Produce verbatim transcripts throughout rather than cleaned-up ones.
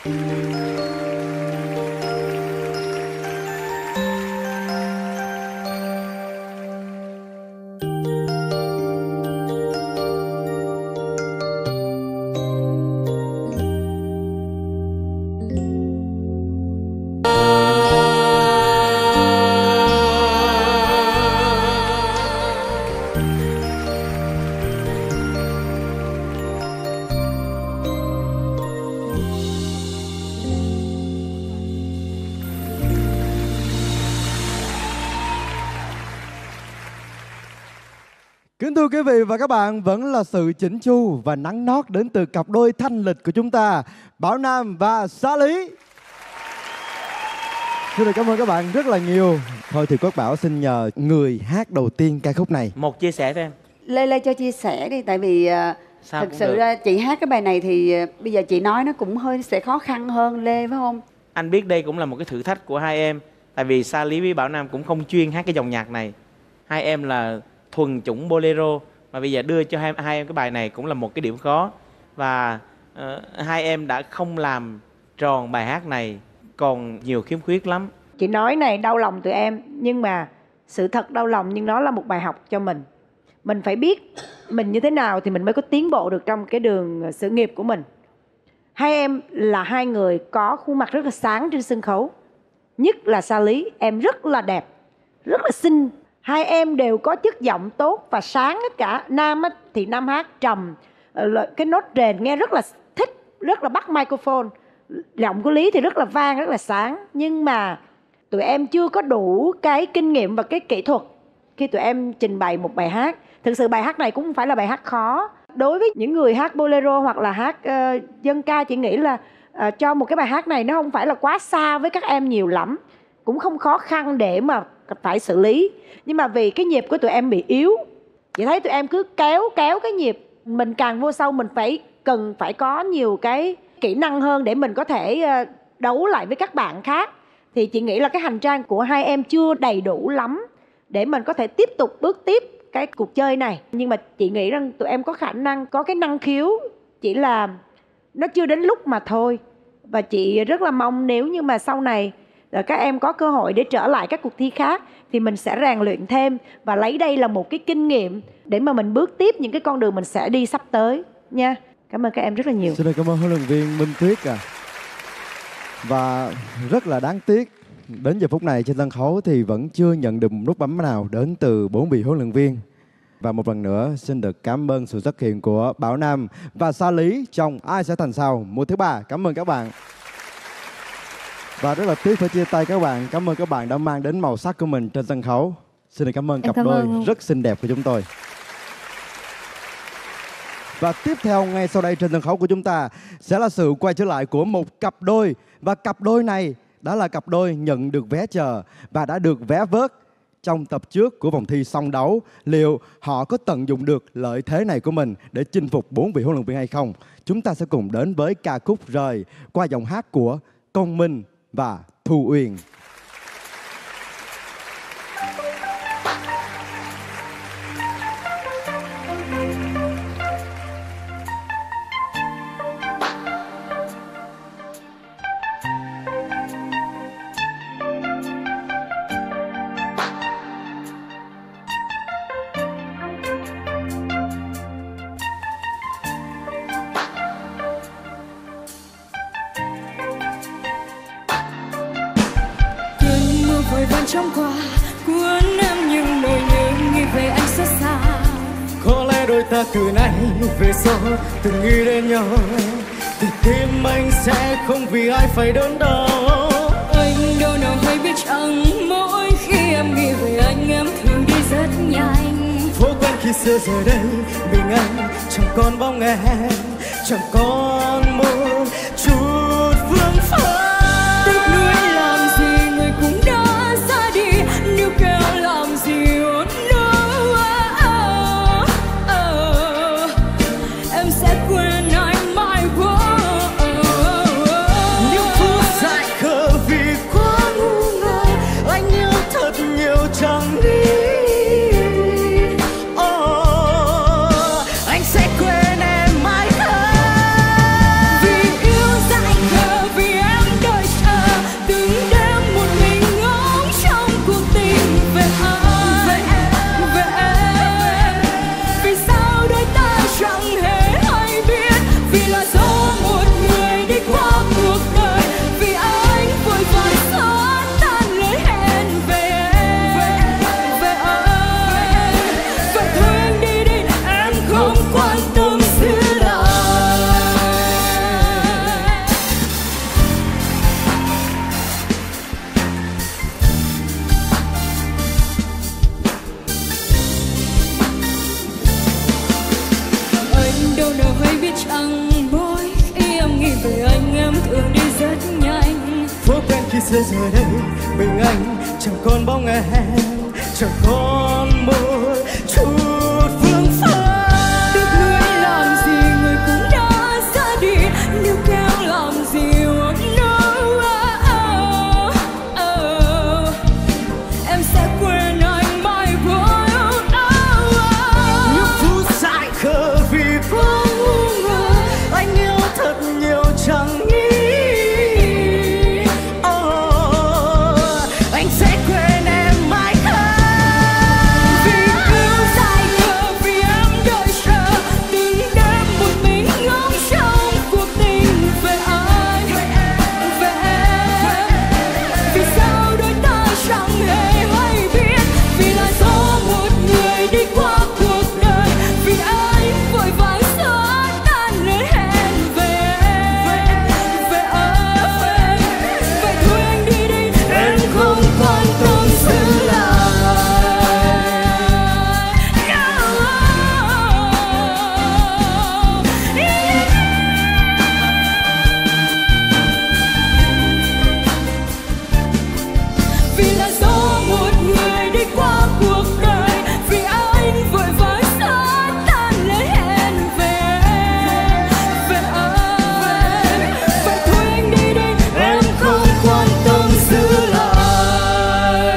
Kính thưa quý vị và các bạn, vẫn là sự chỉnh chu và nắng nót đến từ cặp đôi thanh lịch của chúng ta, Bảo Nam và Sa Lý. Xin được cảm ơn các bạn rất là nhiều. Thôi thì Quốc Bảo xin nhờ người hát đầu tiên ca khúc này. Một chia sẻ với em. Lê Lê cho chia sẻ đi, tại vì Sao thực sự được. ra chị hát cái bài này thì bây giờ chị nói nó cũng hơi sẽ khó khăn hơn Lê phải không? Anh biết đây cũng là một cái thử thách của hai em. Tại vì Sa Lý với Bảo Nam cũng không chuyên hát cái dòng nhạc này. Hai em là thuần chủng bolero, mà bây giờ đưa cho hai, hai em cái bài này cũng là một cái điểm khó. Và uh, hai em đã không làm tròn bài hát này, còn nhiều khiếm khuyết lắm. Chị nói này đau lòng tụi em, nhưng mà sự thật đau lòng, nhưng nó là một bài học cho mình. Mình phải biết mình như thế nào thì mình mới có tiến bộ được trong cái đường sự nghiệp của mình. Hai em là hai người có khuôn mặt rất là sáng trên sân khấu. Nhất là Sa Lý, em rất là đẹp, rất là xinh. Hai em đều có chất giọng tốt và sáng hết cả. Nam á, thì Nam hát trầm, cái nốt rền nghe rất là thích, rất là bắt microphone. Giọng của Lý thì rất là vang, rất là sáng. Nhưng mà tụi em chưa có đủ cái kinh nghiệm và cái kỹ thuật khi tụi em trình bày một bài hát. Thực sự bài hát này cũng không phải là bài hát khó. Đối với những người hát bolero hoặc là hát uh, dân ca, chị nghĩ là uh, cho một cái bài hát này nó không phải là quá xa với các em nhiều lắm. Cũng không khó khăn để mà phải xử lý. Nhưng mà vì cái nhịp của tụi em bị yếu, chị thấy tụi em cứ kéo kéo cái nhịp. Mình càng vô sâu mình phải cần phải có nhiều cái kỹ năng hơn để mình có thể đấu lại với các bạn khác. Thì chị nghĩ là cái hành trang của hai em chưa đầy đủ lắm để mình có thể tiếp tục bước tiếp cái cuộc chơi này. Nhưng mà chị nghĩ rằng tụi em có khả năng, có cái năng khiếu, chỉ là nó chưa đến lúc mà thôi. Và chị rất là mong nếu như mà sau này các em có cơ hội để trở lại các cuộc thi khác thì mình sẽ rèn luyện thêm và lấy đây là một cái kinh nghiệm để mà mình bước tiếp những cái con đường mình sẽ đi sắp tới nha. Cảm ơn các em rất là nhiều. Xin được cảm ơn huấn luyện viên Minh Tuyết à. Và rất là đáng tiếc, đến giờ phút này trên sân khấu thì vẫn chưa nhận được một nút bấm nào đến từ bốn vị huấn luyện viên. Và một lần nữa xin được cảm ơn sự xuất hiện của Bảo Nam và Sa Lý trong Ai Sẽ Thành Sao mùa thứ ba. Cảm ơn các bạn. Và rất là tiếc phải chia tay các bạn. Cảm ơn các bạn đã mang đến màu sắc của mình trên sân khấu. Xin được cảm ơn cặp đôi rất xinh đẹp của chúng tôi. Và tiếp theo ngay sau đây trên sân khấu của chúng ta sẽ là sự quay trở lại của một cặp đôi. Và cặp đôi này đã là cặp đôi nhận được vé chờ và đã được vé vớt trong tập trước của vòng thi song đấu. Liệu họ có tận dụng được lợi thế này của mình để chinh phục bốn vị huấn luyện viên hay không? Chúng ta sẽ cùng đến với ca khúc Rời qua giọng hát của Công Minh và Thu Uyên. vội vàng trong qua cuốn em những nỗi nhớ nghĩ về anh rất xa. Có lẽ đôi ta từ nay về sau từng nghĩ đến nhau, thì tim anh sẽ không vì ai phải đớn đau. Anh đâu nào hay biết chẳng mỗi khi em nghĩ về anh em thường đi rất nhanh. Phố quen khi xưa giờ đây mình anh chẳng còn bóng em, chẳng còn một chút vương phá. Tiếc nuối làm gì người cũng đã ra đi, níu kéo làm gì ôn nhu. À, à, à. Em sẽ quên anh mãi quá. À, à. Những phút dại khờ vì quá ngu ngơ, anh yêu thật nhiều chẳng đi. Oh, anh sẽ quên em mãi thôi. giờ giờ đây mình anh chẳng còn bóng em, chẳng còn một chút phương pháp. Tiếc nuối làm gì người cũng đã ra đi, níu kéo làm gì một nỗi oh, oh, oh. Em sẽ quên anh mãi rồi oh, oh, oh. Những phút dại khờ vì quá ngu ngờ, anh yêu thật nhiều chẳng nghĩ oh, anh sẽ quên em mãi thôi. Vì yêu dài khờ, vì em đợi chờ từng đêm một mình ngóng trong cuộc tình về anh, về em. Vì sao đôi ta chẳng hề hay biết, vì là do một người đi qua cuộc đời, vì anh vội vàng xóa tan lời hẹn về em, về em. Vậy thôi anh đi đi, em không quan tâm giữ lại. Vì là do một người đi qua cuộc đời, vì anh vội vàng xóa tan lời hẹn về em, về em. Vậy thôi anh đi đi, em không quan tâm giữ lại.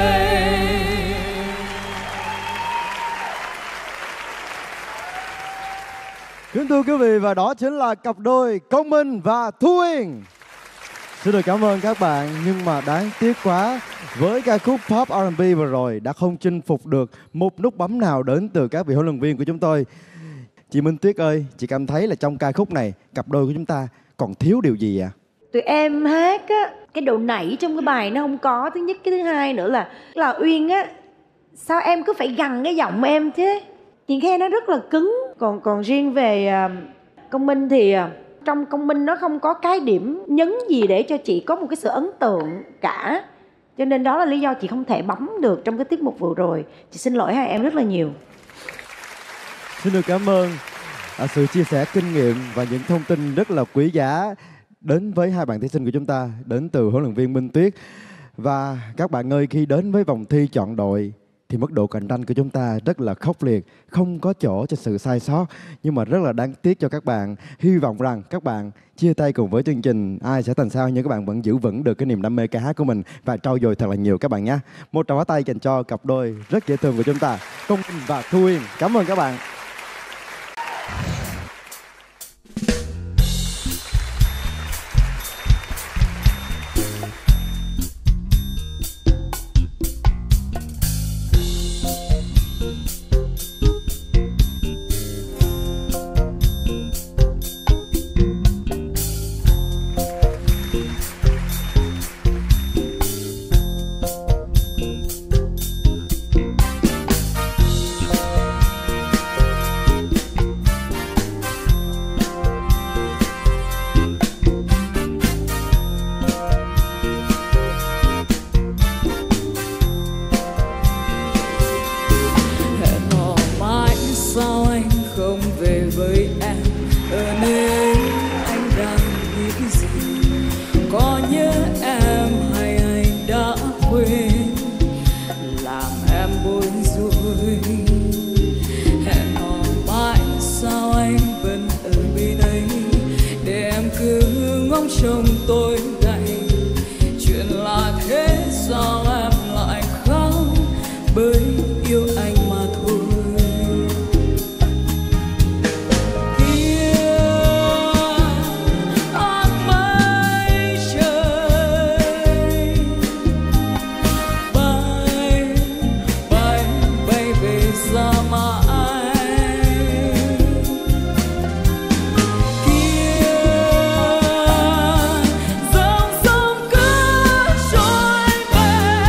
Kính thưa quý vị, và đó chính là cặp đôi Công Minh và Thu Uyên. Xin được cảm ơn các bạn, nhưng mà đáng tiếc quá, với ca khúc Pop R and B vừa rồi đã không chinh phục được một nút bấm nào đến từ các vị huấn luyện viên của chúng tôi. Chị Minh Tuyết ơi, chị cảm thấy là trong ca khúc này cặp đôi của chúng ta còn thiếu điều gì ạ? Tụi em hát á, cái độ nảy trong cái bài nó không có. Thứ nhất, cái thứ hai nữa là là Uyên á, sao em cứ phải gằn cái giọng em thế? Chị nghe nó rất là cứng. Còn còn riêng về à, Công Minh thì à, trong Công Minh nó không có cái điểm nhấn gì để cho chị có một cái sự ấn tượng cả. Cho nên đó là lý do chị không thể bấm được trong cái tiết mục vừa rồi. Chị xin lỗi hai em rất là nhiều. Xin được cảm ơn à, sự chia sẻ kinh nghiệm và những thông tin rất là quý giá đến với hai bạn thí sinh của chúng ta, đến từ huấn luyện viên Minh Tuyết. Và các bạn ơi, khi đến với vòng thi chọn đội thì mức độ cạnh tranh của chúng ta rất là khốc liệt, không có chỗ cho sự sai sót, nhưng mà rất là đáng tiếc cho các bạn. Hy vọng rằng các bạn chia tay cùng với chương trình Ai Sẽ Thành Sao, nhưng các bạn vẫn giữ vững được cái niềm đam mê ca hát của mình và trau dồi thật là nhiều các bạn nhé. Một tràng pháo tay dành cho cặp đôi rất dễ thương của chúng ta, Công Minh và Thu Uyên. Cảm ơn các bạn. Dòng sông cứ trôi về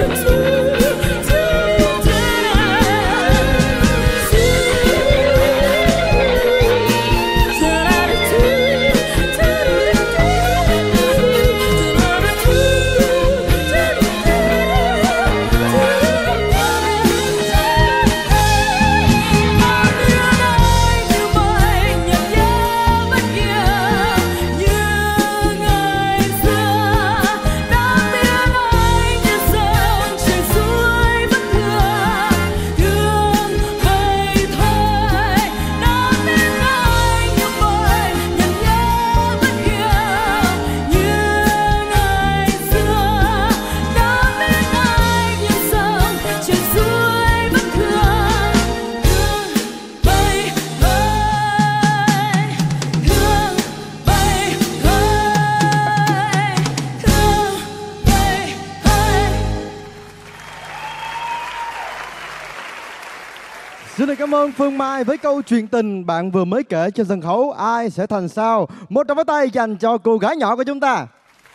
Xin được cảm ơn Phương Mai với câu chuyện tình bạn vừa mới kể trên sân khấu Ai Sẽ Thành Sao. Một tràng pháo tay dành cho cô gái nhỏ của chúng ta.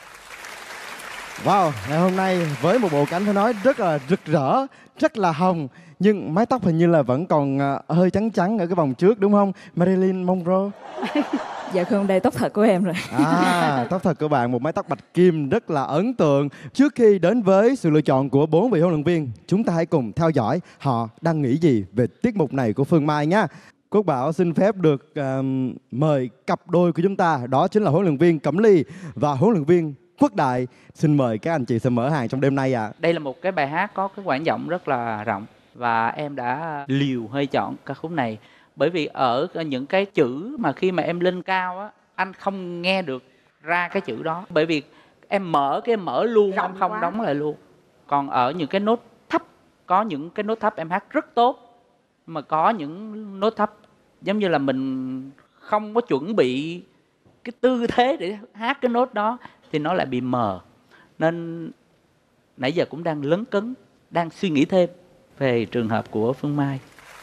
Wow, ngày hôm nay với một bộ cánh phải nói rất là rực rỡ, rất là hồng. Nhưng mái tóc hình như là vẫn còn hơi trắng trắng ở cái vòng trước đúng không? Marilyn Monroe. Dạ không, đây tóc thật của em rồi. À, tóc thật của bạn, một mái tóc bạch kim rất là ấn tượng. Trước khi đến với sự lựa chọn của bốn vị huấn luyện viên, chúng ta hãy cùng theo dõi họ đang nghĩ gì về tiết mục này của Phương Mai nhé. Quốc Bảo xin phép được uh, mời cặp đôi của chúng ta, đó chính là huấn luyện viên Cẩm Ly và huấn luyện viên Quốc Đại. Xin mời các anh chị sẽ mở hàng trong đêm nay ạ. À. Đây là một cái bài hát có cái quãng giọng rất là rộng và em đã liều hơi chọn ca khúc này. Bởi vì ở những cái chữ mà khi mà em lên cao á, anh không nghe được ra cái chữ đó. Bởi vì em mở cái em mở luôn, rộng em không quá. đóng lại luôn. Còn ở những cái nốt thấp, có những cái nốt thấp em hát rất tốt. Mà có những nốt thấp giống như là mình không có chuẩn bị cái tư thế để hát cái nốt đó thì nó lại bị mờ. Nên nãy giờ cũng đang lấn cấn, đang suy nghĩ thêm về trường hợp của Phương Mai.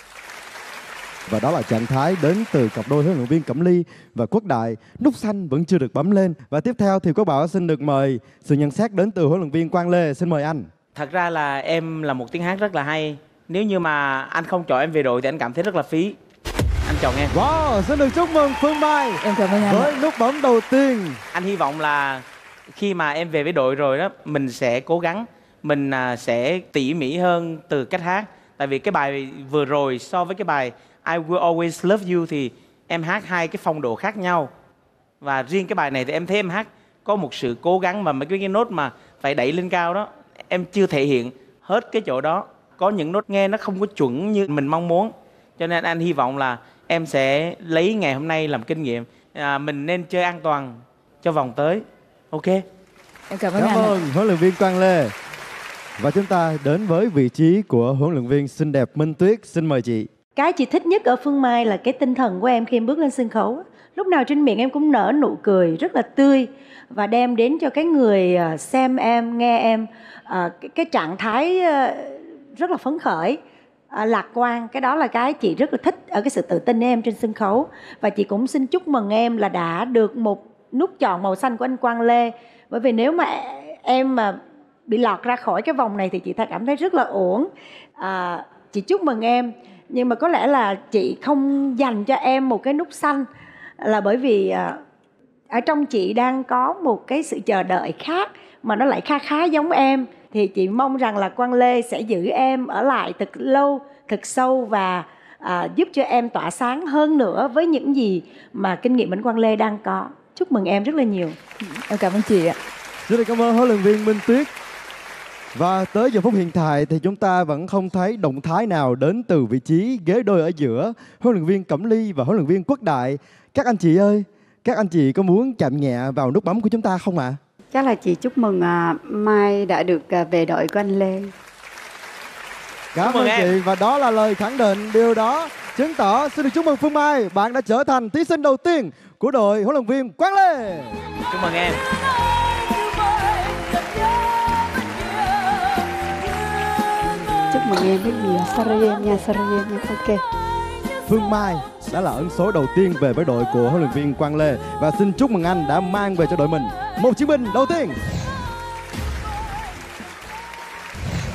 Và đó là trạng thái đến từ cặp đôi huấn luyện viên Cẩm Ly và Quốc Đại. Nút xanh vẫn chưa được bấm lên. Và tiếp theo thì Quốc Bảo xin được mời sự nhận xét đến từ huấn luyện viên Quang Lê. Xin mời anh. Thật ra là em là một tiếng hát rất là hay. Nếu như mà anh không chọn em về đội thì anh cảm thấy rất là phí. Anh chọn em. Wow, xin được chúc mừng Phương Mai Em cảm ơn anh. với nút bấm đầu tiên. Anh hy vọng là khi mà em về với đội rồi đó, mình sẽ cố gắng, mình à, sẽ tỉ mỉ hơn từ cách hát. Tại vì cái bài vừa rồi so với cái bài I Will Always Love You thì em hát hai cái phong độ khác nhau. Và riêng cái bài này thì em thấy em hát có một sự cố gắng, mà mấy cái nốt mà phải đẩy lên cao đó em chưa thể hiện hết cái chỗ đó. Có những nốt nghe nó không có chuẩn như mình mong muốn. Cho nên anh hy vọng là em sẽ lấy ngày hôm nay làm kinh nghiệm. à, Mình nên chơi an toàn cho vòng tới. Ok. Em cảm ơn Cảm anh. ơn huấn luyện viên Quang Lê. Và chúng ta đến với vị trí của huấn luyện viên xinh đẹp Minh Tuyết. Xin mời chị. Cái chị thích nhất ở Phương Mai là cái tinh thần của em khi em bước lên sân khấu. Lúc nào trên miệng em cũng nở nụ cười rất là tươi và đem đến cho cái người xem em, nghe em cái, cái trạng thái rất là phấn khởi, lạc quan. Cái đó là cái chị rất là thích ở cái sự tự tin của em trên sân khấu. Và chị cũng xin chúc mừng em là đã được một nút chọn màu xanh của anh Quang Lê. Bởi vì nếu mà em mà bị lọt ra khỏi cái vòng này thì chị ta cảm thấy rất là uổng. à, Chị chúc mừng em. Nhưng mà có lẽ là chị không dành cho em một cái nút xanh là bởi vì à, ở trong chị đang có một cái sự chờ đợi khác mà nó lại khá khá giống em. Thì chị mong rằng là Quang Lê sẽ giữ em ở lại thật lâu, thật sâu và à, giúp cho em tỏa sáng hơn nữa với những gì mà kinh nghiệm anh Quang Lê đang có. Chúc mừng em rất là nhiều. Em cảm ơn chị ạ. Xin cảm ơn huấn luyện viên Minh Tuyết. Và tới giờ phút hiện tại thì chúng ta vẫn không thấy động thái nào đến từ vị trí ghế đôi ở giữa huấn luyện viên Cẩm Ly và huấn luyện viên Quốc Đại. Các anh chị ơi, các anh chị có muốn chạm nhẹ vào nút bấm của chúng ta không ạ? À? Chắc là chị chúc mừng à, Mai đã được à, về đội của anh Lê. Cảm ơn chị. Và đó là lời khẳng định. Điều đó chứng tỏ xin được chúc mừng Phương Mai, bạn đã trở thành thí sinh đầu tiên của đội huấn luyện viên Quang Lê. Chúc mừng em. Chúc mừng em rất nhiều. Sorry em nha, sorry em nha. Ok. Phương Mai đã là ấn số đầu tiên về với đội của huấn luyện viên Quang Lê. Và xin chúc mừng anh đã mang về cho đội mình một chiến binh đầu tiên.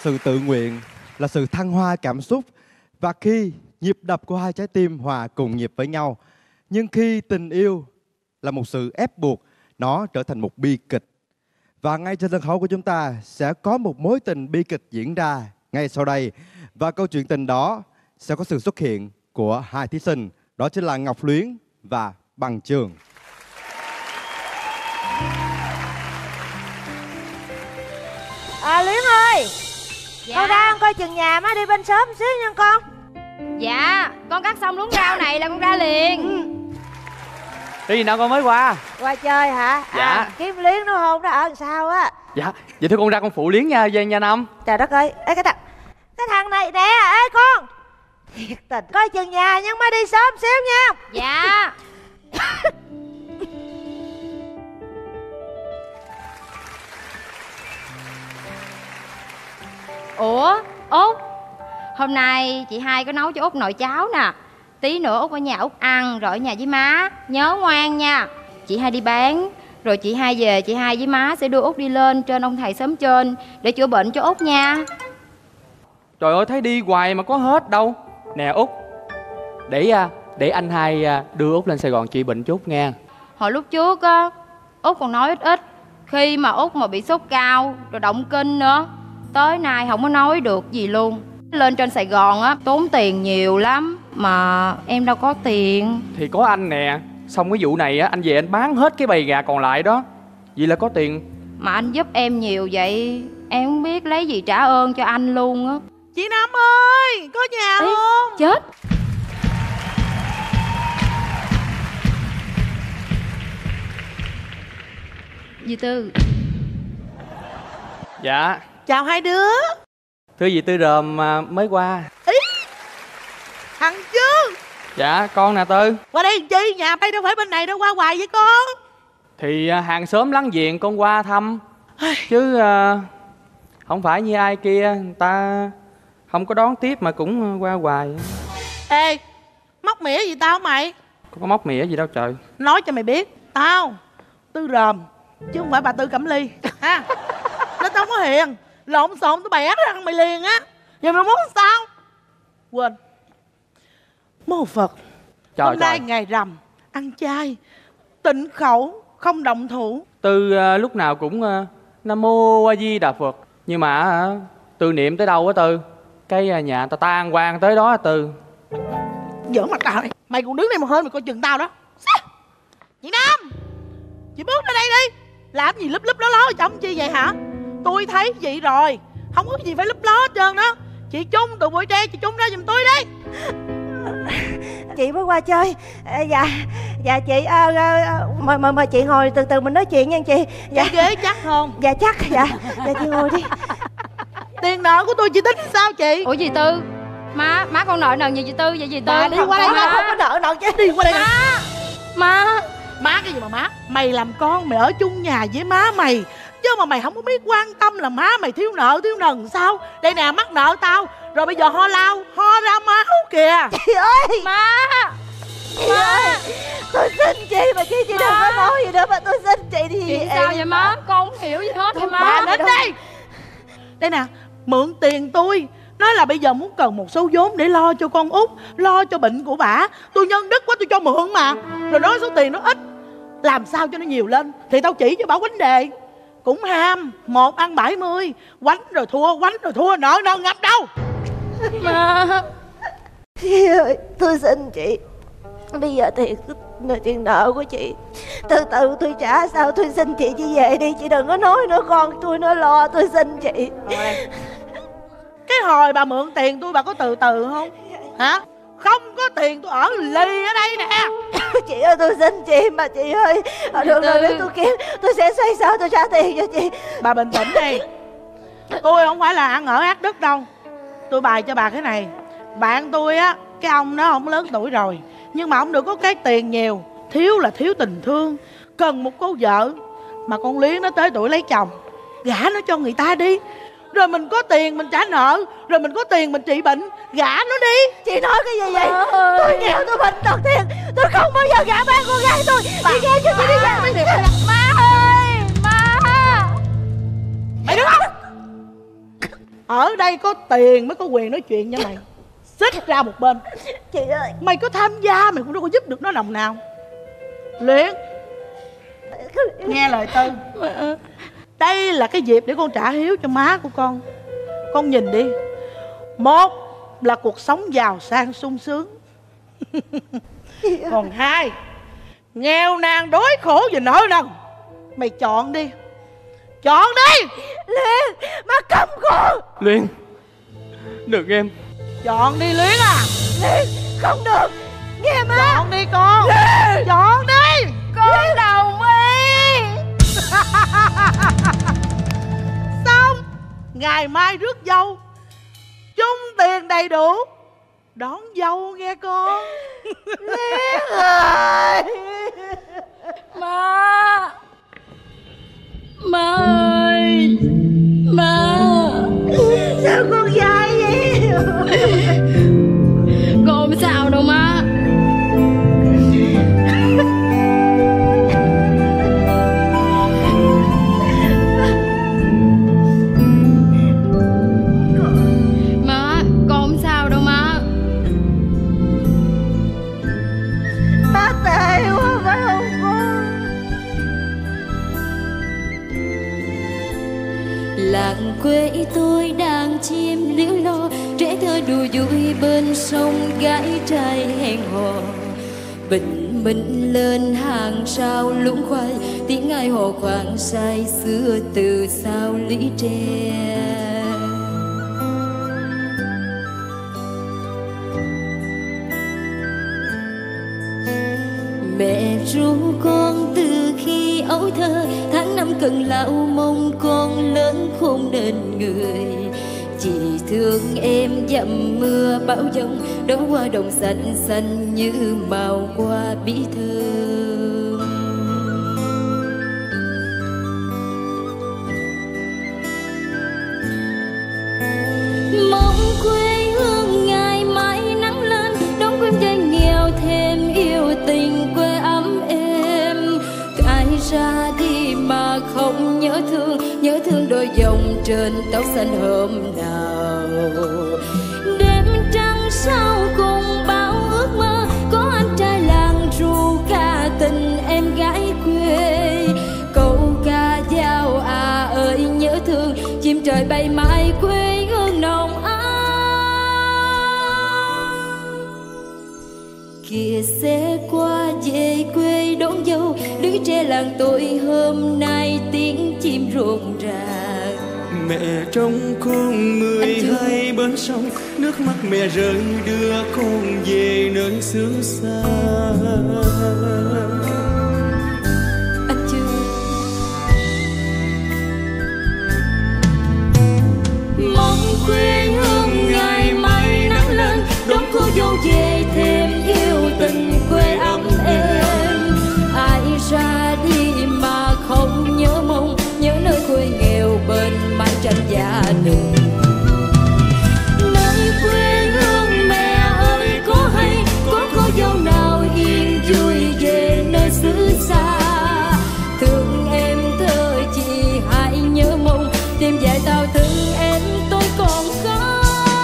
sự tự nguyện, là sự thăng hoa cảm xúc. Và khi nhịp đập của hai trái tim hòa cùng nhịp với nhau. Nhưng khi tình yêu là một sự ép buộc, nó trở thành một bi kịch. Và ngay trên sân khấu của chúng ta sẽ có một mối tình bi kịch diễn ra ngay sau đây. Và câu chuyện tình đó sẽ có sự xuất hiện của hai thí sinh. Đó chính là Ngọc Luyến và Bằng Trường. À Luyến ơi, dạ. Con ra con coi chừng nhà má đi bên sớm xíu nha con. Dạ, con cắt xong luống rau này là con ra liền. Ừ. Đi gì nào con mới qua? Qua chơi hả? Dạ. À, kiếm Luyến nó hôn nó ở làm sao á. Dạ, vậy thôi con ra con phụ Luyến nha, nha, nha Năm. Trời đất ơi, ê cái thằng Cái thằng này nè, ê con thiệt tình, coi chừng nhà nhưng má đi sớm xíu nha. Dạ. Ủa, Út, hôm nay chị hai có nấu cho Út nồi cháo nè. Tí nữa Út ở nhà Út ăn, rồi ở nhà với má. Nhớ ngoan nha. Chị hai đi bán, rồi chị hai về, chị hai với má sẽ đưa Út đi lên trên ông thầy xóm trên để chữa bệnh cho Út nha. Trời ơi, thấy đi hoài mà có hết đâu. Nè Út, để để anh hai đưa Út lên Sài Gòn trị bệnh chút nha. Hồi lúc trước á, Út còn nói ít ít. Khi mà Út mà bị sốt cao, rồi động kinh nữa, tới nay không có nói được gì luôn. Lên trên Sài Gòn á, tốn tiền nhiều lắm. Mà em đâu có tiền. Thì có anh nè. Xong cái vụ này á, anh về anh bán hết cái bầy gà còn lại đó. Vậy là có tiền. Mà anh giúp em nhiều vậy, em không biết lấy gì trả ơn cho anh luôn á. Chị Năm ơi, có nhà Ê, không? chết. Dì Tư. Dạ. Chào hai đứa. Thưa dì Tư Ròm mới qua. Ý, thằng chứ. Dạ, con nè Tư. Qua đây làm chi? Nhà đây đâu phải bên này đâu, qua hoài với con. Thì hàng xóm láng giềng con qua thăm. Chứ uh, không phải như ai kia, người ta không có đón tiếp mà cũng qua hoài. Ê, móc mỉa gì tao mày? Không có móc mỉa gì đâu trời. Nói cho mày biết, tao Tư Ròm chứ không phải bà Tư Cẩm Ly ha. Nó tao có hiền, lộn xộn tao bẻ răng mày liền á. Giờ mày muốn sao? Quên. Mô Phật. Trời hôm nay trời. ngày rằm, ăn chay, tịnh khẩu, không động thủ. Tư uh, lúc nào cũng uh, Nam Mô A Di Đà Phật. Nhưng mà uh, Tư niệm tới đâu á Tư, cái uh, nhà ta tan hoang tới đó Tư. Giỡn mặt tao này. Mày còn đứng đây một hơi mày coi chừng tao đó. Chị Nam, chị bước ra đây đi. Làm gì lúp lúp ló ló chồng chi vậy hả? Tôi thấy vậy rồi, không có gì phải lúp ló hết trơn đó. Chị Trung từ bụi tre, chị Trung ra giùm tôi đi. Chị mới qua chơi. À, dạ dạ chị à, à, mời mời mời chị ngồi từ từ mình nói chuyện nha chị. Dạ. Cái ghế chắc không? Dạ chắc. Dạ dạ chị ngồi đi. Tiền nợ của tôi chị tính sao chị? Ủa dì Tư, má má con nợ nần gì dì Tư vậy dì Tư? Bà đi qua đây, má không có nợ nần chứ. Đi qua đây. Má má má cái gì mà má? Mày làm con mày ở chung nhà với má mày, chứ mà mày không có biết quan tâm là má mày thiếu nợ thiếu nần sao? Đây nè, mắc nợ tao rồi bây giờ ho lao ho ra máu kìa. Chị ơi, má chị má ơi, tôi xin chị mà chị chị đừng có nói gì nữa mà tôi xin chị đi. Chuyện sao vậy má? Con không hiểu gì hết vậy má. Bà đến đây. Đây nè, mượn tiền tôi, nói là bây giờ muốn cần một số vốn để lo cho con út, lo cho bệnh của bả. Tôi nhân đức quá tôi cho mượn mà. Rồi nói số tiền nó ít, làm sao cho nó nhiều lên thì tao chỉ cho bảo quánh đề. Cũng ham, một ăn bảy mươi, quánh rồi thua, quánh rồi thua, nợ nợ ngập đâu. Má Chị ơi, tôi xin chị. Bây giờ tiền tiền nợ của chị từ từ tôi trả sao. Tôi xin chị chị về đi. Chị đừng có nói nữa, con tôi nó lo. Tôi xin chị. Cái hồi bà mượn tiền tôi bà có từ từ không? Hả? Không có tiền tôi ở lì ở đây nè. Chị ơi tôi xin chị mà chị ơi. Ở được rồi để tôi kiếm. Tôi sẽ xoay sở tôi trả tiền cho chị. Bà bình tĩnh đi. Tôi không phải là ăn ở ác đức đâu. Tôi bày cho bà cái này. Bạn tôi á, cái ông đó ông lớn tuổi rồi, nhưng mà ông được có cái tiền nhiều. Thiếu là thiếu tình thương. Cần một cô vợ. Mà con Luyến nó tới tuổi lấy chồng, gả nó cho người ta đi. Rồi mình có tiền mình trả nợ, rồi mình có tiền mình trị bệnh, gả nó đi. Chị nói cái gì vậy? Tôi nghèo, tôi bệnh tật tiền, tôi không bao giờ gả bán con gái tôi. Chị nghe cho chị đi ra. Má ơi, má. Mày đứng không? Ở đây có tiền mới có quyền nói chuyện như mày. Xích ra một bên. Chị ơi, mày có tham gia mày cũng đâu có giúp được nó đồng nào. Luyện, nghe lời Tư. Đây là cái dịp để con trả hiếu cho má của con. Con nhìn đi. Một là cuộc sống giàu sang sung sướng. Còn hai, nghèo nàn đói khổ và nợ nần. Mày chọn đi. Chọn đi. Luyện, má cấm con. Luyện, đừng em. Chọn đi Luyến à. Luyện, không được. Nghe má. Chọn đi con. Luyện. Chọn đi. Con đồng ý. Xong. Ngày mai rước dâu, chung tiền đầy đủ, đón dâu nghe con. Luyến ơi. Má. Má ơi. Má. Sao con dại vậy? Con không sao đâu má. Má, con không sao đâu má. Má tệ quá phải không con? Làng quê tôi đang chim liễu lo, trẻ thơ đùa vui bên sông gái trai hẹn hò. Bình minh lên hàng sao lũng khoai, tiếng ai hò khoan say xưa từ sao lý tre. Mẹ ru con từ khi ấu thơ, tháng năm cần lão mong con lớn khôn nên người. Chị thương em dầm mưa bão giông, đó hoa đồng xanh xanh như màu hoa bí thơm. Mong quê hương ngày mai nắng lên, đón quên danh nghèo thêm yêu tình quê ấm êm. Ai ra đi mà không nhớ thương, nhớ thương đôi dòng trên tóc xanh hôm nào. Đêm trăng sao cùng bao ước mơ, có anh trai làng ru ca tình em gái quê. Câu ca dao à ơi nhớ thương, chim trời bay mãi quê hương nồng ấm. Kìa xe qua về quê đón dâu, đứa trẻ làng tôi hôm nay tiếng chim rộn ràng. Mẹ trông con mười hai bên sông, nước mắt mẹ rơi đưa con về nơi xứ xa. Anh chưa mong quê hương ngày mai nắng lên, đón cô dâu về thêm yêu tình quê ấm êm. Ai ra đi mà không nhớ mong, nhớ nơi quê nghèo bên mái tranh gia đình. Nơi quê hương mẹ ơi có hay, có cô dâu nào yên vui về nơi xứ xa. Thương em thơ chị hãy nhớ mong, tìm về tao thương em tôi còn có.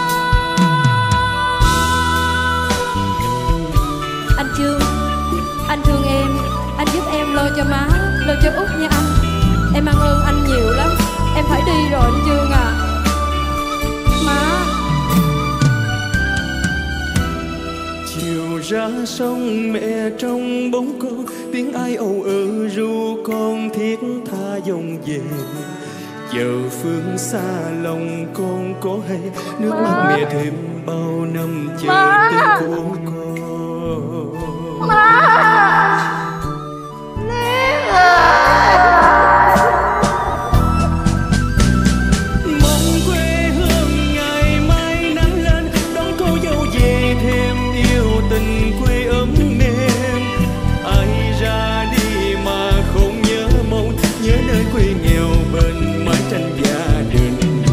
Anh Trương, anh thương em, anh giúp em lo cho má, lo cho Út nha anh. Em mang ơn anh nhiều lắm, em phải đi rồi anh Trương à. Má. Chiều ra sông mẹ trong bóng cô, tiếng ai âu ơ ru con thiết tha dòng về. Giờ phương xa lòng con có hay, nước mắt mẹ thêm bao năm chờ tin của con. Luyến ơi. Mong quê hương ngày mai nắng lên, đón cô dâu về thêm yêu tình quê ấm êm. Ai ra đi mà không nhớ mong, nhớ nơi quê nghèo bên mái tranh gia đình.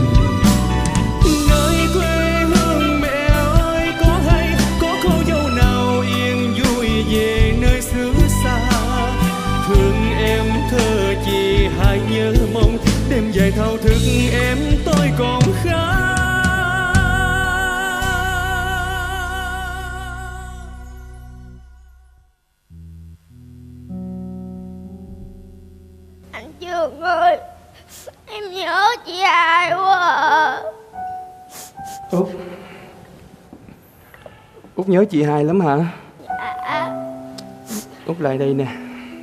Nơi quê hương mẹ ơi có hay, có cô dâu nào yên vui về nơi xứ xa. Thương em thơ chị Út nhớ chị hai lắm hả? Dạ. Út lại đây nè.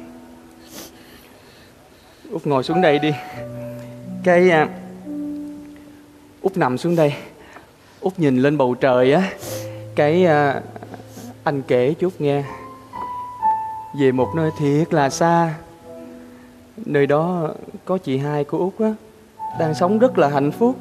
Út ngồi xuống đây đi. Cái à, Út nằm xuống đây. Út nhìn lên bầu trời á. Cái à, anh kể chút nghe. Về một nơi thiệt là xa. Nơi đó có chị hai của Út á, đang sống rất là hạnh phúc.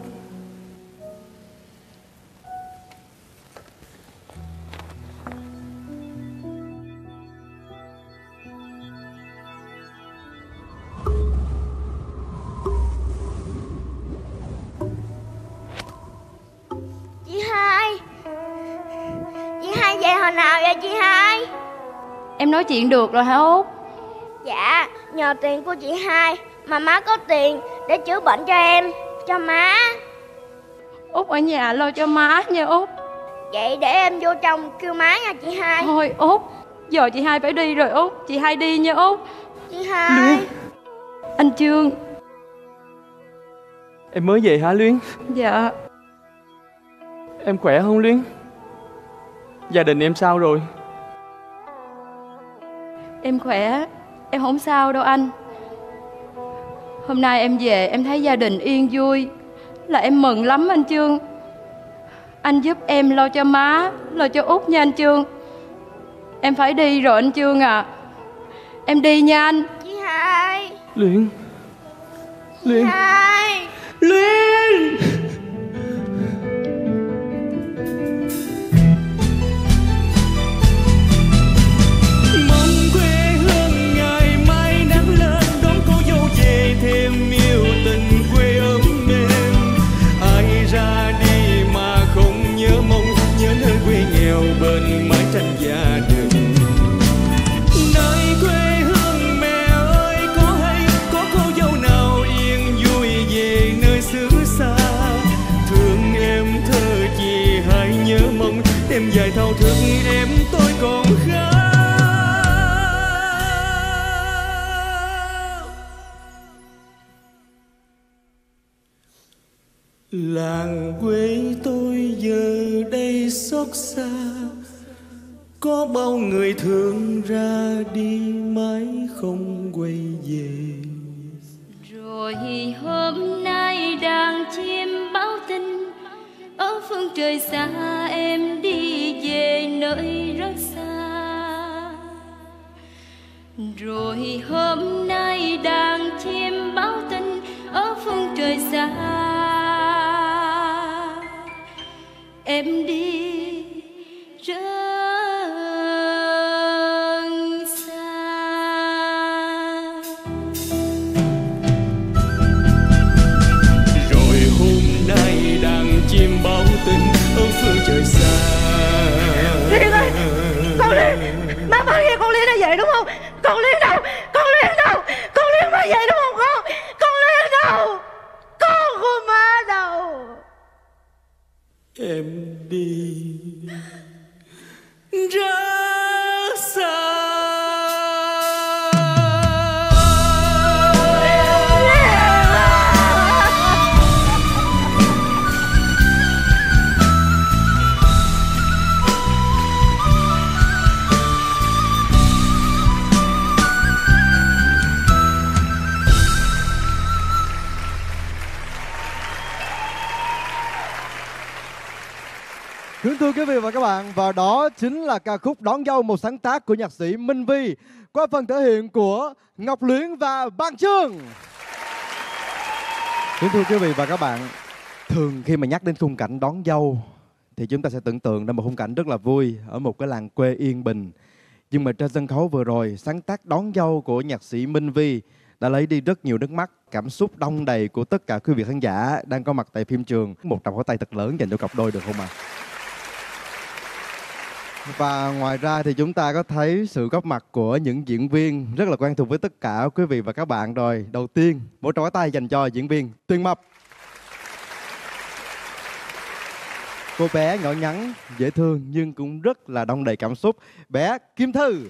Chị hai, chị hai về hồi nào vậy chị hai? Em nói chuyện được rồi hả Út? Dạ, nhờ tiền của chị hai mà má có tiền để chữa bệnh cho em, cho má. Út ở nhà lo cho má nha Út. Vậy để em vô trong kêu má nha chị hai. Thôi Út, giờ chị hai phải đi rồi Út. Chị hai đi nha Út. Chị hai. Anh Trương. Em mới về hả Luyến? Dạ. Em khỏe không Luyến? Gia đình em sao rồi? Em khỏe, em không sao đâu anh. Hôm nay em về em thấy gia đình yên vui là em mừng lắm anh Trương. Anh giúp em lo cho má, lo cho Út nha anh Trương. Em phải đi rồi anh Trương à. Em đi nha anh. Chị hai. Luyến. Luyến. Chị hai. Luyến. Thêm yêu tình quê ấm êm. Ai ra đi mà không nhớ mong, nhớ nơi quê nghèo bên mái tranh gia đình. Nơi quê hương mẹ ơi có hay có cô dâu nào yên vui về nơi xứ xa. Thương em thơ chị hãy nhớ mong, đêm dài thao thức em tôi còn khá. Làng quê tôi giờ đây xót xa, có bao người thương ra đi mãi không quay về. Rồi hôm nay đàn chim báo tin, ở phương trời xa em đi về nơi rất xa. Rồi hôm nay đàn chim báo tin, ở phương trời xa em đi rất xa. Rồi hôm nay đàn chim báo tin ở phương trời xa. Liên ơi, con Liên, má má nghe con Liên đã về đúng không? Con Liên đâu? Con Liên đâu? Con Liên má về đúng không con? Con Liên đâu? Con của má đâu? Em đi rất xa. Kính thưa quý vị và các bạn, và đó chính là ca khúc Đón Dâu, một sáng tác của nhạc sĩ Minh Vi qua phần thể hiện của Ngọc Luyến và Văn Chương. Kính thưa quý vị và các bạn, thường khi mà nhắc đến khung cảnh đón dâu thì chúng ta sẽ tưởng tượng ra một khung cảnh rất là vui ở một cái làng quê yên bình. Nhưng mà trên sân khấu vừa rồi, sáng tác Đón Dâu của nhạc sĩ Minh Vi đã lấy đi rất nhiều nước mắt, cảm xúc đong đầy của tất cả quý vị khán giả đang có mặt tại phim trường. Một tràng pháo tay thật lớn dành cho cặp đôi được không ạ? À? Và ngoài ra thì chúng ta có thấy sự góp mặt của những diễn viên rất là quen thuộc với tất cả quý vị và các bạn rồi. Đầu tiên, một tràng pháo tay dành cho diễn viên Tuyền Mập. Cô bé nhỏ nhắn, dễ thương nhưng cũng rất là đong đầy cảm xúc, bé Kim Thư.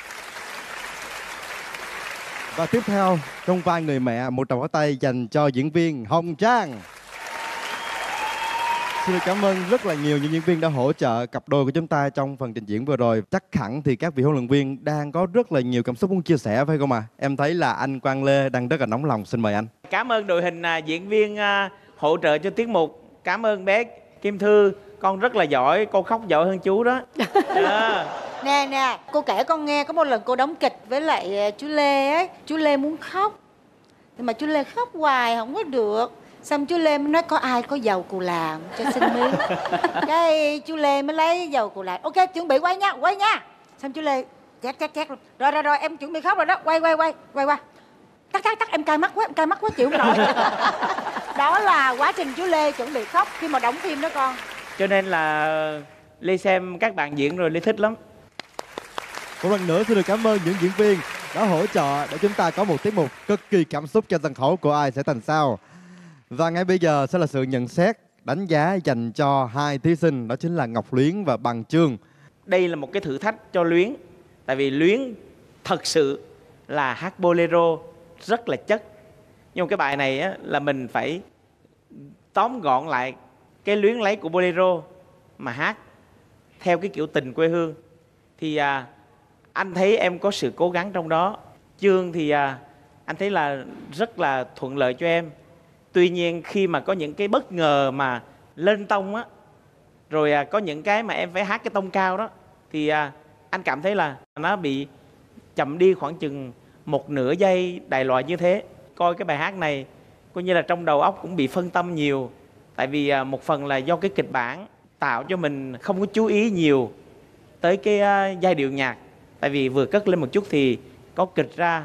Và tiếp theo, trong vai người mẹ, một tràng pháo tay dành cho diễn viên Hồng Trang. Xin được cảm ơn rất là nhiều những diễn viên đã hỗ trợ cặp đôi của chúng ta trong phần trình diễn vừa rồi. Chắc hẳn thì các vị huấn luyện viên đang có rất là nhiều cảm xúc muốn chia sẻ phải không ạ? À? Em thấy là anh Quang Lê đang rất là nóng lòng, xin mời anh. Cảm ơn đội hình à, diễn viên à, hỗ trợ cho tiết mục. Cảm ơn bé Kim Thư, con rất là giỏi, con khóc giỏi hơn chú đó. À. Nè nè, cô kể con nghe, có một lần cô đóng kịch với lại chú Lê ấy. Chú Lê muốn khóc, nhưng mà chú Lê khóc hoài không có được. Xong chú Lê mới nói có ai có dầu cù làm cho xin miếng. Cái chú Lê mới lấy dầu cù làm. Ok, chuẩn bị quay nha, quay nha. Xong chú Lê chét chét chét luôn. Rồi rồi rồi, em chuẩn bị khóc rồi đó. Quay quay quay, quay qua. Tắt tắt tắt, em cay mắt quá, em cay mắt quá chịu không nổi. Đó là quá trình chú Lê chuẩn bị khóc khi mà đóng phim đó con. Cho nên là Lê xem các bạn diễn rồi Lê thích lắm. Một lần nữa xin được cảm ơn những diễn viên đã hỗ trợ để chúng ta có một tiết mục cực kỳ cảm xúc trên sân khấu của Ai Sẽ Thành Sao. Và ngay bây giờ sẽ là sự nhận xét, đánh giá dành cho hai thí sinh, đó chính là Ngọc Luyến và Bằng Chương. Đây là một cái thử thách cho Luyến. Tại vì Luyến thật sự là hát bolero rất là chất. Nhưng mà cái bài này á, là mình phải tóm gọn lại cái luyến lấy của bolero mà hát theo cái kiểu tình quê hương. Thì à, anh thấy em có sự cố gắng trong đó. Chương thì à, anh thấy là rất là thuận lợi cho em. Tuy nhiên khi mà có những cái bất ngờ mà lên tông á, rồi à, có những cái mà em phải hát cái tông cao đó, thì à, anh cảm thấy là nó bị chậm đi khoảng chừng một nửa giây, đại loại như thế. Coi cái bài hát này coi như là trong đầu óc cũng bị phân tâm nhiều. Tại vì à, một phần là do cái kịch bản tạo cho mình không có chú ý nhiều tới cái à, giai điệu nhạc. Tại vì vừa cất lên một chút thì có kịch ra.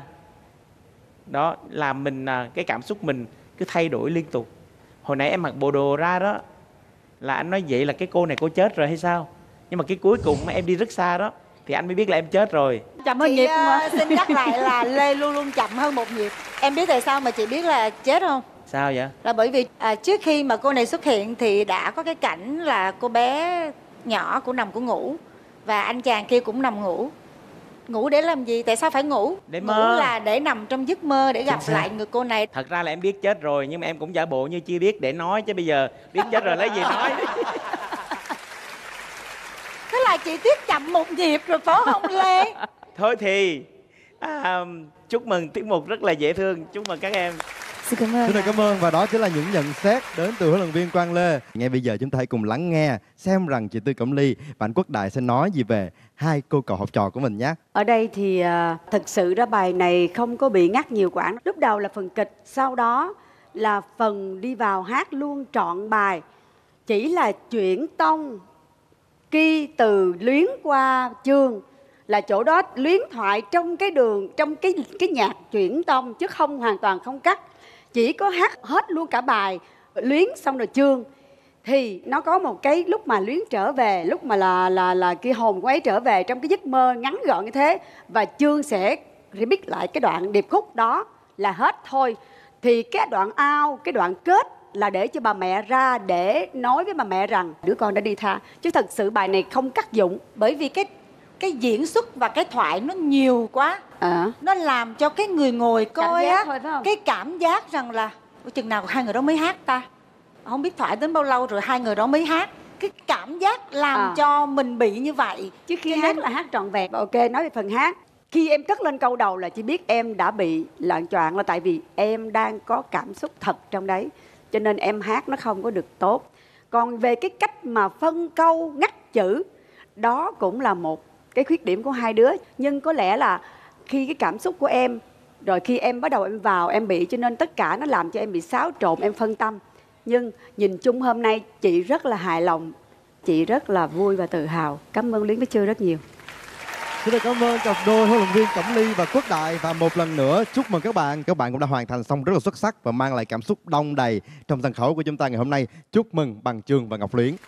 Đó, làm mình à, cái cảm xúc mình cứ thay đổi liên tục. Hồi nãy em mặc bộ đồ ra đó là anh nói vậy là cái cô này cô chết rồi hay sao? Nhưng mà cái cuối cùng mà em đi rất xa đó thì anh mới biết là em chết rồi. Chậm hơn nhịp mà. Xin nhắc lại là Lê luôn luôn chậm hơn một nhịp. Em biết tại sao mà chị biết là chết không? Sao vậy? Là bởi vì à, trước khi mà cô này xuất hiện thì đã có cái cảnh là cô bé nhỏ cũng nằm cũng ngủ. Và anh chàng kia cũng nằm ngủ. Ngủ để làm gì? Tại sao phải ngủ? Để ngủ mơ. là để nằm trong giấc mơ để gặp lại người cô này. Thật ra là em biết chết rồi, nhưng mà em cũng giả bộ như chưa biết để nói. Chứ bây giờ biết chết rồi lấy gì nói. Thế là chị Tuyết chậm một nhịp rồi phải không Lê? Thôi thì à, chúc mừng tiết mục rất là dễ thương. Chúc mừng các em. Xin cảm ơn. Xin được cảm ơn, và đó chính là những nhận xét đến từ huấn luyện viên Quang Lê. Ngay bây giờ chúng ta hãy cùng lắng nghe xem rằng chị Tư Cẩm Ly và anh Quốc Đại sẽ nói gì về hai cô cậu học trò của mình nhé. Ở đây thì uh, thực sự ra bài này không có bị ngắt nhiều quãng. Lúc đầu là phần kịch, sau đó là phần đi vào hát luôn trọn bài. Chỉ là chuyển tông khi từ Luyến qua Chương, là chỗ đó Luyến thoại trong cái đường, trong cái cái nhạc chuyển tông chứ không hoàn toàn không cắt. Chỉ có hát hết luôn cả bài Luyến xong rồi Chương. Thì nó có một cái lúc mà Luyến trở về, lúc mà là là là cái hồn của ấy trở về trong cái giấc mơ ngắn gọn như thế, và Chương sẽ remix lại cái đoạn điệp khúc đó là hết thôi. Thì cái đoạn ao, cái đoạn kết là để cho bà mẹ ra để nói với bà mẹ rằng đứa con đã đi tha. Chứ thật sự bài này không cắt dụng. Bởi vì cái cái diễn xuất và cái thoại nó nhiều quá. À. Nó làm cho cái người ngồi coi á, thôi, phải không? cái cảm giác rằng là chừng nào hai người đó mới hát ta, không biết thoại đến bao lâu rồi hai người đó mới hát. Cái cảm giác làm À. cho mình bị như vậy. Chứ khi hát là hát trọn vẹn. Ok, nói về phần hát, khi em cất lên câu đầu là chị biết em đã bị loạn choạng, là tại vì em đang có cảm xúc thật trong đấy, cho nên em hát nó không có được tốt. Còn về cái cách mà phân câu ngắt chữ, đó cũng là một cái khuyết điểm của hai đứa. Nhưng có lẽ là khi cái cảm xúc của em, rồi khi em bắt đầu em vào em bị, cho nên tất cả nó làm cho em bị xáo trộn, em phân tâm. Nhưng nhìn chung hôm nay chị rất là hài lòng, chị rất là vui và tự hào. Cảm ơn Luyến với Chương rất nhiều. Xin được cảm ơn cặp đôi huấn luyện viên Cẩm Ly và Quốc Đại. Và một lần nữa chúc mừng các bạn. Các bạn cũng đã hoàn thành xong rất là xuất sắc và mang lại cảm xúc đong đầy trong sân khấu của chúng ta ngày hôm nay. Chúc mừng Bằng Chương và Ngọc Luyến.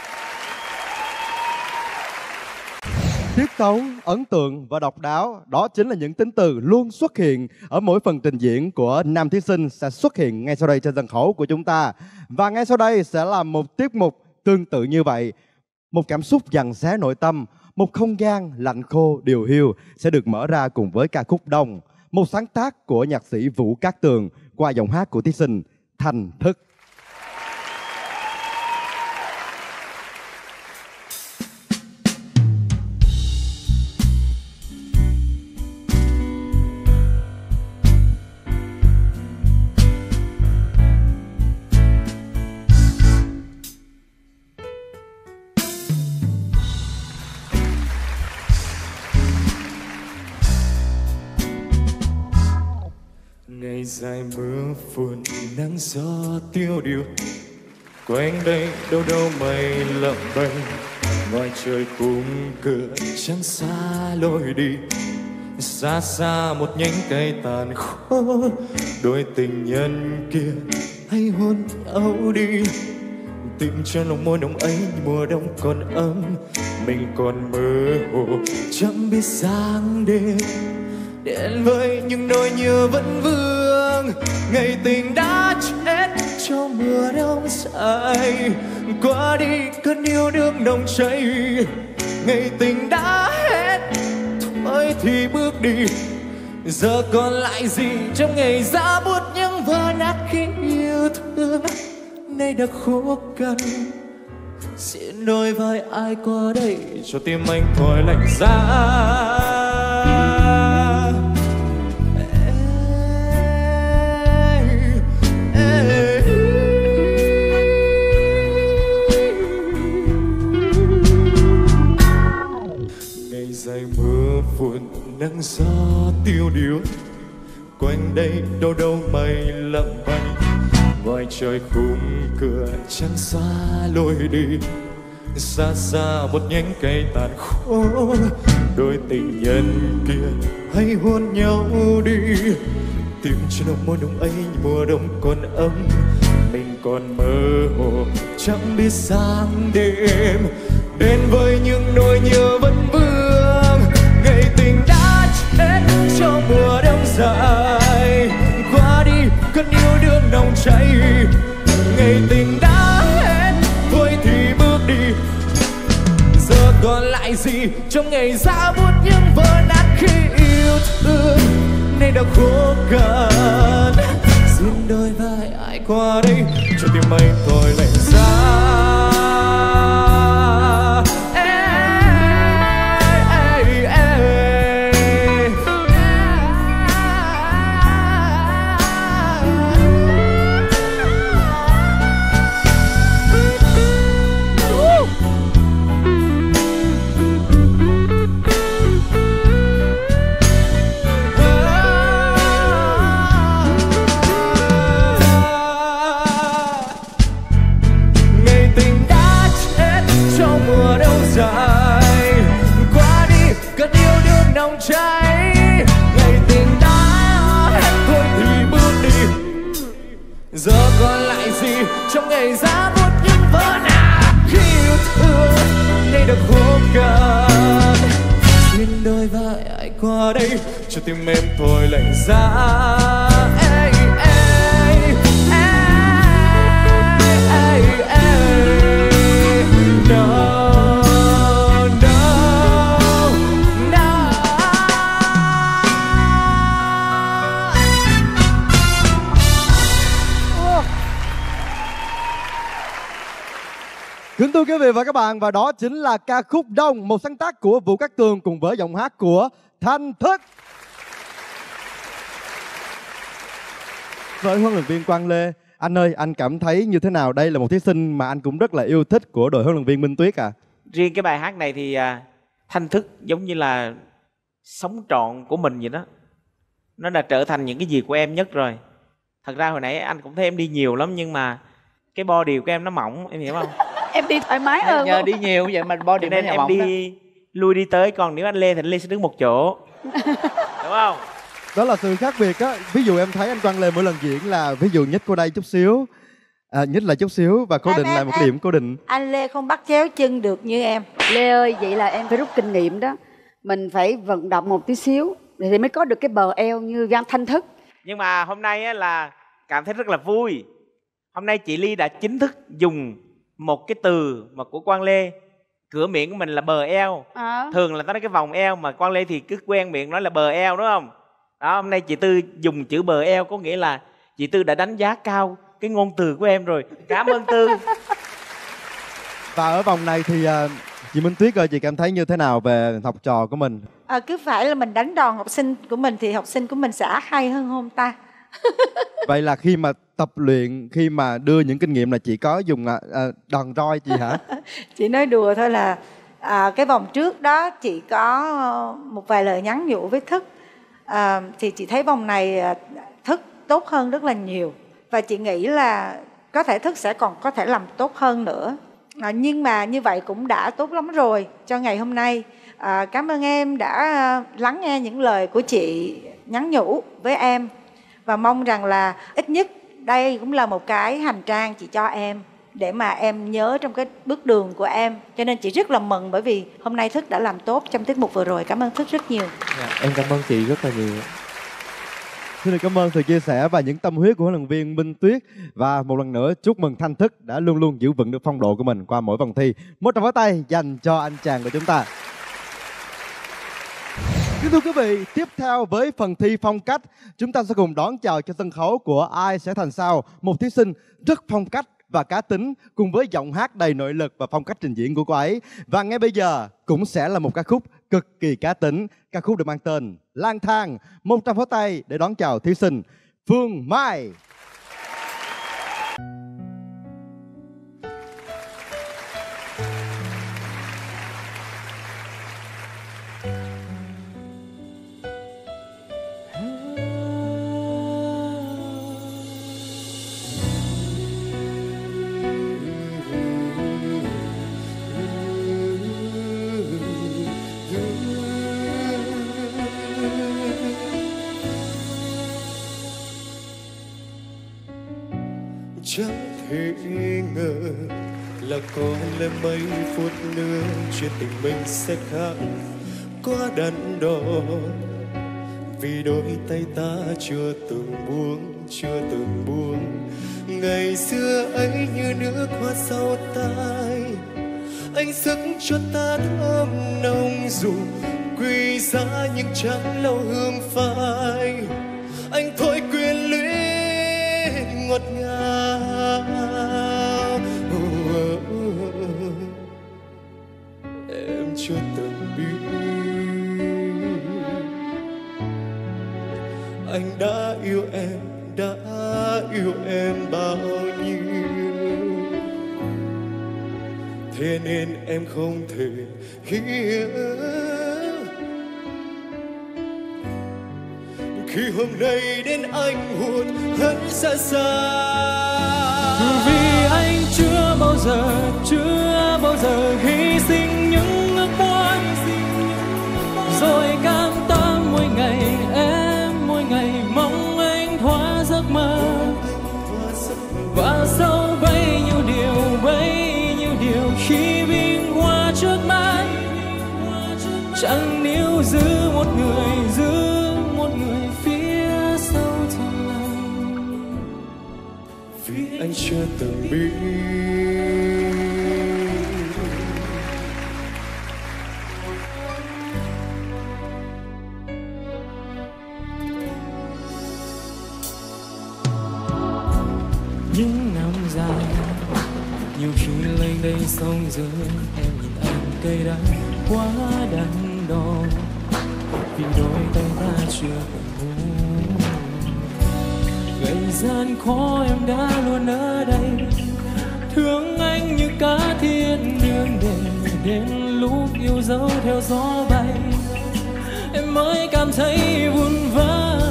Tiết tấu, ấn tượng và độc đáo, đó chính là những tính từ luôn xuất hiện ở mỗi phần trình diễn của nam thí sinh sẽ xuất hiện ngay sau đây trên sân khấu của chúng ta. Và ngay sau đây sẽ là một tiết mục tương tự như vậy. Một cảm xúc giằng xé nội tâm, một không gian lạnh khô điều hiu sẽ được mở ra cùng với ca khúc Đông, một sáng tác của nhạc sĩ Vũ Cát Tường qua giọng hát của thí sinh Thành Thức. dài mưa phùn nắng gió tiêu điều, quanh đây đâu đâu mây lặng bay, ngoài trời khung cửa trắng xa lối đi. Xa xa một nhánh cây tàn khô, đôi tình nhân kia hãy hôn nhau đi. Tìm cho lòng môi nồng ấy mùa đông còn ấm, mình còn mơ hồ chẳng biết sáng đêm. Đến với những nỗi nhớ vẫn vương, ngày tình đã chết cho mùa đông dài. Qua đi cơn yêu đương nồng cháy, ngày tình đã hết thôi thì bước đi. Giờ còn lại gì trong ngày giá buốt những vỡ nát khi yêu thương nay đã khô cằn. Xin đôi vai ai qua đây cho tim anh thôi lạnh giá. Ngày dài mưa phùn nắng gió tiêu điều, quanh đây đâu đâu mây lặng bay, ngoài trời khung cửa trắng xa lối đi. Xa xa một nhánh cây tàn khô, đôi tình nhân kia hãy hôn nhau đi. Tìm cho nồng môi nồng ấy mùa đông còn ấm, mình còn mơ hồ chẳng biết sáng đêm. Đến với những nỗi nhớ vẫn vương, ngày tình đã chết cho mùa đông dài. Qua đi cơn yêu đương nồng cháy, ngày tình đã hết thôi thì bước đi. Giờ còn lại gì trong ngày giá buốt những vỡ nát khi yêu thương nay đã khô cằn. Xin đôi vai ai qua đây cho tim anh thôi lạnh giá. Qua đi cơn yêu đương nồng cháy, ngày tình đã hết thôi thì bước đi. Giờ còn lại gì trong ngày giá buốt những vỡ nát khi yêu thương nay đã khô cằn. Xin đôi vai ai qua đây cho tim em thôi lạnh giá. Ê, ê, ê, ê, ê, no. Kính thưa quý vị và các bạn, và đó chính là ca khúc Đông, một sáng tác của Vũ Cát Tường cùng với giọng hát của Thanh Thức. Với huấn luyện viên Quang Lê, anh ơi, anh cảm thấy như thế nào? Đây là một thí sinh mà anh cũng rất là yêu thích của đội huấn luyện viên Minh Tuyết à. Riêng cái bài hát này thì à, Thanh Thức giống như là sống trọn của mình vậy đó. Nó đã trở thành những cái gì của em nhất rồi. Thật ra hồi nãy anh cũng thấy em đi nhiều lắm, nhưng mà cái body của em nó mỏng, em hiểu không? Em đi thoải mái hơn. Nhờ đi nhiều vậy mà body nên nó em mỏng đi đó. Lui đi tới, còn nếu anh Lê thì anh Lê sẽ đứng một chỗ. Đúng không? Đó là sự khác biệt á. Ví dụ em thấy anh Quang Lê mỗi lần diễn là ví dụ nhích qua đây chút xíu, à, nhích lại chút xíu và cố Em, định em, lại một em. điểm cố định. Anh Lê không bắt chéo chân được như em. Lê ơi, vậy là em phải rút kinh nghiệm đó. Mình phải vận động một tí xíu thì mới có được cái bờ eo như Văn Thanh Thức. Nhưng mà hôm nay á, là cảm thấy rất là vui. Hôm nay chị Ly đã chính thức dùng một cái từ mà của Quang Lê. Cửa miệng của mình là bờ eo. À. Thường là ta nói cái vòng eo, mà Quang Lê thì cứ quen miệng nói là bờ eo, đúng không? Đó, hôm nay chị Tư dùng chữ bờ eo, có nghĩa là chị Tư đã đánh giá cao cái ngôn từ của em rồi. Cảm ơn Tư. Và ở vòng này thì à, chị Minh Tuyết ơi, chị cảm thấy như thế nào về học trò của mình? À, cứ phải là mình đánh đòn học sinh của mình thì học sinh của mình sẽ hay hơn không ta? Vậy là khi mà tập luyện, khi mà đưa những kinh nghiệm là chị có dùng à, à, đòn roi chị hả? Chị nói đùa thôi, là à, cái vòng trước đó chị có một vài lời nhắn nhủ với Thức. À, thì chị thấy vòng này Thức tốt hơn rất là nhiều. Và chị nghĩ là có thể Thức sẽ còn có thể làm tốt hơn nữa. À, nhưng mà như vậy cũng đã tốt lắm rồi cho ngày hôm nay. À, cảm ơn em đã lắng nghe những lời của chị nhắn nhủ với em. Và mong rằng là ít nhất đây cũng là một cái hành trang chị cho em để mà em nhớ trong cái bước đường của em. Cho nên chị rất là mừng bởi vì hôm nay Thức đã làm tốt trong tiết mục vừa rồi. Cảm ơn Thức rất nhiều. Dạ, em cảm ơn chị rất là nhiều. Xin được cảm ơn sự chia sẻ và những tâm huyết của huấn luyện viên Minh Tuyết. Và một lần nữa chúc mừng Thanh Thức đã luôn luôn giữ vững được phong độ của mình qua mỗi vòng thi. Một tràng pháo tay dành cho anh chàng của chúng ta. Kính thưa quý vị, tiếp theo với phần thi phong cách, chúng ta sẽ cùng đón chào cho sân khấu của Ai Sẽ Thành Sao, một thí sinh rất phong cách và cá tính cùng với giọng hát đầy nội lực và phong cách trình diễn của cô ấy. Và ngay bây giờ cũng sẽ là một ca khúc cực kỳ cá tính, ca khúc được mang tên Lang Thang. Một tràng pháo tay để đón chào thí sinh Phương Mai. Chẳng thể ngờ là có lẽ mấy phút nữa chuyện tình mình sẽ khác quá đắn đo, vì đôi tay ta chưa từng buông, chưa từng buông. Ngày xưa ấy như nước hoa sau tay, anh sức cho ta thơm nồng dù quý giá nhưng chẳng lâu hương phai. Anh thôi quyền luyến ngọt ngào, em chưa từng biết anh đã yêu em, đã yêu em bao nhiêu. Thế nên em không thể hiểu khi hôm nay đến anh hụt hẫng xa xa. Vì anh chưa bao giờ, chưa bao giờ hy sinh những ước muốn, rồi cam tâm mỗi ngày em, mỗi ngày mong anh thoát giấc mơ. Và sau bấy nhiêu điều, bấy nhiêu điều khi bình qua trước mắt, chẳng níu giữ một người, giữ một người phía sau thầm lặng. Vì anh chưa từng biết những năm dài, nhiều khi lênh đênh sông rơi, em nhìn anh cây đắng quá đắn đo, vì đôi tay ta chưa từng buông. Ngày gian khó em đã luôn ở đây, thương anh như cá thiên đường để đến lúc yêu dấu theo gió bay, em mới cảm thấy vun vã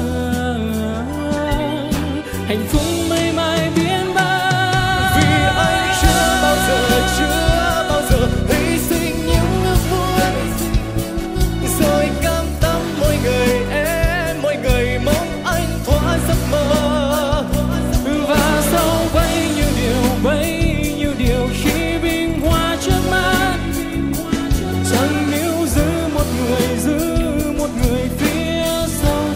hạnh phúc mây mai biến bay. Vì anh chưa bao giờ, chưa bao giờ hy sinh những ước muốn, rồi cam tâm mỗi ngày em, mỗi ngày mong anh thoát giấc mơ. Và sau bấy nhiêu điều, bấy nhiêu điều khi bình hoa trước mắt, chẳng níu giữ một người, giữ một người phía sau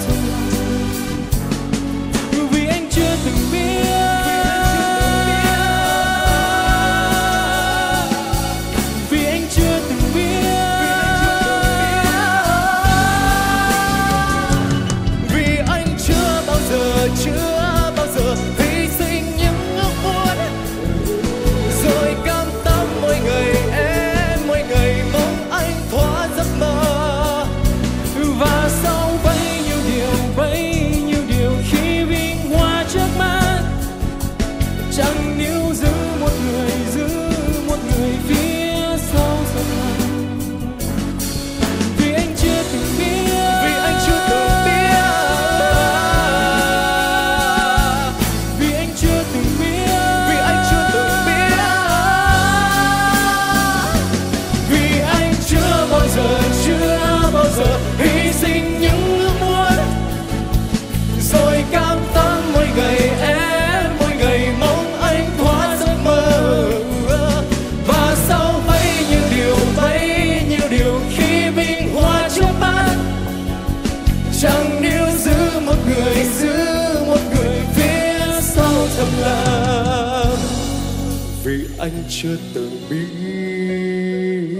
anh chưa từng biết.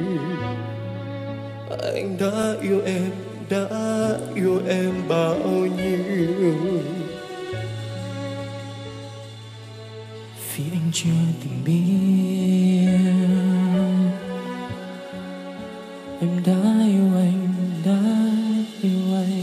Anh đã yêu em, đã yêu em bao nhiêu, vì anh chưa từng biết. Em đã yêu anh, đã yêu anh.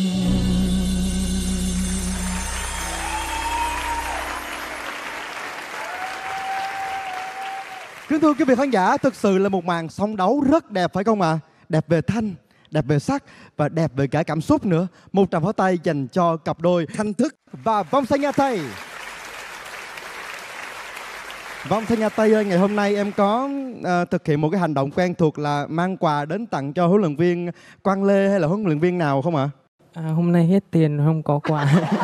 Kính thưa quý vị khán giả, thực sự là một màn song đấu rất đẹp phải không ạ? À? Đẹp về thanh, đẹp về sắc và đẹp về cả cảm xúc nữa. Một tràng pháo tay dành cho cặp đôi Thanh Thức và Vong Sa Nha Tây. Vong Sa Nha Tây ơi, ngày hôm nay em có uh, thực hiện một cái hành động quen thuộc là mang quà đến tặng cho huấn luyện viên Quang Lê hay là huấn luyện viên nào không ạ? À, hôm nay hết tiền không có quà.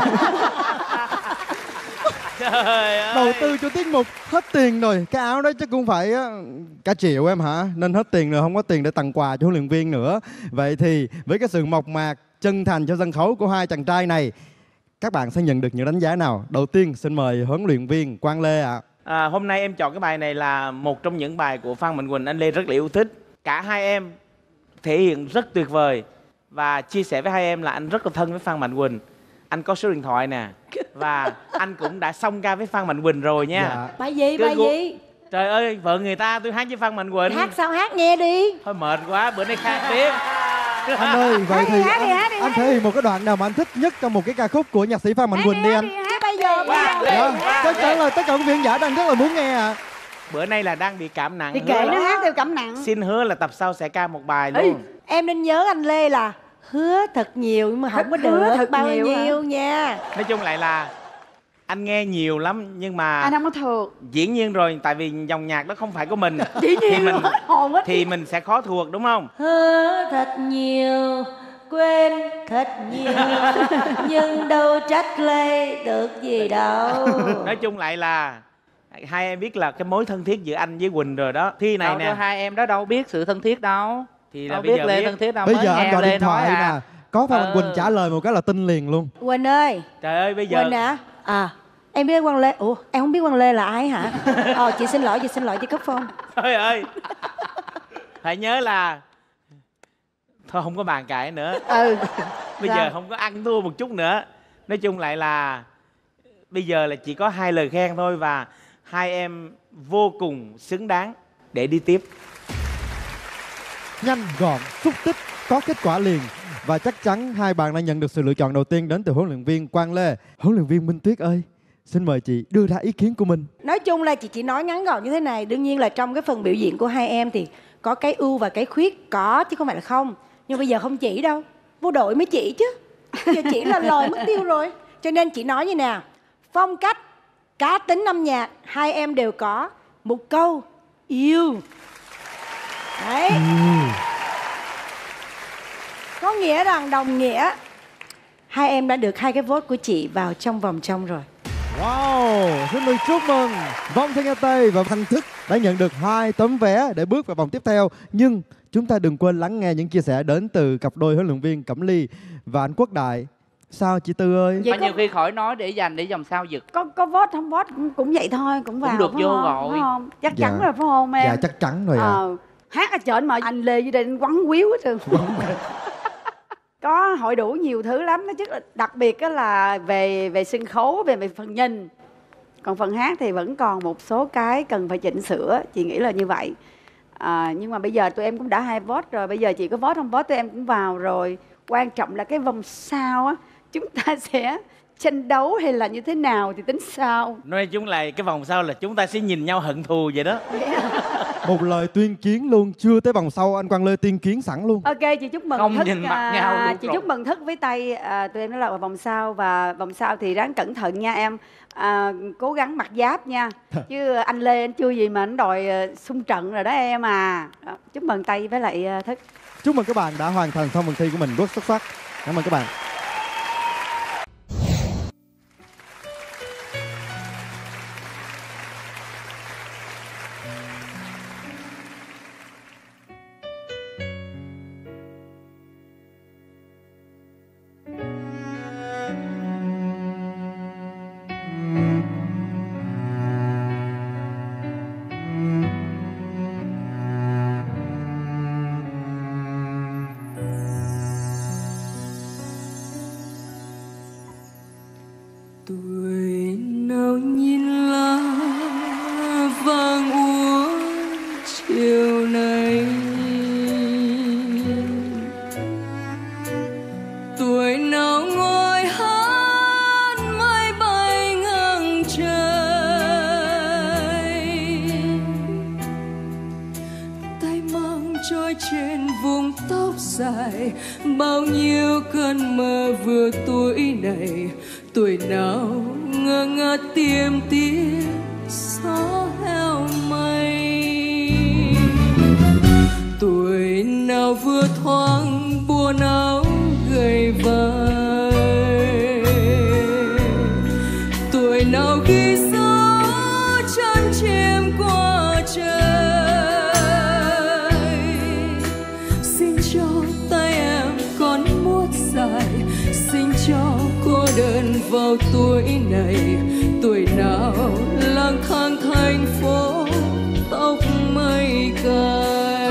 Trời ơi. Đầu tư cho tiết mục hết tiền rồi, cái áo đó chắc cũng phải cả triệu em hả? Nên hết tiền rồi, không có tiền để tặng quà cho huấn luyện viên nữa. Vậy thì với cái sự mộc mạc, chân thành cho sân khấu của hai chàng trai này, các bạn sẽ nhận được những đánh giá nào? Đầu tiên xin mời huấn luyện viên Quang Lê ạ. À, hôm nay em chọn cái bài này là một trong những bài của Phan Mạnh Quỳnh, anh Lê rất là yêu thích. Cả hai em thể hiện rất tuyệt vời. Và chia sẻ với hai em là anh rất là thân với Phan Mạnh Quỳnh. Anh có số điện thoại nè. Và anh cũng đã xong ca với Phan Mạnh Quỳnh rồi nha. Dạ. Bài gì, Cứ bài gu- gì? Trời ơi, vợ người ta tôi hát với Phan Mạnh Quỳnh. Hát sao hát nghe đi. Thôi mệt quá, bữa nay khác tiếp. Anh ơi, vậy thì hát đi, anh, hát đi, anh hát thể hiện một cái đoạn nào mà anh thích nhất trong một cái ca khúc của nhạc sĩ Phan Mạnh Quỳnh đi anh. Chứ bây giờ bây giờ Dạ, chắc chắn là tất cả quý vị khán giả đang rất là muốn nghe ạ. Bữa nay là đang bị cảm nặng. thì hứa kệ là- nó hát theo cảm nặng. Xin hứa là tập sau sẽ ca một bài Ê, luôn. em nên nhớ anh Lê là hứa thật nhiều nhưng mà không có Hứa được thật bao nhiều hả? nhiêu nha. Nói chung lại là anh nghe nhiều lắm nhưng mà Anh không có thuộc. dĩ nhiên rồi, tại vì dòng nhạc đó không phải của mình. Dĩ nhiên thì mình hết hồn hết. thì mình sẽ khó thuộc đúng không? Hứa thật nhiều, quên thật nhiều, nhưng đâu trách Lê được gì đâu. Nói chung lại là hai em biết là cái mối thân thiết giữa anh với Quỳnh rồi đó. Thi này Đâu, nè đâu, hai em đó đâu biết sự thân thiết đâu. thì là Đâu bây biết giờ Lê biết. thân thiết đâu. Bây mới giờ anh nghe gọi Lê điện thoại nói à. nè, có Phan Mạnh Ừ. Quỳnh trả lời một cái là tin liền luôn. Quỳnh ơi, Trời ơi bây giờ Quỳnh hả? À, em biết Quang Lê. Ủa, em không biết Quang Lê là ai hả? Ờ, chị xin lỗi, chị xin lỗi, chị cấp phone. Trời ơi phải nhớ là thôi không có bàn cãi nữa. Ừ. Bây Rồi. giờ không có ăn thua một chút nữa. Nói chung lại là bây giờ là chỉ có hai lời khen thôi và hai em vô cùng xứng đáng để đi tiếp. Nhanh gọn, xúc tích, có kết quả liền. Và chắc chắn hai bạn đã nhận được sự lựa chọn đầu tiên đến từ huấn luyện viên Quang Lê. Huấn luyện viên Minh Tuyết ơi, xin mời chị đưa ra ý kiến của mình. Nói chung là chị chỉ nói ngắn gọn như thế này. Đương nhiên là trong cái phần biểu diễn của hai em thì có cái ưu và cái khuyết, có chứ không phải là không. Nhưng bây giờ không chỉ đâu, vô đội mới chỉ chứ. Bây giờ chỉ là lời mất tiêu rồi. Cho nên chị nói như nào, phong cách, cá tính âm nhạc hai em đều có. Một câu yêu. Đấy. Có nghĩa rằng đồng nghĩa hai em đã được hai cái vote của chị vào trong vòng trong rồi. Wow, xin được chúc mừng Vong Sa Nha Tây và Thanh Thức đã nhận được hai tấm vé để bước vào vòng tiếp theo. Nhưng chúng ta đừng quên lắng nghe những chia sẻ đến từ cặp đôi huấn luyện viên Cẩm Ly và anh Quốc Đại. Sao chị Tư ơi? Mà nhiều khi khỏi nói để dành để dòng sau giật. Có có vote không vote cũng, cũng vậy thôi, cũng vào. được phải vô không? rồi. Phải không? Chắc Dạ. chắn rồi phải không em? Dạ chắc chắn rồi ạ. Ờ, hát ở trển mà anh Lê dưới đây anh quắn quýu hết trơn. Có hội đủ nhiều thứ lắm, nó chứ đặc biệt á là về về sân khấu, về về phần nhìn. Còn phần hát thì vẫn còn một số cái cần phải chỉnh sửa, chị nghĩ là như vậy. À, nhưng mà bây giờ tụi em cũng đã hai vote rồi, bây giờ chị có vote không vote tụi em cũng vào rồi. Quan trọng là cái vòng sau á, chúng ta sẽ tranh đấu hay là như thế nào thì tính sau. Nói chung là cái vòng sau là chúng ta sẽ nhìn nhau hận thù vậy đó. Một lời tuyên chiến luôn, chưa tới vòng sau anh Quang Lê tuyên chiến sẵn luôn. Ok, chị chúc mừng Không Thức. nhìn mặt à, nhau luôn chị rồi. chúc mừng Thức với Tay. À, tụi em nó là vào vòng sau và vòng sau thì ráng cẩn thận nha em. À, cố gắng mặc giáp nha. Chứ anh Lê anh chưa gì mà anh đòi uh, xung trận rồi đó em à. Đó, chúc mừng Tay với lại uh, Thức. Chúc mừng các bạn đã hoàn thành xong phần thi của mình rất xuất sắc. Cảm ơn các bạn. chiều nay. Tuổi nào ngồi hát mây bay ngang trời, tay mang trôi trên vùng tóc dài. Bao nhiêu cơn mơ vừa tuổi này, tuổi nào ngơ ngác tiêm tiếc gió heo mây. Tuổi nào vừa thoáng buồn áo gầy vai, tuổi nào ghi dấu chân chim qua trời. Xin cho tay em còn muốt dài, xin cho cô đơn vào tuổi này. Tuổi nào lang thang thành phố tóc mây cay.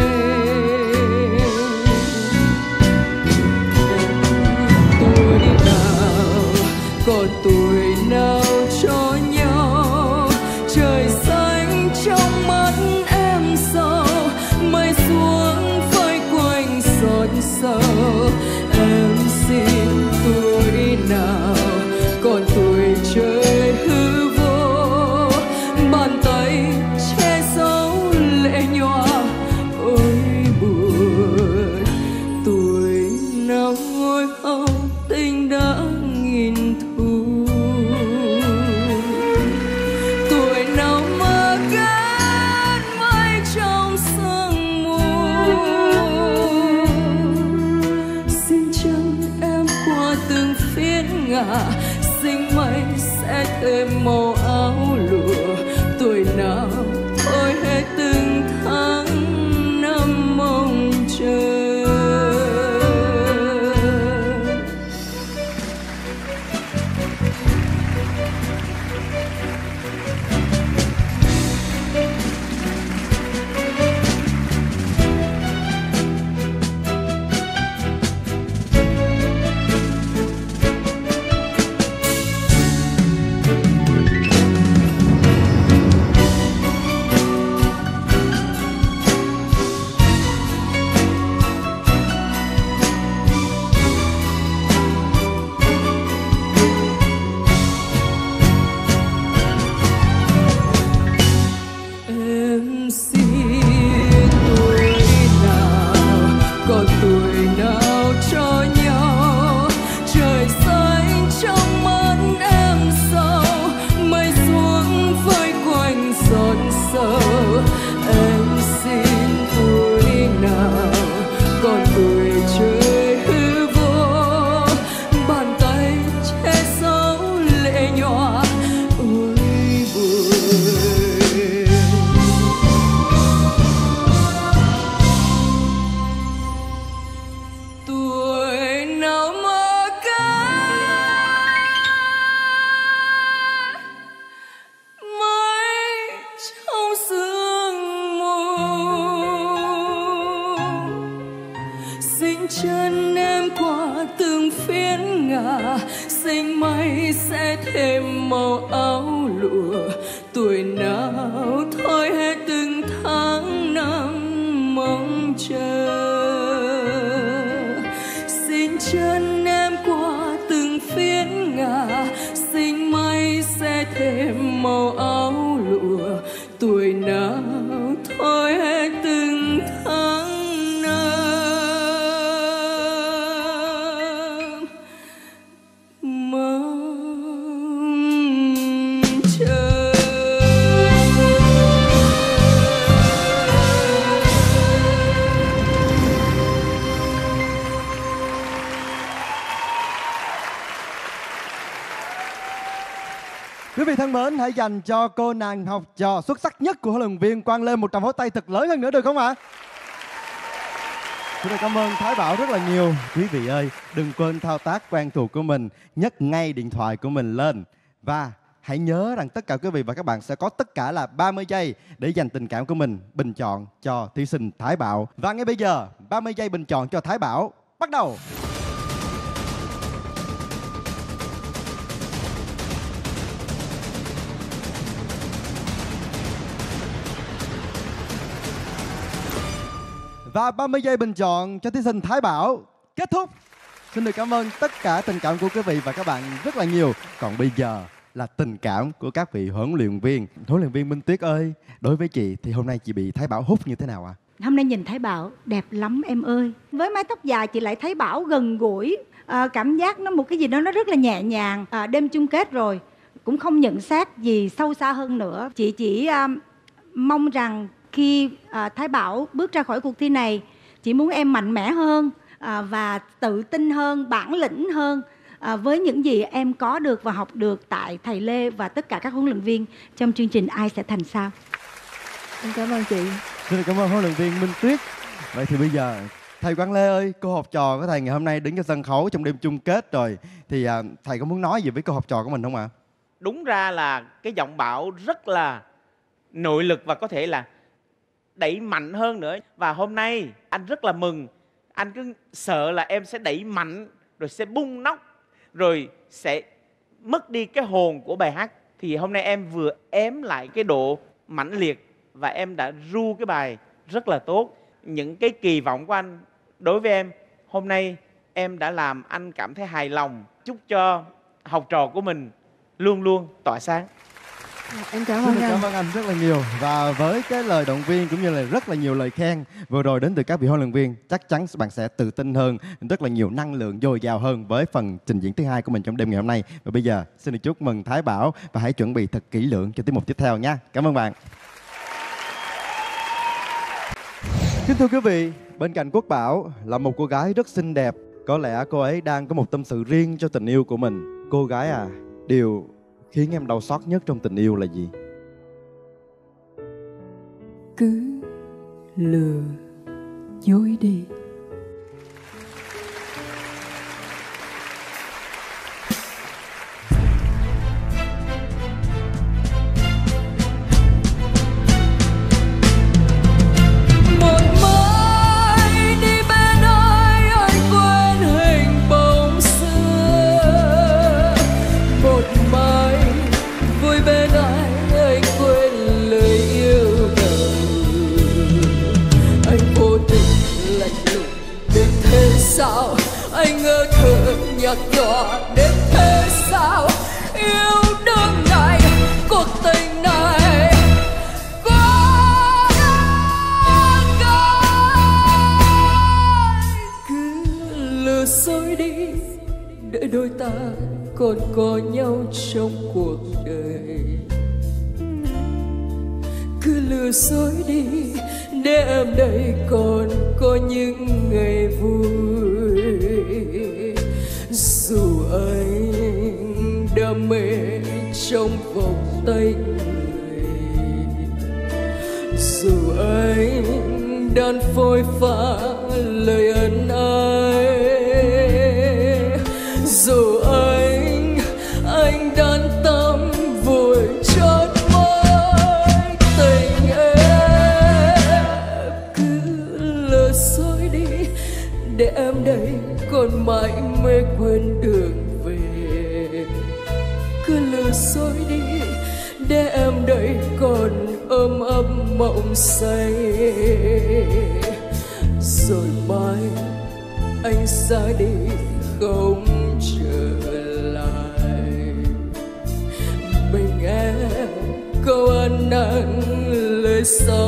Tuổi nào còn tuổi nào cho nhau, trời xanh trong mắt em sầu, mây xuống vây quanh xót sầu. Em xin tuổi nào còn tuổi trời hư vô, bàn tay che giấu lệ nhòa ôi buồn. Tuổi nào ngồi hầu tình đã nghìn thu, tuổi nào mơ kết mây trong sương mù. Xin chân em qua từng phiến ngả, sinh mây sẽ thêm màu áo lụa. Tuổi nào thôi hết từng tháng năm mong chờ. Em xin tuổi nào còn tuổi nào cho nhau, trời xanh trong mắt em sầu, mây xuống vây quanh giọt sầu. Em xin tuổi nào còn tuổi trời hư vô, bàn tay che giấu lệ nhòa ôi buồn. Tuổi nào mơ kết mây trong sương mù. Xin chân em qua từng phiến ngả, xin mây sẽ thêm màu áo lụa. Tuổi nào thôi hết từng tháng năm mong chờ. Xin chân em qua từng phiến ngả, xin mây sẽ thêm màu áo lụa. Tuổi nào thôi hết từng tháng năm mong chờ. Quý vị thân mến, hãy dành cho cô nàng học trò xuất sắc nhất của huấn luyện viên Quang Lê một tràng pháo tay thật lớn hơn nữa được không ạ? Chúng tôi cảm ơn Thái Bảo rất là nhiều. Quý vị ơi, đừng quên thao tác quen thuộc của mình, nhấc ngay điện thoại của mình lên. Và hãy nhớ rằng tất cả quý vị và các bạn sẽ có tất cả là ba mươi giây để dành tình cảm của mình bình chọn cho thí sinh Thái Bảo. Và ngay bây giờ, ba mươi giây bình chọn cho Thái Bảo bắt đầu. Và ba mươi giây bình chọn cho thí sinh Thái Bảo kết thúc. Xin được cảm ơn tất cả tình cảm của quý vị và các bạn rất là nhiều. Còn bây giờ là tình cảm của các vị huấn luyện viên. Huấn luyện viên Minh Tuyết ơi, đối với chị thì hôm nay chị bị Thái Bảo hút như thế nào ạ? À? Hôm nay nhìn Thái Bảo đẹp lắm em ơi. Với mái tóc dài chị lại thấy Bảo gần gũi, à, cảm giác nó một cái gì đó nó rất là nhẹ nhàng. À, đêm chung kết rồi cũng không nhận xét gì sâu xa hơn nữa. Chị chỉ à, mong rằng khi à, Thái Bảo bước ra khỏi cuộc thi này, chị muốn em mạnh mẽ hơn à, và tự tin hơn, bản lĩnh hơn à, với những gì em có được và học được tại thầy Lê và tất cả các huấn luyện viên trong chương trình Ai Sẽ Thành Sao. Em cảm ơn chị. Xin cảm ơn huấn luyện viên Minh Tuyết. Vậy thì bây giờ thầy Quang Lê ơi, cô học trò của thầy ngày hôm nay đứng trên sân khấu trong đêm chung kết rồi, thì à, thầy có muốn nói gì với cô học trò của mình không ạ? À? Đúng ra là cái giọng Bảo rất là nội lực và có thể là đẩy mạnh hơn nữa. Và hôm nay anh rất là mừng. Anh cứ sợ là em sẽ đẩy mạnh rồi sẽ bung nóc rồi sẽ mất đi cái hồn của bài hát. Thì hôm nay em vừa ém lại cái độ mãnh liệt và em đã ru cái bài rất là tốt. Những cái kỳ vọng của anh đối với em, hôm nay em đã làm anh cảm thấy hài lòng. Chúc cho học trò của mình luôn luôn tỏa sáng. Em cảm ơn Xin anh. cảm ơn anh rất là nhiều. Và với cái lời động viên cũng như là rất là nhiều lời khen vừa rồi đến từ các vị huấn luyện viên, chắc chắn bạn sẽ tự tin hơn, rất là nhiều năng lượng dồi dào hơn với phần trình diễn thứ hai của mình trong đêm ngày hôm nay. Và bây giờ xin được chúc mừng Thái Bảo và hãy chuẩn bị thật kỹ lưỡng cho tiết mục tiếp theo nha. Cảm ơn bạn. Kính thưa quý vị, bên cạnh Quốc Bảo là một cô gái rất xinh đẹp. Có lẽ cô ấy đang có một tâm sự riêng cho tình yêu của mình. Cô gái à, điều khiến em đau xót nhất trong tình yêu là gì? Cứ lừa dối đi. Sao anh ngơ thơ nhạt nhòa đến thế sao? Yêu đương này, cuộc tình này quá đáng gai. Cứ lừa dối đi để đôi ta còn có nhau trong cuộc đời. Cứ lừa dối đi để em đây còn có những ngày vui. Dù anh đam mê trong vòng tay người, dù anh đan phôi pha lời ân ái, dù anh anh đan tâm vội chót mối tình em. Cứ lừa dối đi để em đây còn mãi mê quên đường về. Cứ lừa dối đi để em đây còn ôm ấp mộng say. Rồi mai anh ra đi không trở lại. Mình nghe câu ăn năn lời sám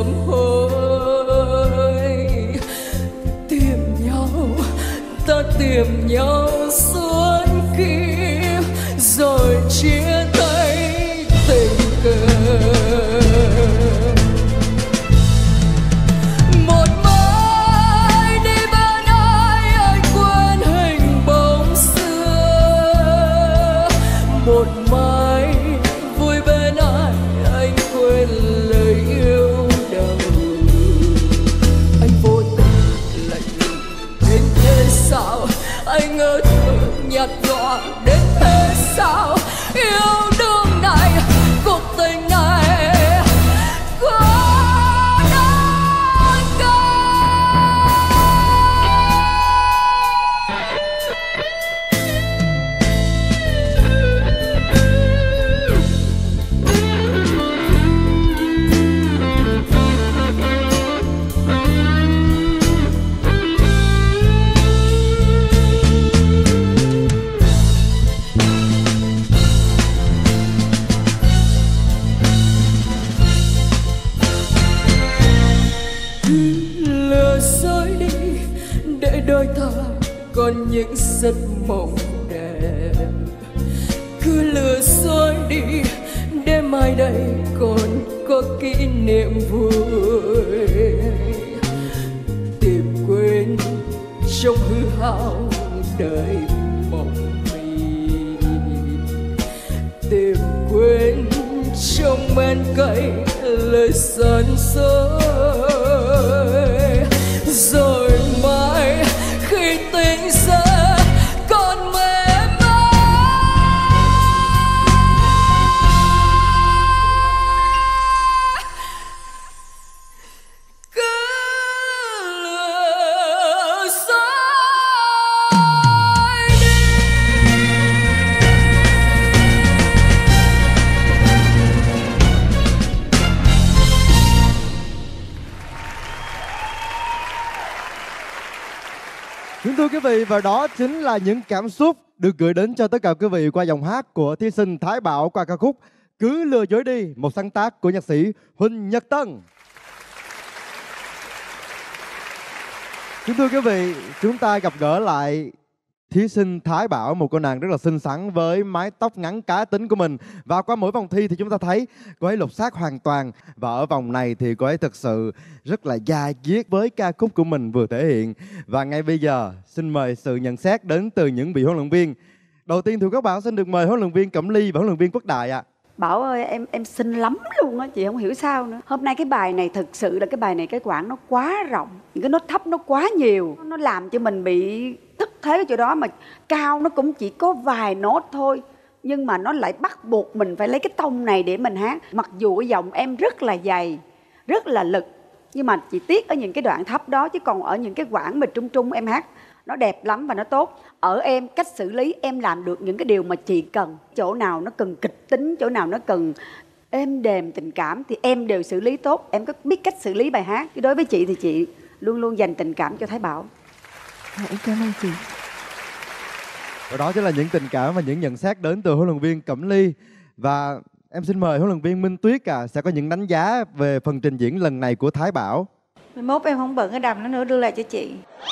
hối. Tìm nhau, ta tìm nhau suốt kiếp rồi chia tay tình cờ. Một mai đi bên ai anh quên hình bóng xưa. Một mai vui bên ai anh quên lời yêu đầu. Anh vô tình lạnh lùng đến thế sao? Anh ngỡ thương nhạt nhòa đến thế sao? Yêu đương này, cuộc tình này quá đáng còn những giấc mộng đẹp. Cứ lừa dối đi để mai đây còn có kỷ niệm vui. Tìm quên trong hư hao đời mộng mị, tìm quên trong men cay lời gian dối. Rồi mãi khi tỉnh giấc còn mê Thưa quý vị, và đó chính là những cảm xúc được gửi đến cho tất cả quý vị qua giọng hát của thí sinh Thái Bảo qua ca khúc Cứ Lừa Dối Đi, một sáng tác của nhạc sĩ Huỳnh Nhật Tân. Kính thưa quý vị, chúng ta gặp gỡ lại thí sinh Thái Bảo, một cô nàng rất là xinh xắn với mái tóc ngắn cá tính của mình. Và qua mỗi vòng thi thì chúng ta thấy cô ấy lột xác hoàn toàn. Và ở vòng này thì cô ấy thực sự rất là da diết với ca khúc của mình vừa thể hiện. Và ngay bây giờ xin mời sự nhận xét đến từ những vị huấn luyện viên. Đầu tiên thì các bạn xin được mời huấn luyện viên Cẩm Ly và huấn luyện viên Quốc Đại ạ. À. Bảo ơi, em em xinh lắm luôn á, chị không hiểu sao nữa. Hôm nay cái bài này thực sự là cái bài này cái quãng nó quá rộng, những cái nốt thấp nó quá nhiều, nó làm cho mình bị thất thế ở chỗ đó, mà cao nó cũng chỉ có vài nốt thôi, nhưng mà nó lại bắt buộc mình phải lấy cái tông này để mình hát. Mặc dù cái giọng em rất là dày, rất là lực, nhưng mà chỉ tiếc ở những cái đoạn thấp đó, chứ còn ở những cái quãng mà trung trung em hát nó đẹp lắm và nó tốt. Ở em, cách xử lý em làm được những cái điều mà chị cần. Chỗ nào nó cần kịch tính, chỗ nào nó cần êm đềm tình cảm thì em đều xử lý tốt. Em có biết cách xử lý bài hát. Chứ đối với chị thì chị luôn luôn dành tình cảm cho Thái Bảo. Em cảm ơn chị. Và đó chính là những tình cảm và những nhận xét đến từ huấn luyện viên Cẩm Ly. Và em xin mời huấn luyện viên Minh Tuyết à, sẽ có những đánh giá về phần trình diễn lần này của Thái Bảo. Mai mốt em không bận cái đầm nó nữa, đưa lại cho chị.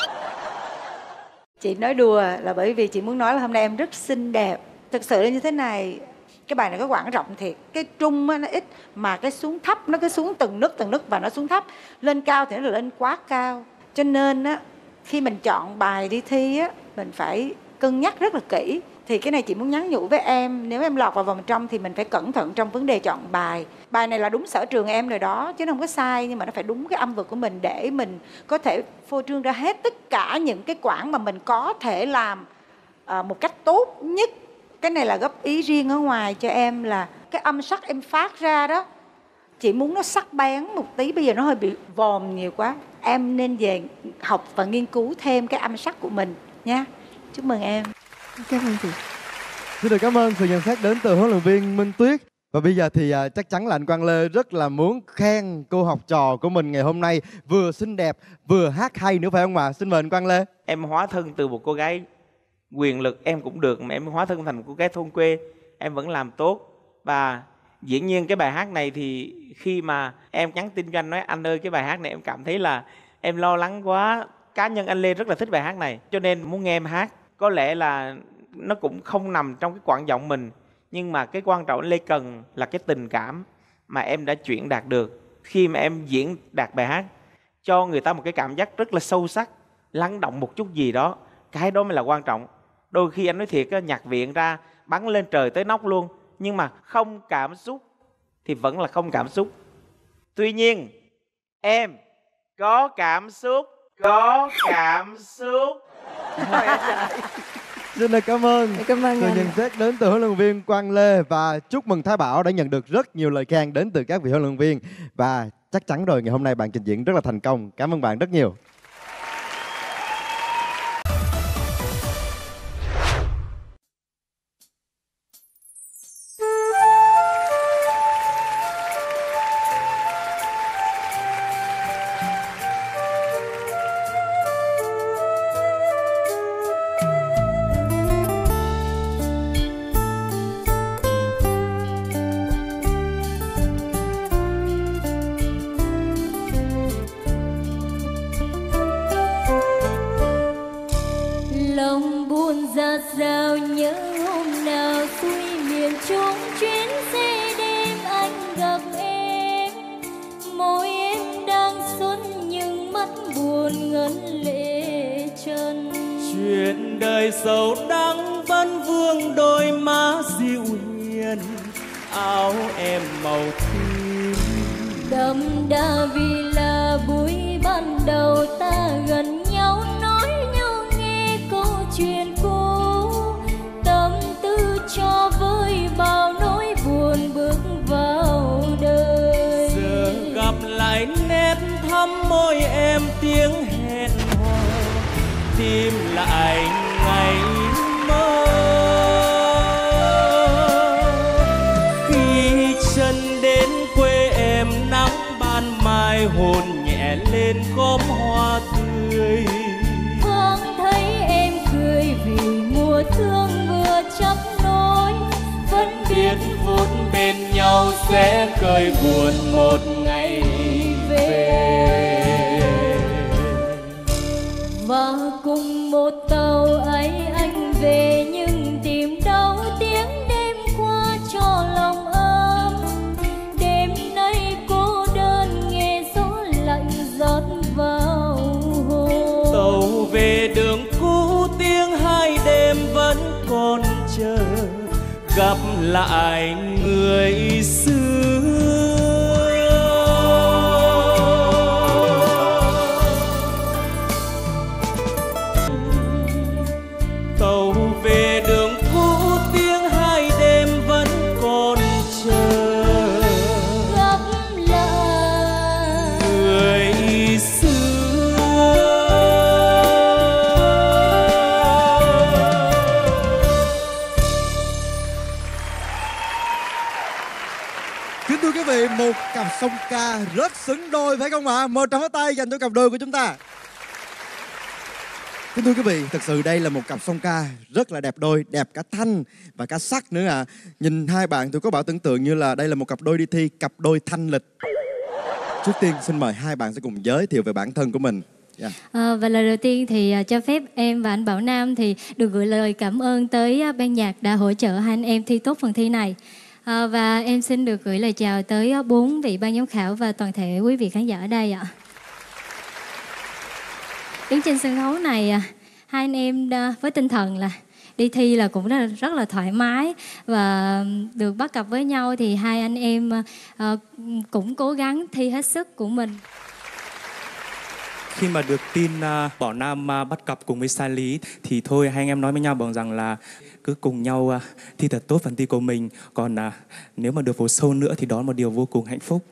Chị nói đùa là bởi vì chị muốn nói là hôm nay em rất xinh đẹp. Thực sự là như thế này, cái bài này có quãng rộng thiệt. Cái trung nó ít, mà cái xuống thấp nó cứ xuống từng nấc từng nấc và nó xuống thấp. Lên cao thì nó là lên quá cao. Cho nên á, khi mình chọn bài đi thi á, mình phải cân nhắc rất là kỹ. Thì cái này chị muốn nhắn nhủ với em, nếu em lọt vào vòng trong thì mình phải cẩn thận trong vấn đề chọn bài. Bài này là đúng sở trường em rồi đó, chứ nó không có sai, nhưng mà nó phải đúng cái âm vực của mình để mình có thể phô trương ra hết tất cả những cái quãng mà mình có thể làm uh, một cách tốt nhất. Cái này là góp ý riêng ở ngoài cho em, là cái âm sắc em phát ra đó, chị muốn nó sắc bén một tí, bây giờ nó hơi bị vòm nhiều quá. Em nên về học và nghiên cứu thêm cái âm sắc của mình nha. Chúc mừng em. Cảm ơn chị. Xin được cảm ơn sự nhận xét đến từ huấn luyện viên Minh Tuyết. Và bây giờ thì uh, chắc chắn là anh Quang Lê rất là muốn khen cô học trò của mình ngày hôm nay vừa xinh đẹp vừa hát hay nữa phải không ạ? Xin mời anh Quang Lê. Em hóa thân từ một cô gái quyền lực em cũng được, mà em hóa thân thành một cô gái thôn quê em vẫn làm tốt. Và dĩ nhiên cái bài hát này thì khi mà em nhắn tin cho anh nói anh ơi cái bài hát này em cảm thấy là em lo lắng quá. Cá nhân anh Lê rất là thích bài hát này cho nên muốn nghe em hát. Có lẽ là nó cũng không nằm trong cái quãng giọng mình, nhưng mà cái quan trọng anh Lê cần là cái tình cảm mà em đã chuyển đạt được khi mà em diễn đạt bài hát, cho người ta một cái cảm giác rất là sâu sắc, lắng động một chút gì đó. Cái đó mới là quan trọng. Đôi khi anh nói thiệt á, nhạc viện ra bắn lên trời tới nóc luôn, nhưng mà không cảm xúc thì vẫn là không cảm xúc. Tuy nhiên em có cảm xúc, có cảm xúc. Xin được cảm ơn Cảm ơn sự anh. nhận xét đến từ huấn luyện viên Quang Lê. Và chúc mừng Thái Bảo đã nhận được rất nhiều lời khen đến từ các vị huấn luyện viên. Và chắc chắn rồi, ngày hôm nay bạn trình diễn rất là thành công. Cảm ơn bạn rất nhiều. vẫn lệ chân. Chuyện đời sầu đắng vẫn vương đôi má dịu hiền, áo em màu tím đậm đà vì là buổi ban đầu ta gần nhau, nói nhau nghe câu chuyện cũ, tâm tư cho với bao nỗi buồn bước vào đời. Giờ gặp lại nét thắm môi em, tiếng hẹn hò, tìm lại ngày mơ. Khi chân đến quê em, nắng ban mai hôn nhẹ lên khóm hoa tươi. Thoáng thấy em cười vì mùa thương vừa chấp nối, vẫn biết phút bên nhau sẽ cởi buồn một ngày về. Và cùng một tàu ấy anh về, nhưng tìm đâu tiếng đêm qua cho lòng ấm. Đêm nay cô đơn nghe gió lạnh rót vào hồn. Tàu về đường cũ, tiếng hai đêm vẫn còn chờ gặp lại người xưa. Tàu về đường cũ, tiếng hai đêm vẫn còn chờ gặp lại người xưa. Kính thưa quý vị, một cặp song ca rất xứng đôi phải không ạ? Một tràng pháo tay dành cho cặp đôi của chúng ta. Kính thưa quý vị, thật sự đây là một cặp song ca rất là đẹp đôi, đẹp cả thanh và cả sắc nữa à. Nhìn hai bạn tôi có bảo tưởng tượng như là đây là một cặp đôi đi thi, cặp đôi thanh lịch. Trước tiên xin mời hai bạn sẽ cùng giới thiệu về bản thân của mình. Yeah. À, và lời đầu tiên thì à, cho phép em và anh Bảo Nam thì được gửi lời cảm ơn tới à, ban nhạc đã hỗ trợ hai anh em thi tốt phần thi này. À, và em xin được gửi lời chào tới à, bốn vị ban giám khảo và toàn thể quý vị khán giả ở đây ạ. Đứng trên sân khấu này, à, hai anh em à, với tinh thần là đi thi là cũng rất là, rất là thoải mái, và được bắt cặp với nhau thì hai anh em à, cũng cố gắng thi hết sức của mình. Khi mà được tin uh, Bảo Nam uh, bắt cặp cùng với Sa Lý thì thôi hai anh em nói với nhau bằng rằng là cứ cùng nhau uh, thi thật tốt phần thi của mình. Còn uh, nếu mà được vào sâu nữa thì đó là một điều vô cùng hạnh phúc.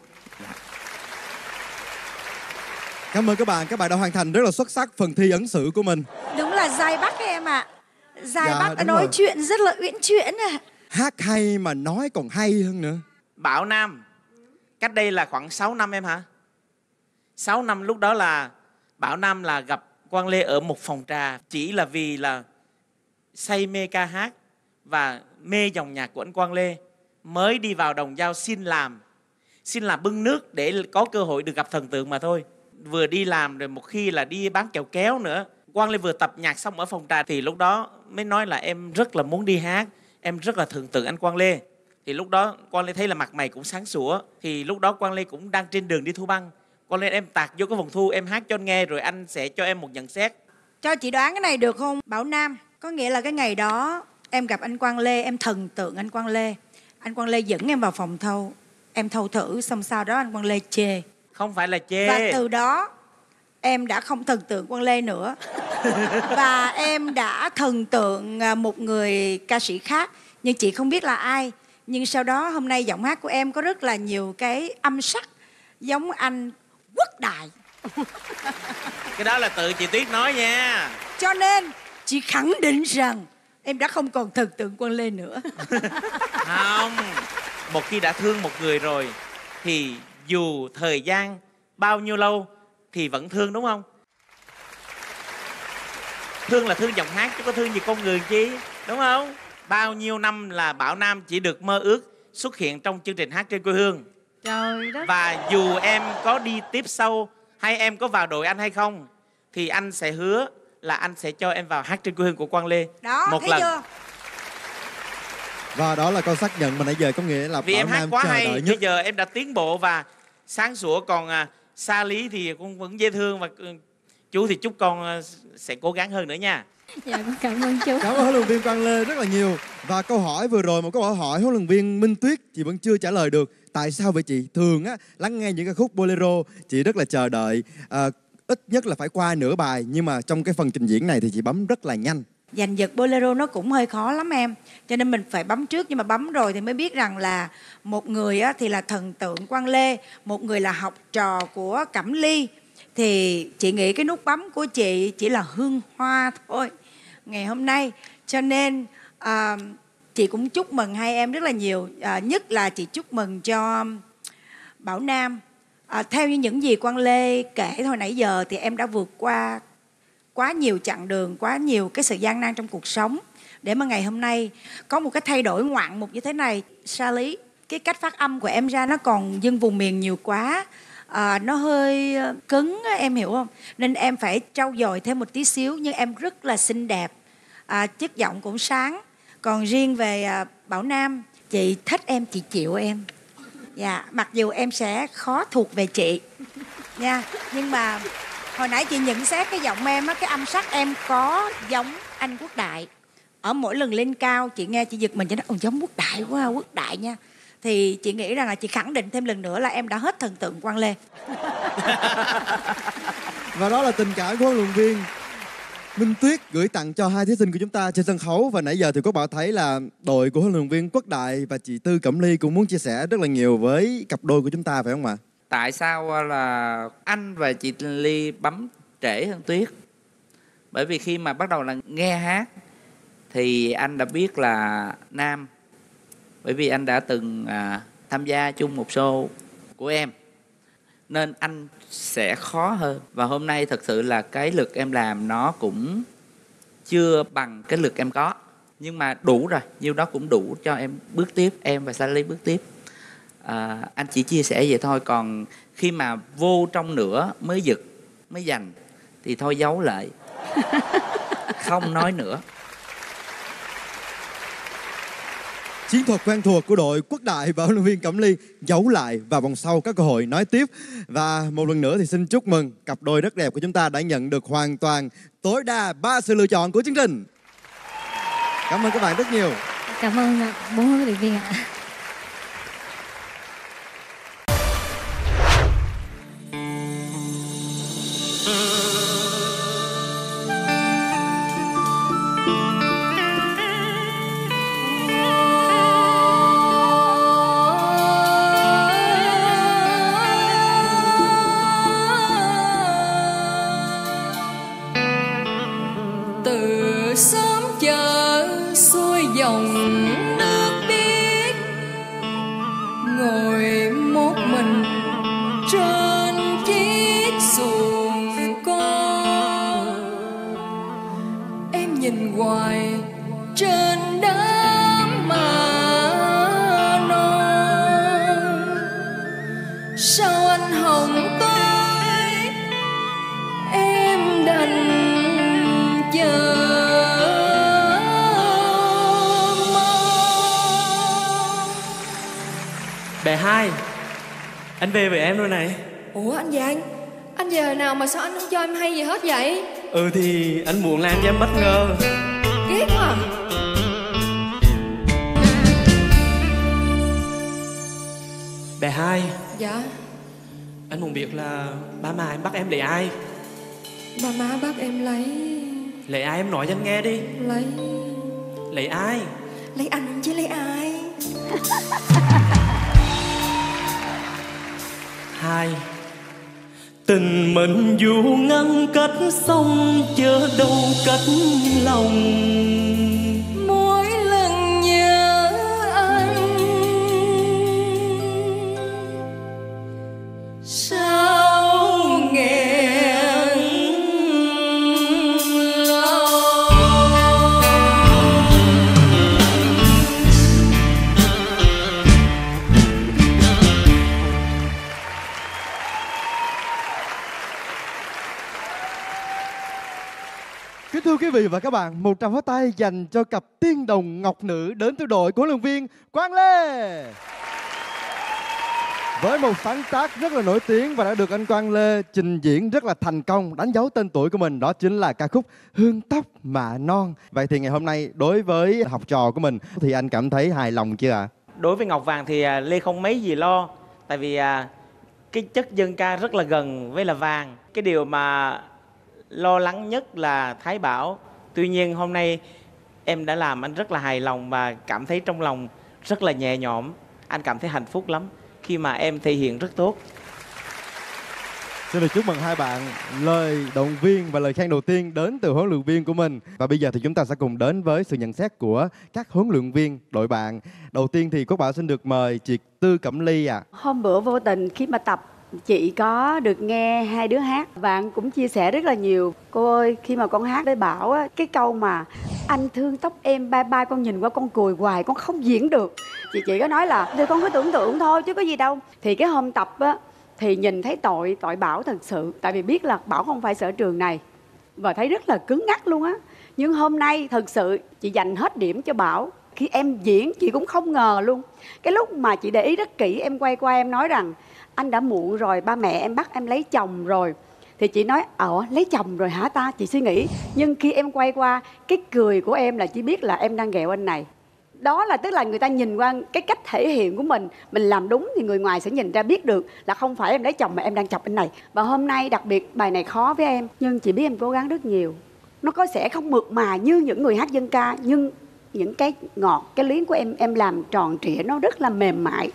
Cảm ơn các bạn, các bạn đã hoàn thành rất là xuất sắc phần thi ấn xử của mình. Đúng là Giai Bắc em ạ. À. Giai Dạ, Bắc đã đúng nói rồi. chuyện rất là uyển chuyển à. Hát hay mà nói còn hay hơn nữa. Bảo Nam, cách đây là khoảng sáu năm em hả? sáu năm lúc đó là Bảo Nam là gặp Quang Lê ở một phòng trà, chỉ là vì là say mê ca hát và mê dòng nhạc của anh Quang Lê, mới đi vào Đồng Dao xin làm, xin làm bưng nước để có cơ hội được gặp thần tượng mà thôi. Vừa đi làm rồi một khi là đi bán kẹo kéo nữa. Quang Lê vừa tập nhạc xong ở phòng trà thì lúc đó mới nói là em rất là muốn đi hát, em rất là tưởng tượng anh Quang Lê. Thì lúc đó Quang Lê thấy là mặt mày cũng sáng sủa, thì lúc đó Quang Lê cũng đang trên đường đi thu băng. Quang Lê em tạt vô cái vòng thu, em hát cho anh nghe rồi anh sẽ cho em một nhận xét. Cho chị đoán cái này được không Bảo Nam? Có nghĩa là cái ngày đó em gặp anh Quang Lê, em thần tượng anh Quang Lê. Anh Quang Lê dẫn em vào phòng thâu, em thâu thử xong sau đó anh Quang Lê chê. Không phải là chê. Và từ đó em đã không thần tượng Quang Lê nữa. Và em đã thần tượng một người ca sĩ khác, nhưng chị không biết là ai. Nhưng sau đó hôm nay giọng hát của em có rất là nhiều cái âm sắc giống anh Quốc Đại. Cái đó là tự chị Tuyết nói nha. Cho nên chị khẳng định rằng em đã không còn thần tượng Quang Lê nữa. Không, một khi đã thương một người rồi thì dù thời gian bao nhiêu lâu thì vẫn thương, đúng không? Thương là thương giọng hát chứ có thương gì con người chi, đúng không? Bao nhiêu năm là Bảo Nam chỉ được mơ ước xuất hiện trong chương trình Hát Trên Quê Hương. Trời đất. Và dù em có đi tiếp sau hay em có vào đội anh hay không thì anh sẽ hứa là anh sẽ cho em vào Hát Trên Quê Hương của Quang Lê. Đó, một thấy lần. chưa? Và đó là câu xác nhận mà nãy giờ có nghĩa là Vì Bảo em hát Nam quá chờ hay, đợi bây nhất. giờ em đã tiến bộ và sáng sủa. Còn à, Sa Lý thì cũng vẫn dễ thương và Chú thì chúc con ờ, sẽ cố gắng hơn nữa nha. Dạ con cảm ơn chú. Cảm ơn huấn luyện viên Quang Lê rất là nhiều. Và câu hỏi vừa rồi, một câu hỏi hỏi huấn luyện viên Minh Tuyết, chị vẫn chưa trả lời được. Tại sao vậy chị? Thường á, lắng nghe những ca khúc bolero, chị rất là chờ đợi, à, ít nhất là phải qua nửa bài. Nhưng mà trong cái phần trình diễn này thì chị bấm rất là nhanh. Giành giật bolero nó cũng hơi khó lắm em. Cho nên mình phải bấm trước, nhưng mà bấm rồi thì mới biết rằng là một người á, thì là thần tượng Quang Lê, một người là học trò của Cẩm Ly. Thì chị nghĩ cái nút bấm của chị chỉ là hương hoa thôi ngày hôm nay. Cho nên à, chị cũng chúc mừng hai em rất là nhiều. à, Nhất là chị chúc mừng cho Bảo Nam. à, Theo như những gì Quang Lê kể hồi nãy giờ thì em đã vượt qua quá nhiều chặng đường, quá nhiều cái sự gian nan trong cuộc sống để mà ngày hôm nay có một cái thay đổi ngoạn mục như thế này. Sa Lý, cái cách phát âm của em ra nó còn dân vùng miền nhiều quá, à, nó hơi cứng á, em hiểu không? Nên em phải trau dồi thêm một tí xíu. Nhưng em rất là xinh đẹp, à, chất giọng cũng sáng. Còn riêng về à, Bảo Nam, chị thích em, chị chịu em. Dạ, mặc dù em sẽ khó thuộc về chị nha, nhưng mà hồi nãy chị nhận xét cái giọng em á, cái âm sắc em có giống anh Quốc Đại. Ở mỗi lần lên cao chị nghe chị giật mình, chị nói ồ giống Quốc Đại quá, Quốc Đại nha. Thì chị nghĩ rằng là chị khẳng định thêm lần nữa là em đã hết thần tượng Quang Lê. Và đó là tình cảm của huấn luyện viên Minh Tuyết gửi tặng cho hai thí sinh của chúng ta trên sân khấu. Và nãy giờ thì Quốc Bảo thấy là đội của huấn luyện viên Quốc Đại và chị Tư Cẩm Ly cũng muốn chia sẻ rất là nhiều với cặp đôi của chúng ta, phải không ạ? Tại sao là anh và chị Ly bấm trễ hơn Tuyết? Bởi vì khi mà bắt đầu là nghe hát thì anh đã biết là nam. Bởi vì anh đã từng à, tham gia chung một show của em, nên anh sẽ khó hơn. Và hôm nay thật sự là cái lực em làm nó cũng chưa bằng cái lực em có, nhưng mà đủ rồi, nhiêu đó cũng đủ cho em bước tiếp, em và Sally bước tiếp. à, Anh chỉ chia sẻ vậy thôi. Còn khi mà vô trong nữa mới giật, mới giành thì thôi giấu lại, không nói nữa. Chiến thuật quen thuộc của đội Quốc Đại và huấn luyện viên Cẩm Ly, giấu lại và vòng sau có cơ hội nói tiếp. Và một lần nữa thì xin chúc mừng cặp đôi rất đẹp của chúng ta đã nhận được hoàn toàn tối đa ba sự lựa chọn của chương trình. Cảm ơn các bạn rất nhiều. Cảm ơn bốn huấn luyện viên ạ. Sớm chờ xuôi dòng nước biếc, ngồi một mình trên chiếc xuồng con. Em nhìn hoài trên đám mà non, sao anh hồng tới em đành chờ. Bé hai, anh về với em rồi này. Ủa anh về anh? Anh về hồi nào mà sao anh không cho em hay gì hết vậy? Ừ thì anh muốn làm cho em bất ngờ. Ghét quá à. Bé hai. Dạ. Anh muốn biết là ba má em bắt em lấy ai? Ba má bắt em lấy... Lấy ai em nói cho anh nghe đi. Lấy... Lấy ai? Lấy anh chứ lấy ai? Hai. Tình mình dù ngăn cách sông chớ đâu cách lòng. Mỗi lần nhớ anh sao nghẹn lòng. Kính thưa quý vị và các bạn, một tràng pháo tay dành cho cặp tiên đồng ngọc nữ đến từ đội của huấn luyện viên Quang Lê. Với một sáng tác rất là nổi tiếng và đã được anh Quang Lê trình diễn rất là thành công, đánh dấu tên tuổi của mình, đó chính là ca khúc Hương Tóc Mạ Non. Vậy thì ngày hôm nay đối với học trò của mình thì anh cảm thấy hài lòng chưa ạ? À? Đối với Ngọc Vàng thì à, Lê không mấy gì lo. Tại vì à, cái chất dân ca rất là gần với là Vàng. Cái điều mà lo lắng nhất là Thái Bảo. Tuy nhiên hôm nay em đã làm anh rất là hài lòng và cảm thấy trong lòng rất là nhẹ nhõm. Anh cảm thấy hạnh phúc lắm khi mà em thể hiện rất tốt. Xin được chúc mừng hai bạn. Lời động viên và lời khen đầu tiên đến từ huấn luyện viên của mình. Và bây giờ thì chúng ta sẽ cùng đến với sự nhận xét của các huấn luyện viên đội bạn. Đầu tiên thì Quốc Bảo xin được mời chị Tư Cẩm Ly ạ. À. Hôm bữa vô tình khi mà tập, chị có được nghe hai đứa hát. Bạn cũng chia sẻ rất là nhiều. Cô ơi, khi mà con hát với Bảo á, cái câu mà anh thương tóc em bye bye, con nhìn qua con cười hoài, con không diễn được. Chị chị có nói là thì con cứ tưởng tượng thôi chứ có gì đâu. Thì cái hôm tập á thì nhìn thấy tội tội Bảo thật sự. Tại vì biết là Bảo không phải sở trường này và thấy rất là cứng ngắc luôn á. Nhưng hôm nay thật sự chị dành hết điểm cho Bảo. Khi em diễn chị cũng không ngờ luôn. Cái lúc mà chị để ý rất kỹ, em quay qua em nói rằng anh đã muộn rồi, ba mẹ em bắt em lấy chồng rồi. Thì chị nói ờ lấy chồng rồi hả ta? Chị suy nghĩ. Nhưng khi em quay qua, cái cười của em là chỉ biết là em đang ghẹo anh này. Đó là tức là người ta nhìn qua cái cách thể hiện của mình. Mình làm đúng thì người ngoài sẽ nhìn ra biết được là không phải em lấy chồng mà em đang chọc anh này. Và hôm nay đặc biệt bài này khó với em, nhưng chị biết em cố gắng rất nhiều. Nó có sẽ không mượt mà như những người hát dân ca, nhưng những cái ngọt, cái liếng của em em làm tròn trịa, nó rất là mềm mại.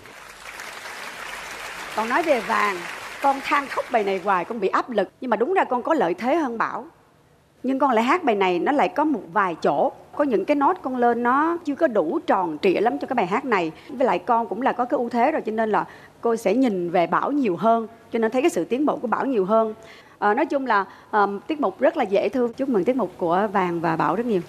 Còn nói về Vàng, con than khóc bài này hoài, con bị áp lực. Nhưng mà đúng ra con có lợi thế hơn Bảo. Nhưng con lại hát bài này nó lại có một vài chỗ, có những cái nốt con lên nó chưa có đủ tròn trịa lắm cho cái bài hát này. Với lại con cũng là có cái ưu thế rồi, cho nên là cô sẽ nhìn về Bảo nhiều hơn, cho nên thấy cái sự tiến bộ của Bảo nhiều hơn. à, Nói chung là à, tiết mục rất là dễ thương. Chúc mừng tiết mục của Vàng và Bảo rất nhiều.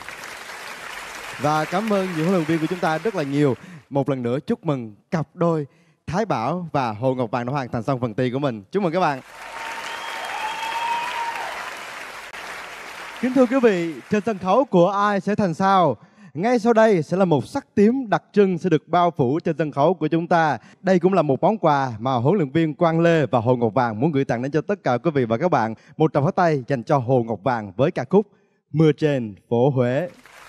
Và cảm ơn những huấn luyện viên của chúng ta rất là nhiều. Một lần nữa chúc mừng cặp đôi Thái Bảo và Hồ Ngọc Vàng đã hoàn thành xong phần thi của mình. Chúc mừng các bạn. Kính thưa quý vị, trên sân khấu của Ai Sẽ Thành Sao, ngay sau đây sẽ là một sắc tím đặc trưng sẽ được bao phủ trên sân khấu của chúng ta. Đây cũng là một món quà mà huấn luyện viên Quang Lê và Hồ Ngọc Vàng muốn gửi tặng đến cho tất cả quý vị và các bạn. Một tràng pháo tay dành cho Hồ Ngọc Vàng với ca khúc Mưa Trên Phố Huế.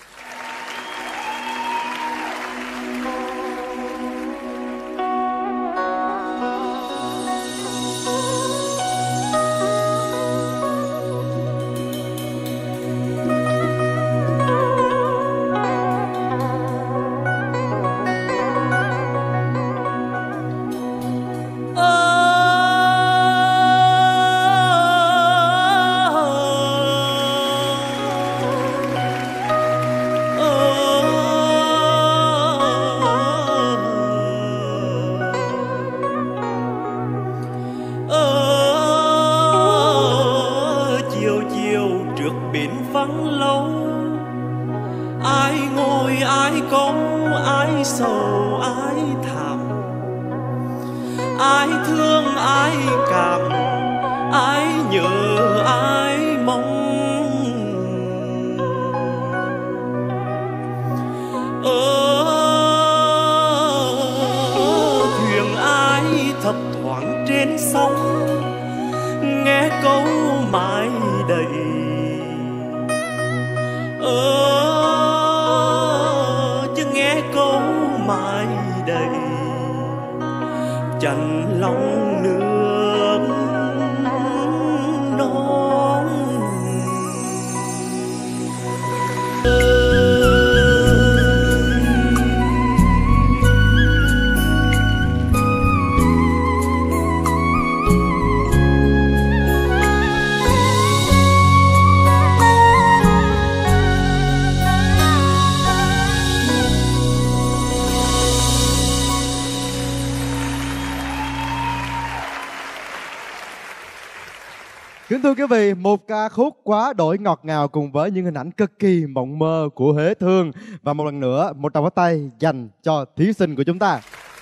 Kính thưa quý vị, một ca khúc quá đổi ngọt ngào cùng với những hình ảnh cực kỳ mộng mơ của Huế Thương. Và một lần nữa, một tràng pháo tay dành cho thí sinh của chúng ta.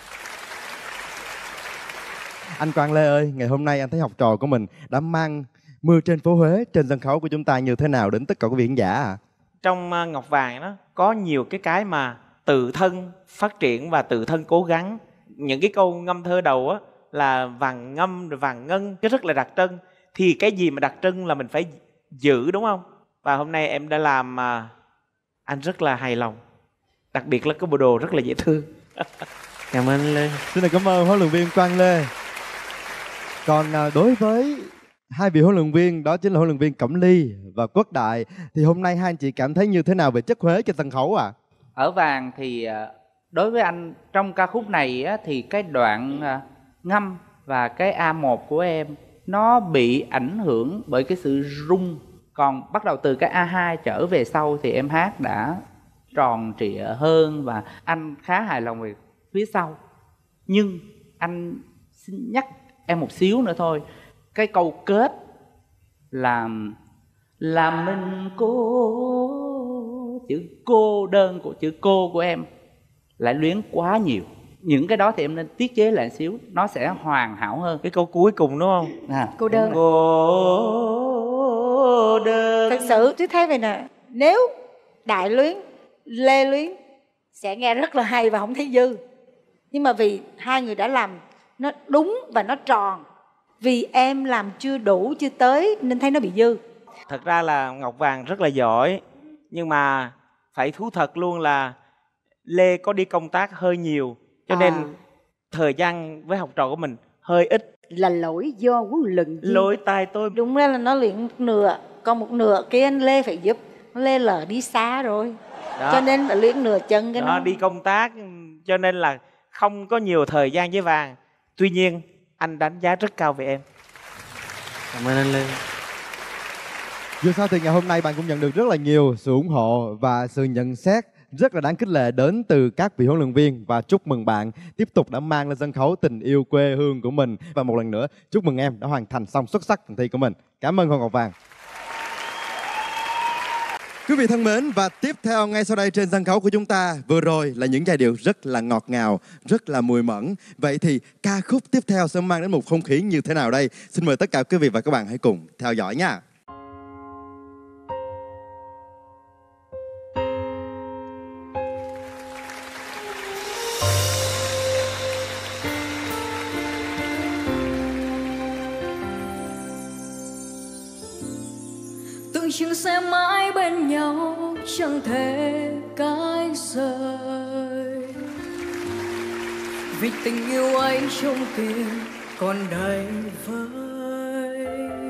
Anh Quang Lê ơi, ngày hôm nay anh thấy học trò của mình đã mang Mưa Trên Phố Huế trên sân khấu của chúng ta như thế nào đến tất cả quý vị khán giả ạ? À? Trong uh, Ngọc Vàng đó có nhiều cái cái mà tự thân phát triển và tự thân cố gắng những cái câu ngâm thơ đầu á là vàng ngâm rồi vàng ngân, cái rất là đặc trưng. Thì cái gì mà đặc trưng là mình phải giữ, đúng không? Và hôm nay em đã làm mà anh rất là hài lòng. Đặc biệt là cái bộ đồ rất là dễ thương. Cảm ơn anh Lê. Xin cảm ơn huấn luyện viên Quang Lê. Còn à, đối với hai vị huấn luyện viên, đó chính là huấn luyện viên Cẩm Ly và Quốc Đại, thì hôm nay hai anh chị cảm thấy như thế nào về chất Huế trên sân khấu ạ? À? Ở vàng thì đối với anh trong ca khúc này á, thì cái đoạn ngâm và cái A một của em nó bị ảnh hưởng bởi cái sự rung. Còn bắt đầu từ cái A hai trở về sau thì em hát đã tròn trịa hơn và anh khá hài lòng về phía sau. Nhưng anh xin nhắc em một xíu nữa thôi. Cái câu kết là là mình cô, chữ cô đơn của chữ cô của em lại luyến quá nhiều. Những cái đó thì em nên tiết chế lại xíu, nó sẽ hoàn hảo hơn. Cái câu cuối cùng đúng không? À, cô đơn. Cô đơn. Thật sự tôi thấy vậy nè, nếu Đại luyến, Lê luyến sẽ nghe rất là hay và không thấy dư. Nhưng mà vì hai người đã làm nó đúng và nó tròn, vì em làm chưa đủ, chưa tới nên thấy nó bị dư. Thật ra là Ngọc Vàng rất là giỏi, nhưng mà phải thú thật luôn là Lê có đi công tác hơi nhiều, cho nên à. thời gian với học trò của mình hơi ít. Là lỗi do huấn luyện viên. Lỗi tay tôi. Đúng ra là nó luyện một nửa, còn một nửa kia anh Lê phải giúp. Lê lỡ đi xa rồi, đó. Cho nên là luyện nửa chân cái đó, nó. Đi công tác cho nên là không có nhiều thời gian với Vàng. Tuy nhiên anh đánh giá rất cao về em. Cảm ơn anh Lê. Dù sao thì ngày hôm nay bạn cũng nhận được rất là nhiều sự ủng hộ và sự nhận xét rất là đáng khích lệ đến từ các vị huấn luyện viên. Và chúc mừng bạn tiếp tục đã mang lên sân khấu tình yêu quê hương của mình. Và một lần nữa chúc mừng em đã hoàn thành xong xuất sắc phần thi của mình. Cảm ơn Hồ Ngọc Vàng. Quý vị thân mến, và tiếp theo ngay sau đây trên sân khấu của chúng ta, vừa rồi là những giai điệu rất là ngọt ngào, rất là mùi mẫn. Vậy thì ca khúc tiếp theo sẽ mang đến một không khí như thế nào đây? Xin mời tất cả quý vị và các bạn hãy cùng theo dõi nha. Tưởng chừng sẽ mãi bên nhau, chẳng thể cách rời, vì tình yêu anh trong tim còn đầy vơi.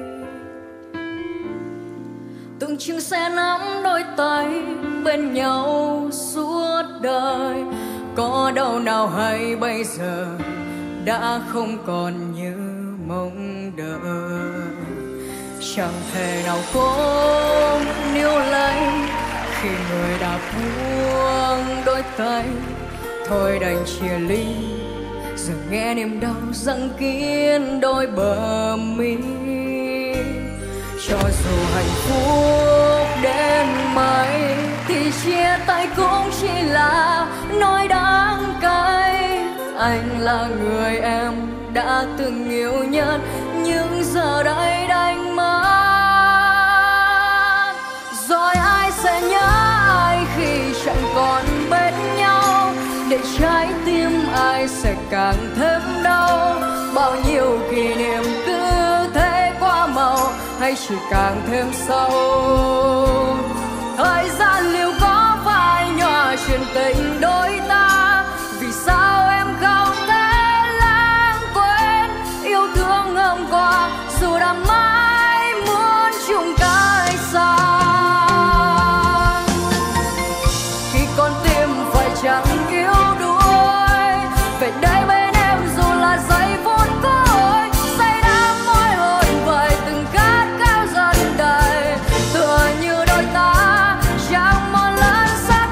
Tưởng chừng sẽ nắm đôi tay bên nhau suốt đời, có đâu nào hay bây giờ đã không còn như mong đợi. Chẳng thể nào cố níu lấy khi người đã buông đôi tay, thôi đành chia ly giờ nghe niềm đau giăng kín đôi bờ mi. Cho dù hạnh phúc đến mấy thì chia tay cũng chỉ là nỗi đắng cay. Anh là người em đã từng yêu nhất, nhưng giờ đây đành mất. Rồi ai sẽ nhớ ai khi chẳng còn bên nhau, để trái tim ai sẽ càng thêm đau. Bao nhiêu kỷ niệm cứ thế qua màu, hay chỉ càng thêm sâu. Thời gian liệu có phải nhòa chuyện tình đôi ta, vì sao em không thể lãng quên yêu thương hôm qua, dù đã mãi muốn chung cách xa. Khi con tim phải chẳng yếu đuối, về đây bên em dù là giây phút cuối, say đắm môi hôn vời từng khát khao dần đầy, tựa như đôi ta chẳng một lần sắc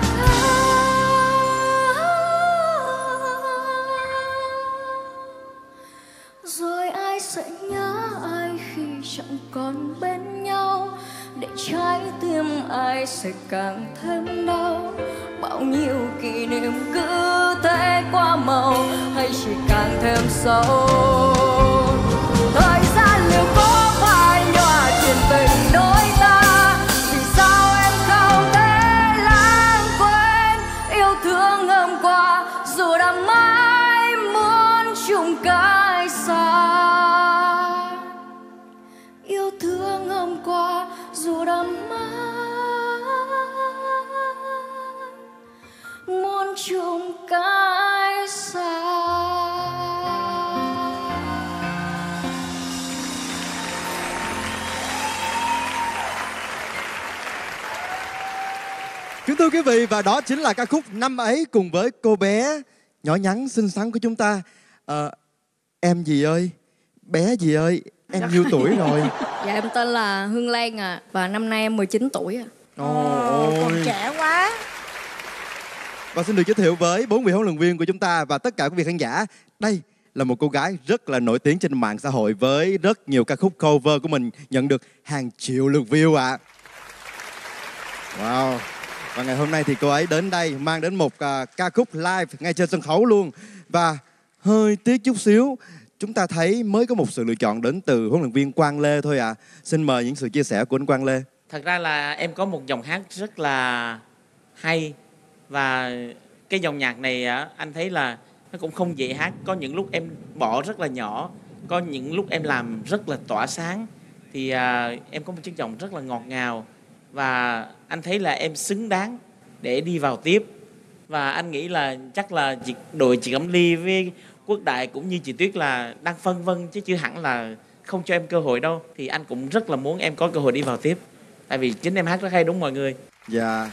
rồi ai sẽ nhớ ai khi chẳng còn bên nhau, để trái tim ai sẽ càng thêm đau. Bao nhiêu kỷ niệm cứ thế qua màu, hay chỉ càng thêm sâu. Thời gian liệu có phải nhòa chuyện tình đôi ta, vì sao em không thể lãng quên yêu thương hôm qua, dù đã mãi muốn yêu thương hôm qua dù đắm mãi muốn chung cái xa. Kính thưa quý vị, và đó chính là ca khúc Năm Ấy cùng với cô bé nhỏ nhắn xinh xắn của chúng ta. À, em gì ơi, bé gì ơi, em nhiêu tuổi rồi? Dạ em tên là Hương Lan à, và năm nay em mười chín tuổi à. Ồ, còn trẻ quá. Và xin được giới thiệu với bốn vị huấn luyện viên của chúng ta và tất cả quý vị khán giả. Đây là một cô gái rất là nổi tiếng trên mạng xã hội với rất nhiều ca khúc cover của mình nhận được hàng triệu lượt view ạ. À. Wow. Và ngày hôm nay thì cô ấy đến đây mang đến một uh, ca khúc live ngay trên sân khấu luôn. Và hơi tiếc chút xíu, chúng ta thấy mới có một sự lựa chọn đến từ huấn luyện viên Quang Lê thôi ạ. À. Xin mời những sự chia sẻ của anh Quang Lê. Thật ra là em có một dòng hát rất là hay. Và cái dòng nhạc này anh thấy là nó cũng không dễ hát. Có những lúc em bỏ rất là nhỏ, có những lúc em làm rất là tỏa sáng. Thì uh, em có một chiếc giọng rất là ngọt ngào. Và anh thấy là em xứng đáng để đi vào tiếp. Và anh nghĩ là chắc là chị, đội chị Cẩm Ly với Quốc Đại cũng như chị Tuyết là đang phân vân chứ chưa hẳn là không cho em cơ hội đâu. Thì anh cũng rất là muốn em có cơ hội đi vào tiếp. Tại vì chính em hát rất hay đúng mọi người. Dạ.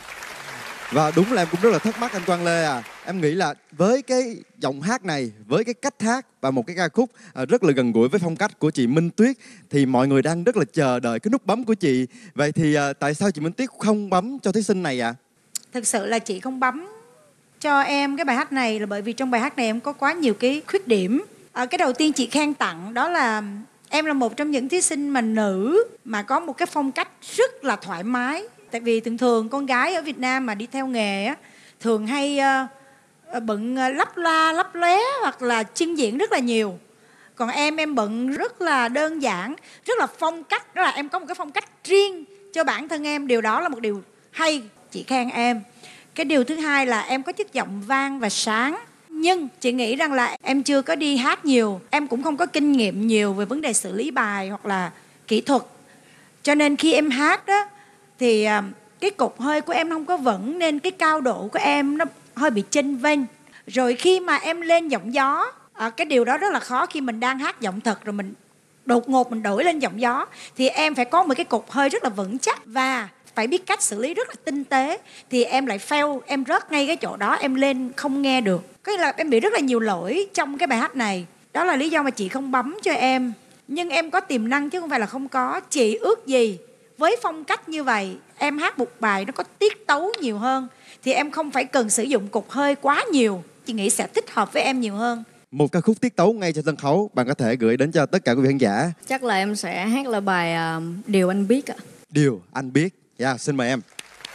Và đúng là em cũng rất là thắc mắc anh Quang Lê à. Em nghĩ là với cái giọng hát này, với cái cách hát và một cái ca khúc rất là gần gũi với phong cách của chị Minh Tuyết thì mọi người đang rất là chờ đợi cái nút bấm của chị. Vậy thì tại sao chị Minh Tuyết không bấm cho thí sinh này ạ? À? Thực sự là chị không bấm cho em cái bài hát này là bởi vì trong bài hát này em có quá nhiều cái khuyết điểm. À, cái đầu tiên chị khen tặng đó là em là một trong những thí sinh mà nữ mà có một cái phong cách rất là thoải mái. Tại vì thường thường con gái ở Việt Nam mà đi theo nghề á, thường hay uh, bận uh, lắp la lắp lóe hoặc là trình diễn rất là nhiều. Còn em em bận rất là đơn giản, rất là phong cách, đó là em có một cái phong cách riêng cho bản thân em. Điều đó là một điều hay, chị khen em. Cái điều thứ hai là em có chất giọng vang và sáng. Nhưng chị nghĩ rằng là em chưa có đi hát nhiều, em cũng không có kinh nghiệm nhiều về vấn đề xử lý bài hoặc là kỹ thuật. Cho nên khi em hát đó thì cái cục hơi của em không có vững, nên cái cao độ của em nó hơi bị chênh vênh. Rồi khi mà em lên giọng gió, à, cái điều đó rất là khó khi mình đang hát giọng thật rồi mình đột ngột mình đổi lên giọng gió. Thì em phải có một cái cục hơi rất là vững chắc và phải biết cách xử lý rất là tinh tế. Thì em lại fail, em rớt ngay cái chỗ đó, em lên không nghe được. Có nghĩa là em bị rất là nhiều lỗi trong cái bài hát này. Đó là lý do mà chị không bấm cho em. Nhưng em có tiềm năng chứ không phải là không có. Chị ước gì với phong cách như vậy, em hát một bài nó có tiết tấu nhiều hơn thì em không phải cần sử dụng cục hơi quá nhiều. Chị nghĩ sẽ thích hợp với em nhiều hơn. Một ca khúc tiết tấu ngay trên sân khấu bạn có thể gửi đến cho tất cả quý vị khán giả. Chắc là em sẽ hát là bài uh, Điều Anh Biết ạ. Điều Anh Biết. Dạ, yeah, xin mời em.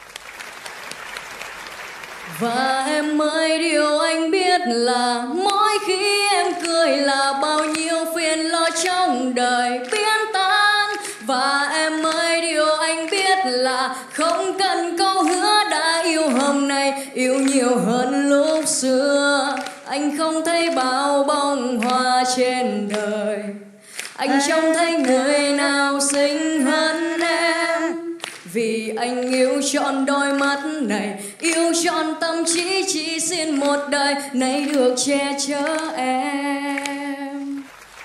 Và em ơi, điều anh biết là mỗi khi em cười là bao nhiêu phiền lo trong đời biến tan. Và em ơi, điều anh biết là không cần câu hứa đã yêu hôm nay, yêu nhiều hơn lúc xưa. Anh không thấy bao bông hoa trên đời, anh trông thấy người nào xinh hơn em. Vì anh yêu trọn đôi mắt này, yêu trọn tâm trí, chỉ xin một đời này được che chở em.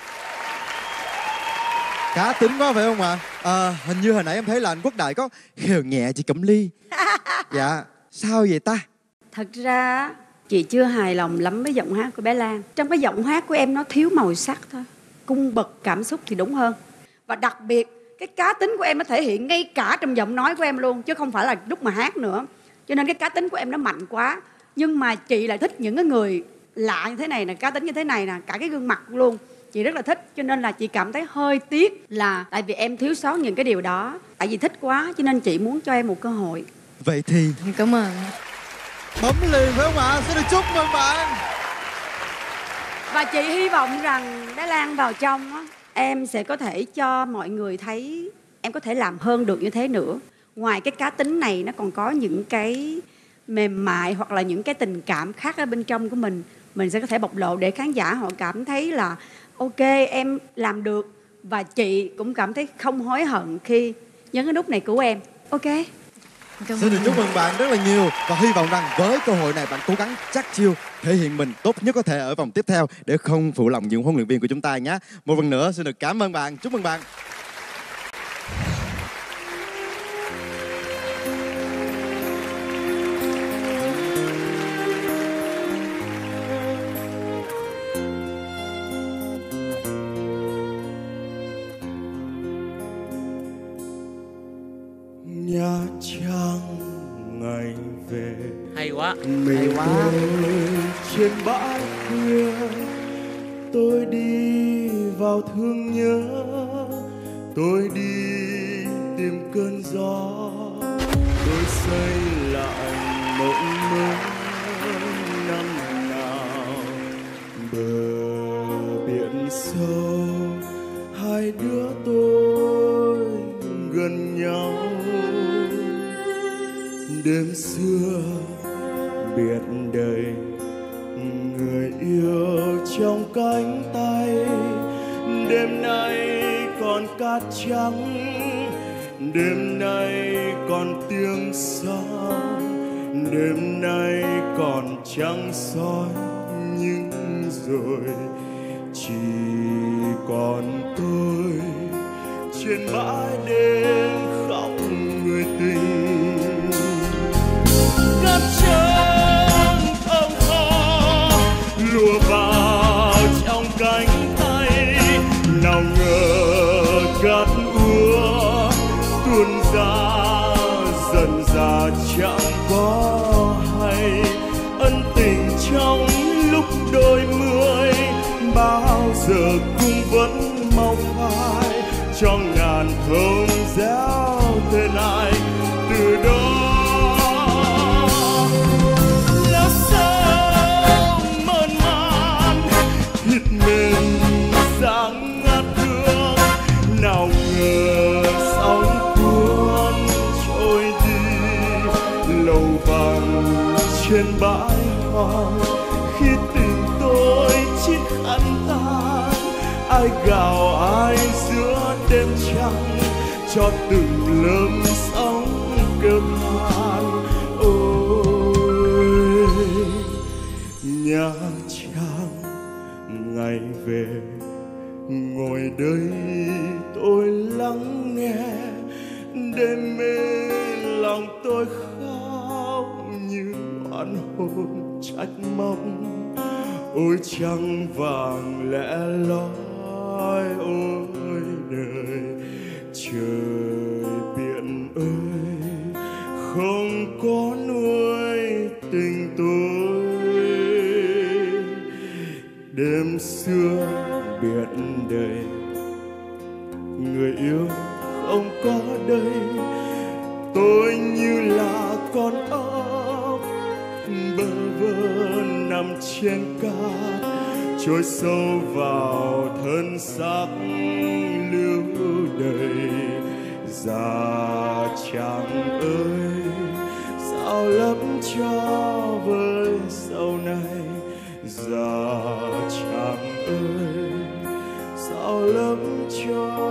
Cá tính quá phải không ạ? À? À, hình như hồi nãy em thấy là anh Quốc Đại có khều nhẹ chị Cẩm Ly. Dạ, sao vậy ta? Thật ra chị chưa hài lòng lắm với giọng hát của bé Lan. Trong cái giọng hát của em nó thiếu màu sắc thôi, cung bậc cảm xúc thì đúng hơn. Và đặc biệt cái cá tính của em nó thể hiện ngay cả trong giọng nói của em luôn, chứ không phải là lúc mà hát nữa. Cho nên cái cá tính của em nó mạnh quá. Nhưng mà chị lại thích những cái người lạ như thế này nè, cá tính như thế này nè, cả cái gương mặt luôn chị rất là thích. Cho nên là chị cảm thấy hơi tiếc là tại vì em thiếu sót những cái điều đó. Tại vì thích quá cho nên chị muốn cho em một cơ hội. Vậy thì cảm ơn. Bấm liền phải không ạ? Xin được chúc mừng bạn. Và chị hy vọng rằng bé Lan vào trong á, em sẽ có thể cho mọi người thấy em có thể làm hơn được như thế nữa. Ngoài cái cá tính này nó còn có những cái mềm mại hoặc là những cái tình cảm khác ở bên trong của mình. Mình sẽ có thể bộc lộ để khán giả họ cảm thấy là ok, em làm được Và chị cũng cảm thấy không hối hận khi nhấn cái nút này của em. Ok. Xin được chúc mừng bạn rất là nhiều và hy vọng rằng với cơ hội này bạn cố gắng chắc chiêu thể hiện mình tốt nhất có thể ở vòng tiếp theo để không phụ lòng những huấn luyện viên của chúng ta nhé. Một lần nữa xin được cảm ơn bạn, chúc mừng bạn. Nha Trang ngày về hay quá, mình hay quá. Trên bãi khuya tôi đi vào thương nhớ, tôi đi tìm cơn gió, tôi xây lại mộng mơ năm nào. Bờ biển sâu hai đứa tôi gần nhau, đêm xưa biệt đầy người yêu trong cánh tay. Đêm nay còn cát trắng, đêm nay còn tiếng sóng, đêm nay còn trăng soi, nhưng rồi chỉ còn tôi trên bãi đêm khóc người tình. Cát trắng ông thơ lùa vào trong cánh tay, nào ngờ cát úa tuôn ra dần dà chẳng có hay. Ân tình trong lúc đôi mươi bao giờ cũng vẫn mau phai, trong ngàn thông réo tên ai. Từ đó lá sông mơn man thịt mềm dáng ngát hương, nào ngờ sóng cuốn trôi đi lâu bằng trên bãi hoang. Khi tình tôi chiếc khăn tan, ai gào ai giữa đêm trăng cho từng lớp sóng kêu than. Ôi Nha Trang ngày về, ngồi đây tôi lắng nghe, đêm mê lòng tôi khóc như oan hồn trách mong. Ôi trăng vàng lẽ loi, ôi đời trời biển ơi, không có nuôi tình tôi. Đêm xưa biệt đầy người yêu không có đây, tôi như là con ốc bơ vơ nằm trên cát, trôi sâu vào thân xác lưu đầy. Già chàng ơi sao lấp cho với sau này, già chàng ơi sao lấp cho.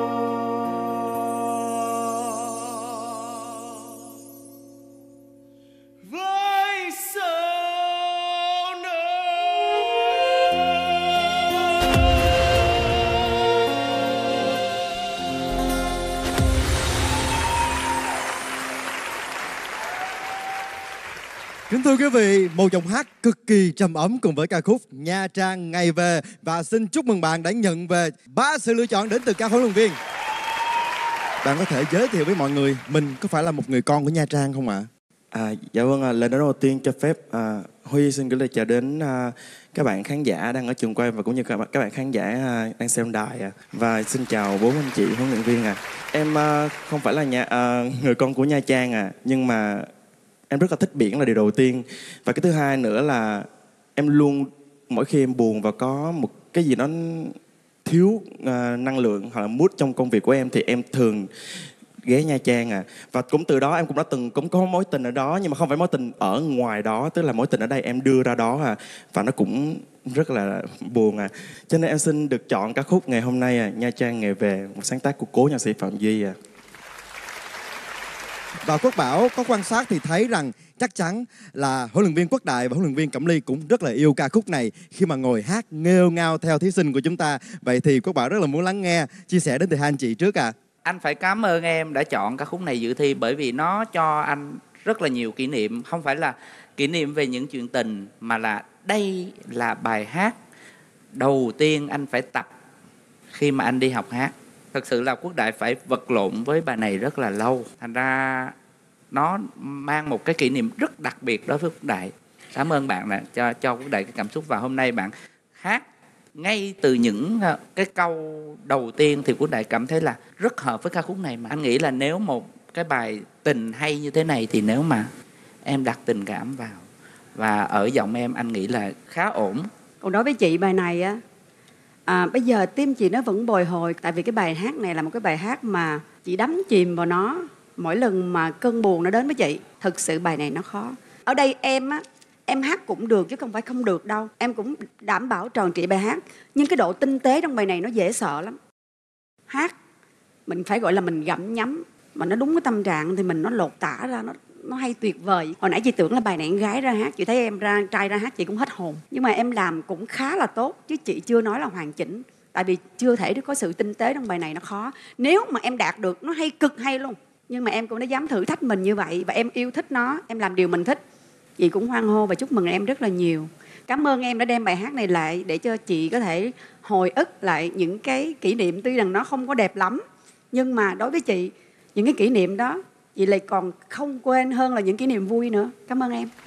Kính thưa quý vị, một giọng hát cực kỳ trầm ấm cùng với ca khúc Nha Trang ngày về. Và xin chúc mừng bạn đã nhận về ba sự lựa chọn đến từ các huấn luyện viên. Bạn có thể giới thiệu với mọi người mình có phải là một người con của Nha Trang không ạ? À? À, dạ vâng, à, lời nói đầu tiên cho phép à, Huy xin gửi lời chào đến à, các bạn khán giả đang ở trường quay và cũng như các bạn, các bạn khán giả à, đang xem đài à. Và xin chào bốn anh chị huấn luyện viên à. Em à, không phải là nhà, à, người con của Nha Trang à, nhưng mà em rất là thích biển là điều đầu tiên. Và cái thứ hai nữa là em luôn, mỗi khi em buồn và có một cái gì đó thiếu uh, năng lượng hoặc là mood trong công việc của em thì em thường ghé Nha Trang à. Và cũng từ đó em cũng đã từng cũng có mối tình ở đó, nhưng mà không phải mối tình ở ngoài đó, tức là mối tình ở đây em đưa ra đó à. Và nó cũng rất là buồn à. Cho nên em xin được chọn ca khúc ngày hôm nay à, Nha Trang Ngày Về, một sáng tác của cố nhạc sĩ Phạm Duy à. Và Quốc Bảo có quan sát thì thấy rằng chắc chắn là huấn luyện viên Quốc Đại và huấn luyện viên Cẩm Ly cũng rất là yêu ca khúc này khi mà ngồi hát nghêu ngao theo thí sinh của chúng ta. Vậy thì Quốc Bảo rất là muốn lắng nghe chia sẻ đến từ hai anh chị trước à. Anh phải cảm ơn em đã chọn ca khúc này dự thi, bởi vì nó cho anh rất là nhiều kỷ niệm. Không phải là kỷ niệm về những chuyện tình, mà là đây là bài hát đầu tiên anh phải tập khi mà anh đi học hát. Thật sự là Quốc Đại phải vật lộn với bài này rất là lâu. Thành ra nó mang một cái kỷ niệm rất đặc biệt đối với Quốc Đại. Cảm ơn bạn đã cho, cho Quốc Đại cái cảm xúc. Và hôm nay bạn hát ngay từ những cái câu đầu tiên thì Quốc Đại cảm thấy là rất hợp với ca khúc này. Mà anh nghĩ là nếu một cái bài tình hay như thế này thì nếu mà em đặt tình cảm vào và ở giọng em, anh nghĩ là khá ổn. Còn đối với chị bài này á, à, bây giờ tim chị nó vẫn bồi hồi. Tại vì cái bài hát này là một cái bài hát mà chị đắm chìm vào nó mỗi lần mà cơn buồn nó đến với chị. Thực sự bài này nó khó. Ở đây em á, em hát cũng được chứ không phải không được đâu. Em cũng đảm bảo tròn trị bài hát. Nhưng cái độ tinh tế trong bài này nó dễ sợ lắm. Hát mình phải gọi là mình gặm nhấm, mà nó đúng cái tâm trạng thì mình nó lột tả ra, nó nó hay tuyệt vời. Hồi nãy chị tưởng là bài này con gái ra hát, chị thấy em ra trai ra hát chị cũng hết hồn. Nhưng mà em làm cũng khá là tốt, chứ chị chưa nói là hoàn chỉnh. Tại vì chưa thể có sự tinh tế trong bài này, nó khó. Nếu mà em đạt được, nó hay cực hay luôn. Nhưng mà em cũng đã dám thử thách mình như vậy. Và em yêu thích nó, em làm điều mình thích. Chị cũng hoan hô và chúc mừng em rất là nhiều. Cảm ơn em đã đem bài hát này lại để cho chị có thể hồi ức lại những cái kỷ niệm. Tuy rằng nó không có đẹp lắm, nhưng mà đối với chị, những cái kỷ niệm đó chị lại còn không quên hơn là những kỷ niệm vui nữa. Cảm ơn em.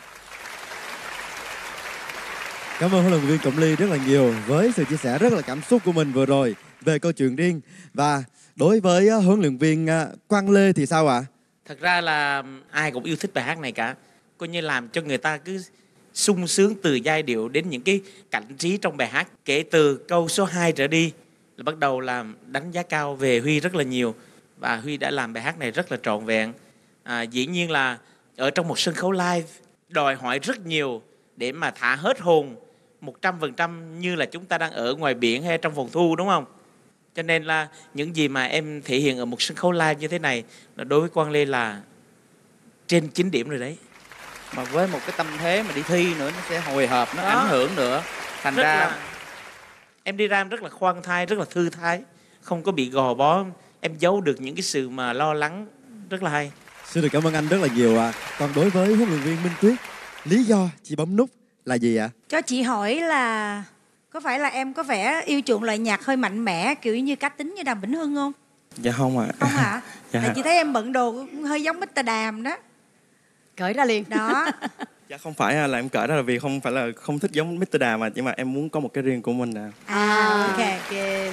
Cảm ơn huấn luyện viên Cẩm Ly rất là nhiều với sự chia sẻ rất là cảm xúc của mình vừa rồi về câu chuyện riêng. Và đối với huấn luyện viên Quang Lê thì sao ạ? Thật ra là ai cũng yêu thích bài hát này cả. Coi như làm cho người ta cứ sung sướng từ giai điệu đến những cái cảnh trí trong bài hát. Kể từ câu số hai trở đi là bắt đầu làm đánh giá cao về Huy rất là nhiều. Và Huy đã làm bài hát này rất là trọn vẹn. À, dĩ nhiên là ở trong một sân khấu live đòi hỏi rất nhiều để mà thả hết hồn một trăm phần trăm như là chúng ta đang ở ngoài biển hay trong phòng thu, đúng không? Cho nên là những gì mà em thể hiện ở một sân khấu live như thế này là đối với Quang Lê là trên chín điểm rồi đấy. Mà với một cái tâm thế mà đi thi nữa, nó sẽ hồi hộp, nó Đó. ảnh hưởng nữa. Thành Rất ra là, em đi ra em rất là khoan thai, rất là thư thái, không có bị gò bó. Em giấu được những cái sự mà lo lắng, rất là hay. Xin được cảm ơn anh rất là nhiều ạ. À. Còn đối với huấn luyện viên Minh Tuyết, lý do chị bấm nút là gì ạ? À? Cho chị hỏi là có phải là em có vẻ yêu chuộng loại nhạc hơi mạnh mẽ, kiểu như cá tính như Đàm Vĩnh Hưng không? Dạ không ạ. À. Không hả? Dạ. Tại chị thấy em bận đồ cũng hơi giống mít tơ Đàm đó. Cởi ra liền. Đó. Dạ không phải là em cởi ra là vì không phải là không thích giống mít tơ Đàm mà, nhưng mà em muốn có một cái riêng của mình à. À, ok ok.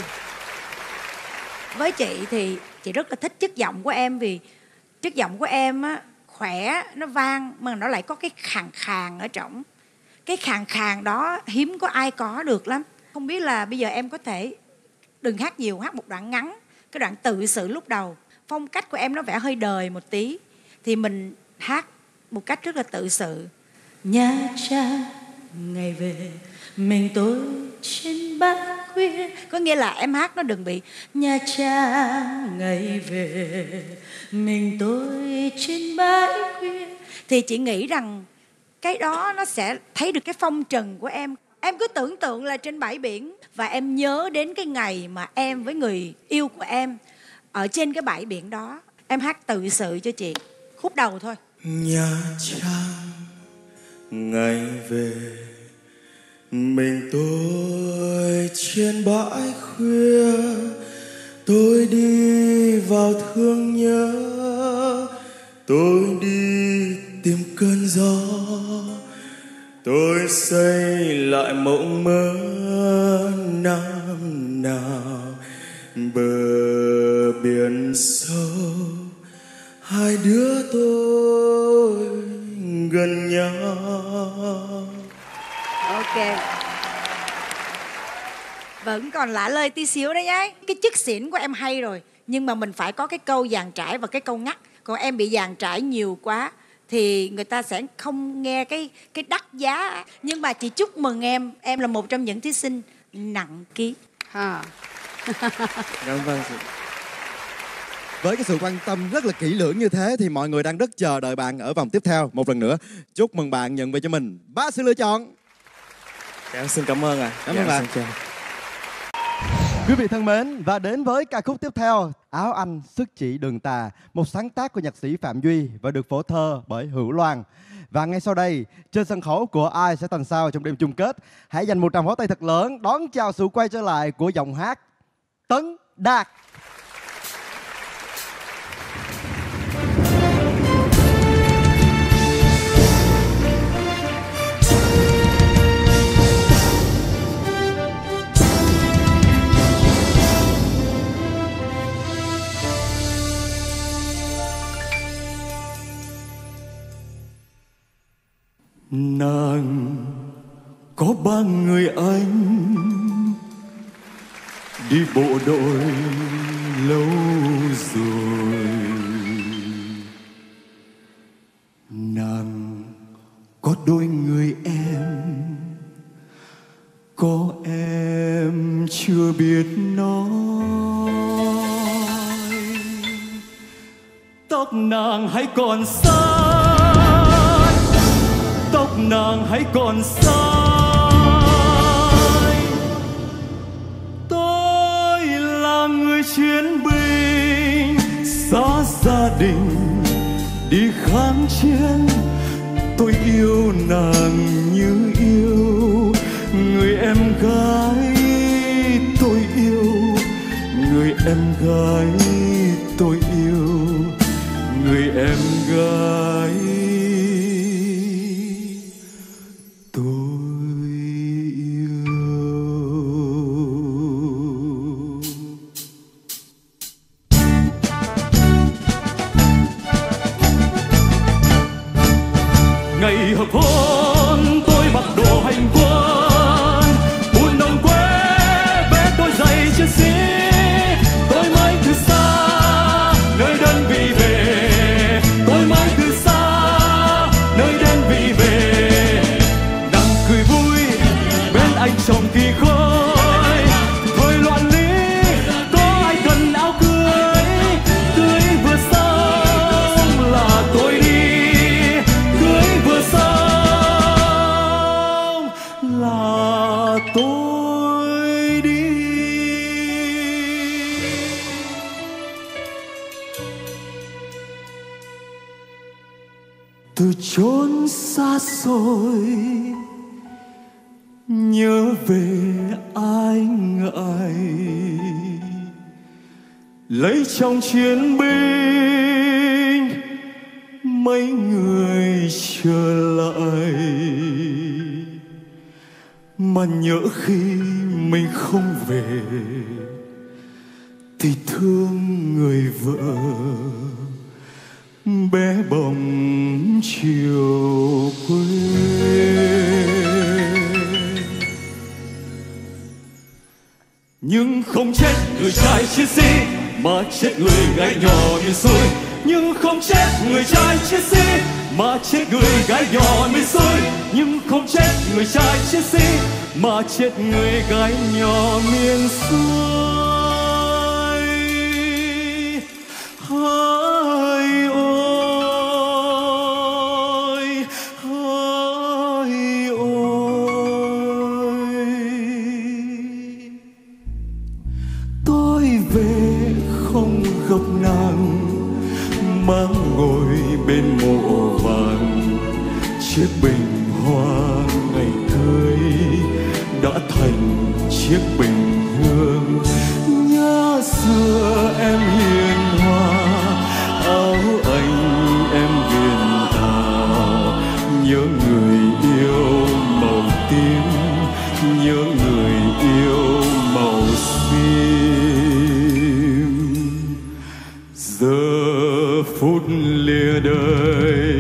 Với chị thì chị rất là thích chất giọng của em, vì chất giọng của em á khỏe, nó vang mà nó lại có cái khàn khàn ở trong. Cái khàn khàn đó hiếm có ai có được lắm. Không biết là bây giờ em có thể đừng hát nhiều, hát một đoạn ngắn, cái đoạn tự sự lúc đầu. Phong cách của em nó vẻ hơi đời một tí, thì mình hát một cách rất là tự sự. Nha Trang ngày về, mình tôi trên bãi khuya. Có nghĩa là em hát nó đừng bị Nha Trang ngày về, mình tôi trên bãi khuya. Thì chị nghĩ rằng cái đó nó sẽ thấy được cái phong trần của em. Em cứ tưởng tượng là trên bãi biển, và em nhớ đến cái ngày mà em với người yêu của em ở trên cái bãi biển đó. Em hát tự sự cho chị khúc đầu thôi. Nha Trang ngày về, mình tôi trên bãi khuya, tôi đi vào thương nhớ, tôi đi tìm cơn gió, tôi xây lại mộng mơ năm nào bờ biển sâu, hai đứa tôi gần nhau. Ok. Vẫn còn lạ lời tí xíu đấy nhá. Cái chất xỉn của em hay rồi, Nhưng mà mình phải có cái câu dàn trải và cái câu ngắt. Còn em bị dàn trải nhiều quá thì người ta sẽ không nghe cái cái đắt giá. Nhưng mà chị chúc mừng em, em là một trong những thí sinh nặng ký. À. Dạ vâng. Với cái sự quan tâm rất là kỹ lưỡng như thế thì mọi người đang rất chờ đợi bạn ở vòng tiếp theo. Một lần nữa, chúc mừng bạn nhận về cho mình ba sự lựa chọn. Em xin cảm ơn ạ. À. Cảm ơn bạn. Quý vị thân mến, và đến với ca khúc tiếp theo, Áo Anh Sức Chỉ Đường Tà, một sáng tác của nhạc sĩ Phạm Duy và được phổ thơ bởi Hữu Loan. Và ngay sau đây, trên sân khấu của Ai Sẽ Thành Sao trong đêm chung kết, hãy dành một tràng pháo tay thật lớn đón chào sự quay trở lại của giọng hát Tấn Đạt. Nàng có ba người anh đi bộ đội lâu rồi. Nàng có đôi người em, có em chưa biết nói. Tóc nàng hãy còn xanh, tóc nàng hãy còn xanh. Tôi là người chiến binh xa gia đình đi kháng chiến. Tôi yêu nàng như yêu người em gái tôi yêu, người em gái tôi yêu, người em gái ngày hợp hôn. Tôi mặc đồ hành quân buôn đồng quê vẽ đôi giày chiến sĩ. Tôi mãi từ xa nơi đơn vị về, tôi mãi từ xa nơi đơn vị về. Đang cười vui bên anh trong kỳ khói thời loạn lý. Có ai cần áo cưới, cưới vừa xong là tôi đi. Là tôi đi. Từ chốn xa xôi nhớ về ai ngại, lấy trong chiến binh mấy người trở lại. Mà nhớ khi mình không về thì thương người vợ bé bỏng chiều quê. Nhưng không chết người trai chiến sĩ mà chết người gái nhỏ miền xuôi. Nhưng không chết người trai chiến sĩ mà chết người gái nhỏ miền xuôi. Nhưng không chết người trai chiến sĩ mà chết người gái nhỏ miền xuôi. Hỡi ôi, hỡi ôi, tôi về không gặp nàng mang ngồi bên mộ vàng. Chiếc bình hoa ngày cưới đã thành chiếc bình hương. Nhớ xưa em hiền hòa, áo anh em viền tà. Nhớ người yêu màu tím, nhớ người yêu màu sim. Giờ phút lìa đời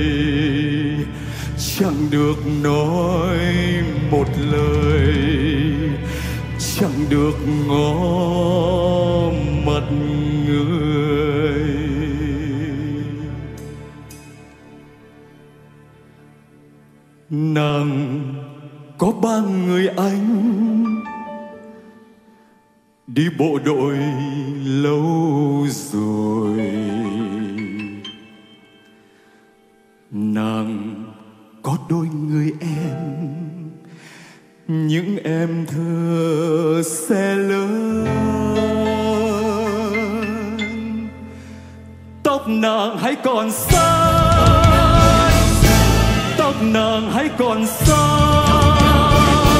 chẳng được nói một lời, chẳng được ngó mặt người. Nàng có ba người anh đi bộ đội lâu rồi. Nàng có đôi người em, những em thơ xe lớn. Tóc nàng hãy còn xanh, tóc nàng hãy còn xanh.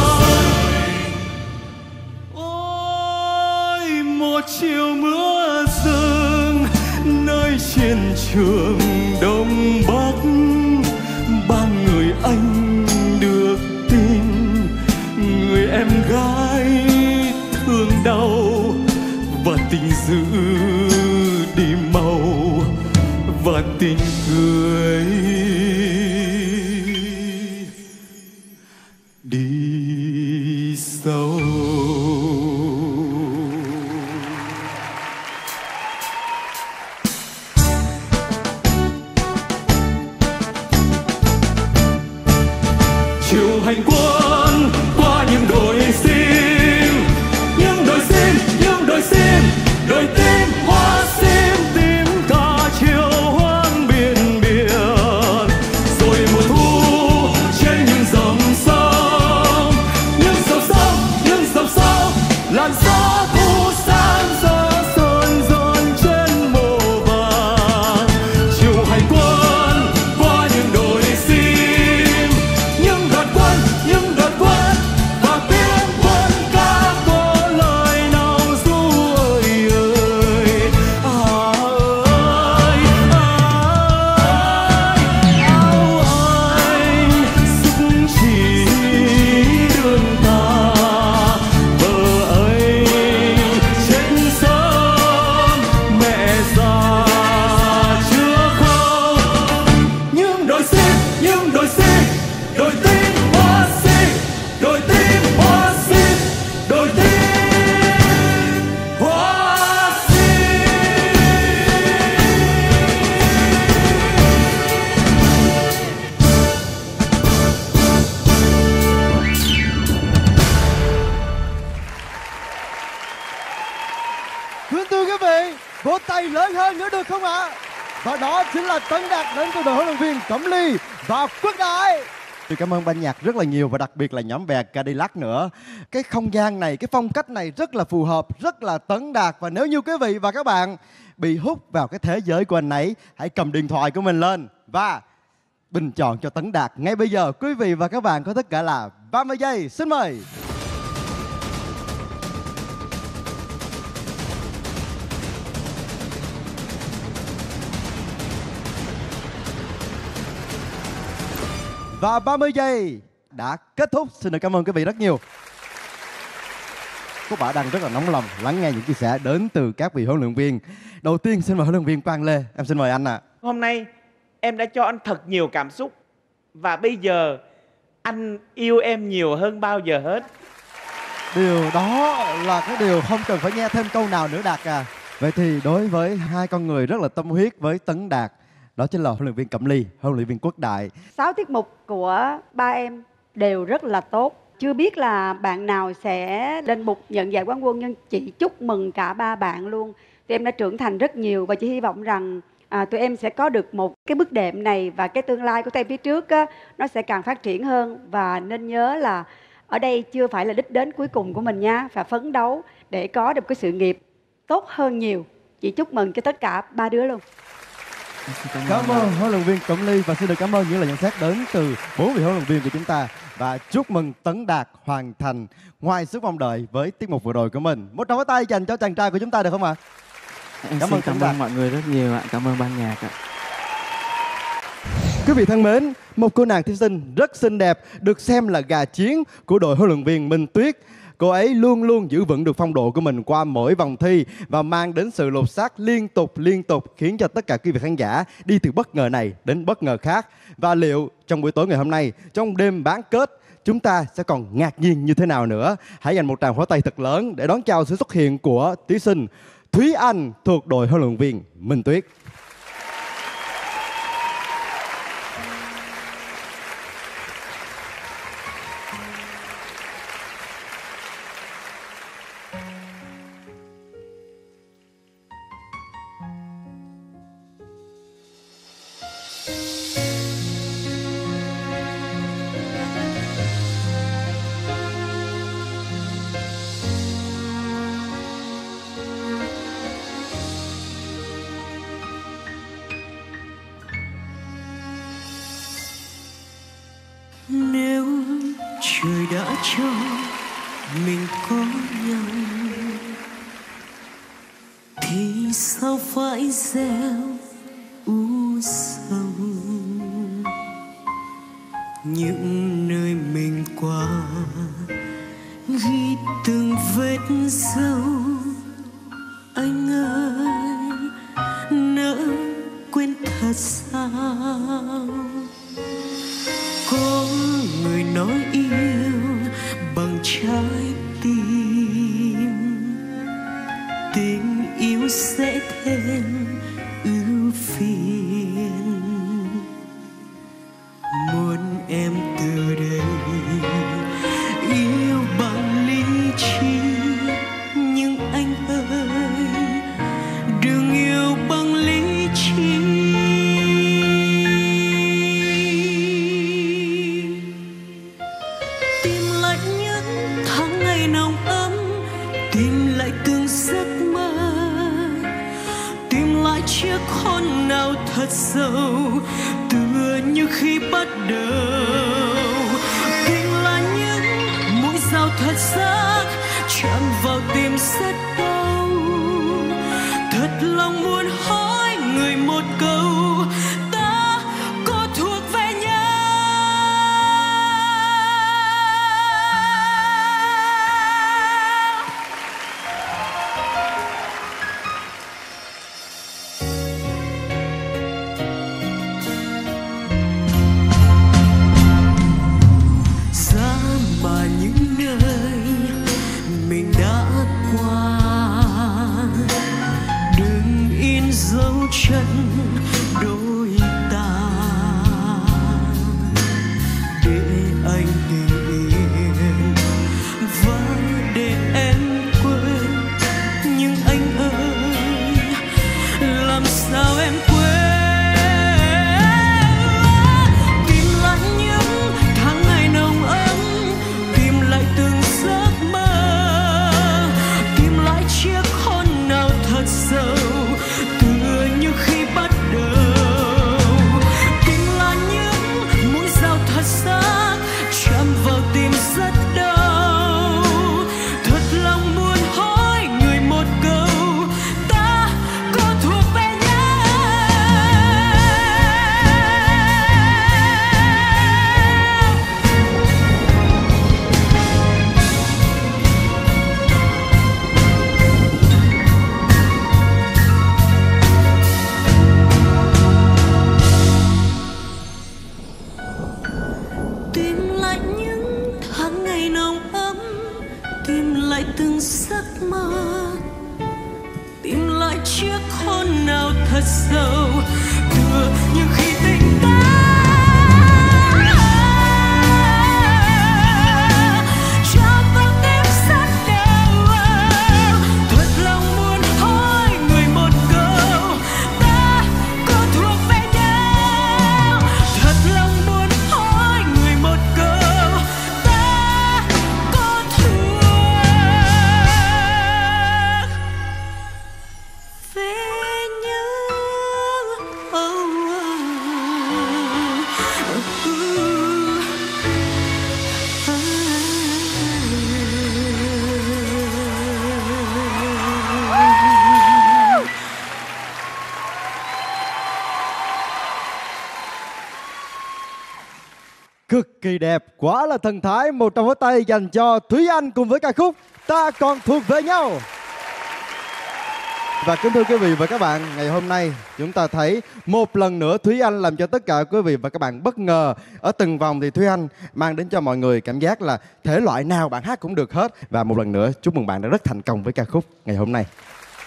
Ôi một chiều mưa rừng nơi chiến trường Đông Bắc, ba người anh được tin người em gái thương đau và tình dữ đi mau và tình cười đi sâu. Chiều hành quân qua những đồi sim, những đồi sim, những đồi sim, đồi tim hoa sim tím cả chiều hoang biển biển. Rồi mùa thu trên những dòng sông, những dòng sông, những dòng sông, làn gió thu sang gió sơn dồn trên mồ vàng. Chiều hành quân qua những đồi sim, những đợt quân, những đợt quân và tiếng quân ca có lời nào ru ơi ơi à ơi ơi áo anh sức chỉ đường ta vợ anh chết sớm mẹ già chưa không. Những đồi sim, những đồi sim, đồi tim hoa sim, đồi tim hoa sim, đồi tim hoa sim. Kính thưa quý vị, vỗ tay lớn hơn nữa được không ạ? Và đó chính là Tấn Đạt đến từ đội huấn luyện viên Cẩm Ly và Quốc Đại. Tôi cảm ơn ban nhạc rất là nhiều và đặc biệt là nhóm bè Cadillac nữa. Cái không gian này, cái phong cách này rất là phù hợp, rất là Tấn Đạt. Và nếu như quý vị và các bạn bị hút vào cái thế giới của anh ấy, hãy cầm điện thoại của mình lên và bình chọn cho Tấn Đạt ngay bây giờ. Quý vị và các bạn có tất cả là ba mươi giây, xin mời. Và ba mươi giây đã kết thúc. Xin được cảm ơn quý vị rất nhiều. Cô bạn đang rất là nóng lòng lắng nghe những chia sẻ đến từ các vị huấn luyện viên. Đầu tiên xin mời huấn luyện viên Quang Lê. Em xin mời anh ạ. À. Hôm nay em đã cho anh thật nhiều cảm xúc và bây giờ anh yêu em nhiều hơn bao giờ hết. Điều đó là cái điều không cần phải nghe thêm câu nào nữa Đạt à. Vậy thì đối với hai con người rất là tâm huyết với Tấn Đạt, đó chính là huấn luyện viên Cẩm Ly, huấn luyện viên Quốc Đại. Sáu tiết mục của ba em đều rất là tốt. Chưa biết là bạn nào sẽ lên mục nhận giải quán quân, nhưng chị chúc mừng cả ba bạn luôn. Tụi em đã trưởng thành rất nhiều và chị hy vọng rằng à, tụi em sẽ có được một cái bước đệm này và cái tương lai của tụi em phía trước á, nó sẽ càng phát triển hơn. Và nên nhớ là ở đây chưa phải là đích đến cuối cùng của mình nha, và phấn đấu để có được cái sự nghiệp tốt hơn nhiều. Chị chúc mừng cho tất cả ba đứa luôn. Cảm ơn huấn luyện viên Cẩm Ly và xin được cảm ơn những lời nhận xét đến từ bốn vị huấn luyện viên của chúng ta. Và chúc mừng Tấn Đạt hoàn thành ngoài sức mong đợi với tiết mục vừa rồi của mình. Một tràng pháo tay dành cho chàng trai của chúng ta được không ạ? Em Cảm xin ơn cảm Tấn Đạt. ơn mọi người rất nhiều ạ. Cảm ơn ban nhạc ạ. Quý vị thân mến, một cô nàng thí sinh rất xinh đẹp, được xem là gà chiến của đội huấn luyện viên Minh Tuyết. Cô ấy luôn luôn giữ vững được phong độ của mình qua mỗi vòng thi và mang đến sự lột xác liên tục liên tục, khiến cho tất cả quý vị khán giả đi từ bất ngờ này đến bất ngờ khác. Và liệu trong buổi tối ngày hôm nay, trong đêm bán kết, chúng ta sẽ còn ngạc nhiên như thế nào nữa? Hãy dành một tràng pháo tay thật lớn để đón chào sự xuất hiện của thí sinh Thúy Anh thuộc đội huấn luyện viên Minh Tuyết. Nếu trời đã cho mình có nhau thì sao phải gieo u sầu, những nơi mình qua ghi từng vết dấu. Anh ơi, nỡ quên thật sao? Có người nói yêu bằng trái tim, tình yêu sẽ thêm ưu phiền. Muốn em từ đây yêu bằng lý trí, nhưng anh ơi đừng yêu bằng lý trí. Tìm lại những tháng ngày nồng ấm, tìm lại từng giấc mơ, tìm lại chiếc hôn nào thật sâu tựa như khi bắt đầu. Tìm lại những mũi dao thật sắc chạm vào tim rất đau. Thật lòng muốn hỏi người một câu, ta có thuộc về nhau? Giá mà những nơi mình đã qua, đừng in dấu chân đôi ta, để anh bình yên và để em quên. Nhưng anh ơi, làm sao em quên? Tìm lại những tháng ngày nồng ấm, tìm lại từng giấc mơ, tìm lại chiếc hôn nào thật sâu tựa như khi bắt đầu. Tìm lại những mũi dao thật sắc chạm vào tim rất đau. Thật lòng muốn hỏi người một câu, ta có thuộc về nhau? Tìm lại những tháng ngày nồng ấm, tìm lại từng giấc mơ, tìm lại chiếc hôn nào thật sâu tựa như khi tình ta chạm vào tim rất đau. Thật lòng muốn hỏi người một câu, ta có thuộc về nhau? Thật lòng muốn hỏi người một câu, ta có thuộc về nhau? Oh, oh, oh. Cực kỳ đẹp, quá là thần thái. Một tràng pháo tay dành cho Thúy Anh cùng với ca khúc Ta Còn Thuộc Về Nhau. Và kính thưa quý vị và các bạn, ngày hôm nay chúng ta thấy một lần nữa Thúy Anh làm cho tất cả quý vị và các bạn bất ngờ. Ở từng vòng thì Thúy Anh mang đến cho mọi người cảm giác là thể loại nào bạn hát cũng được hết. Và một lần nữa chúc mừng bạn đã rất thành công với ca khúc ngày hôm nay.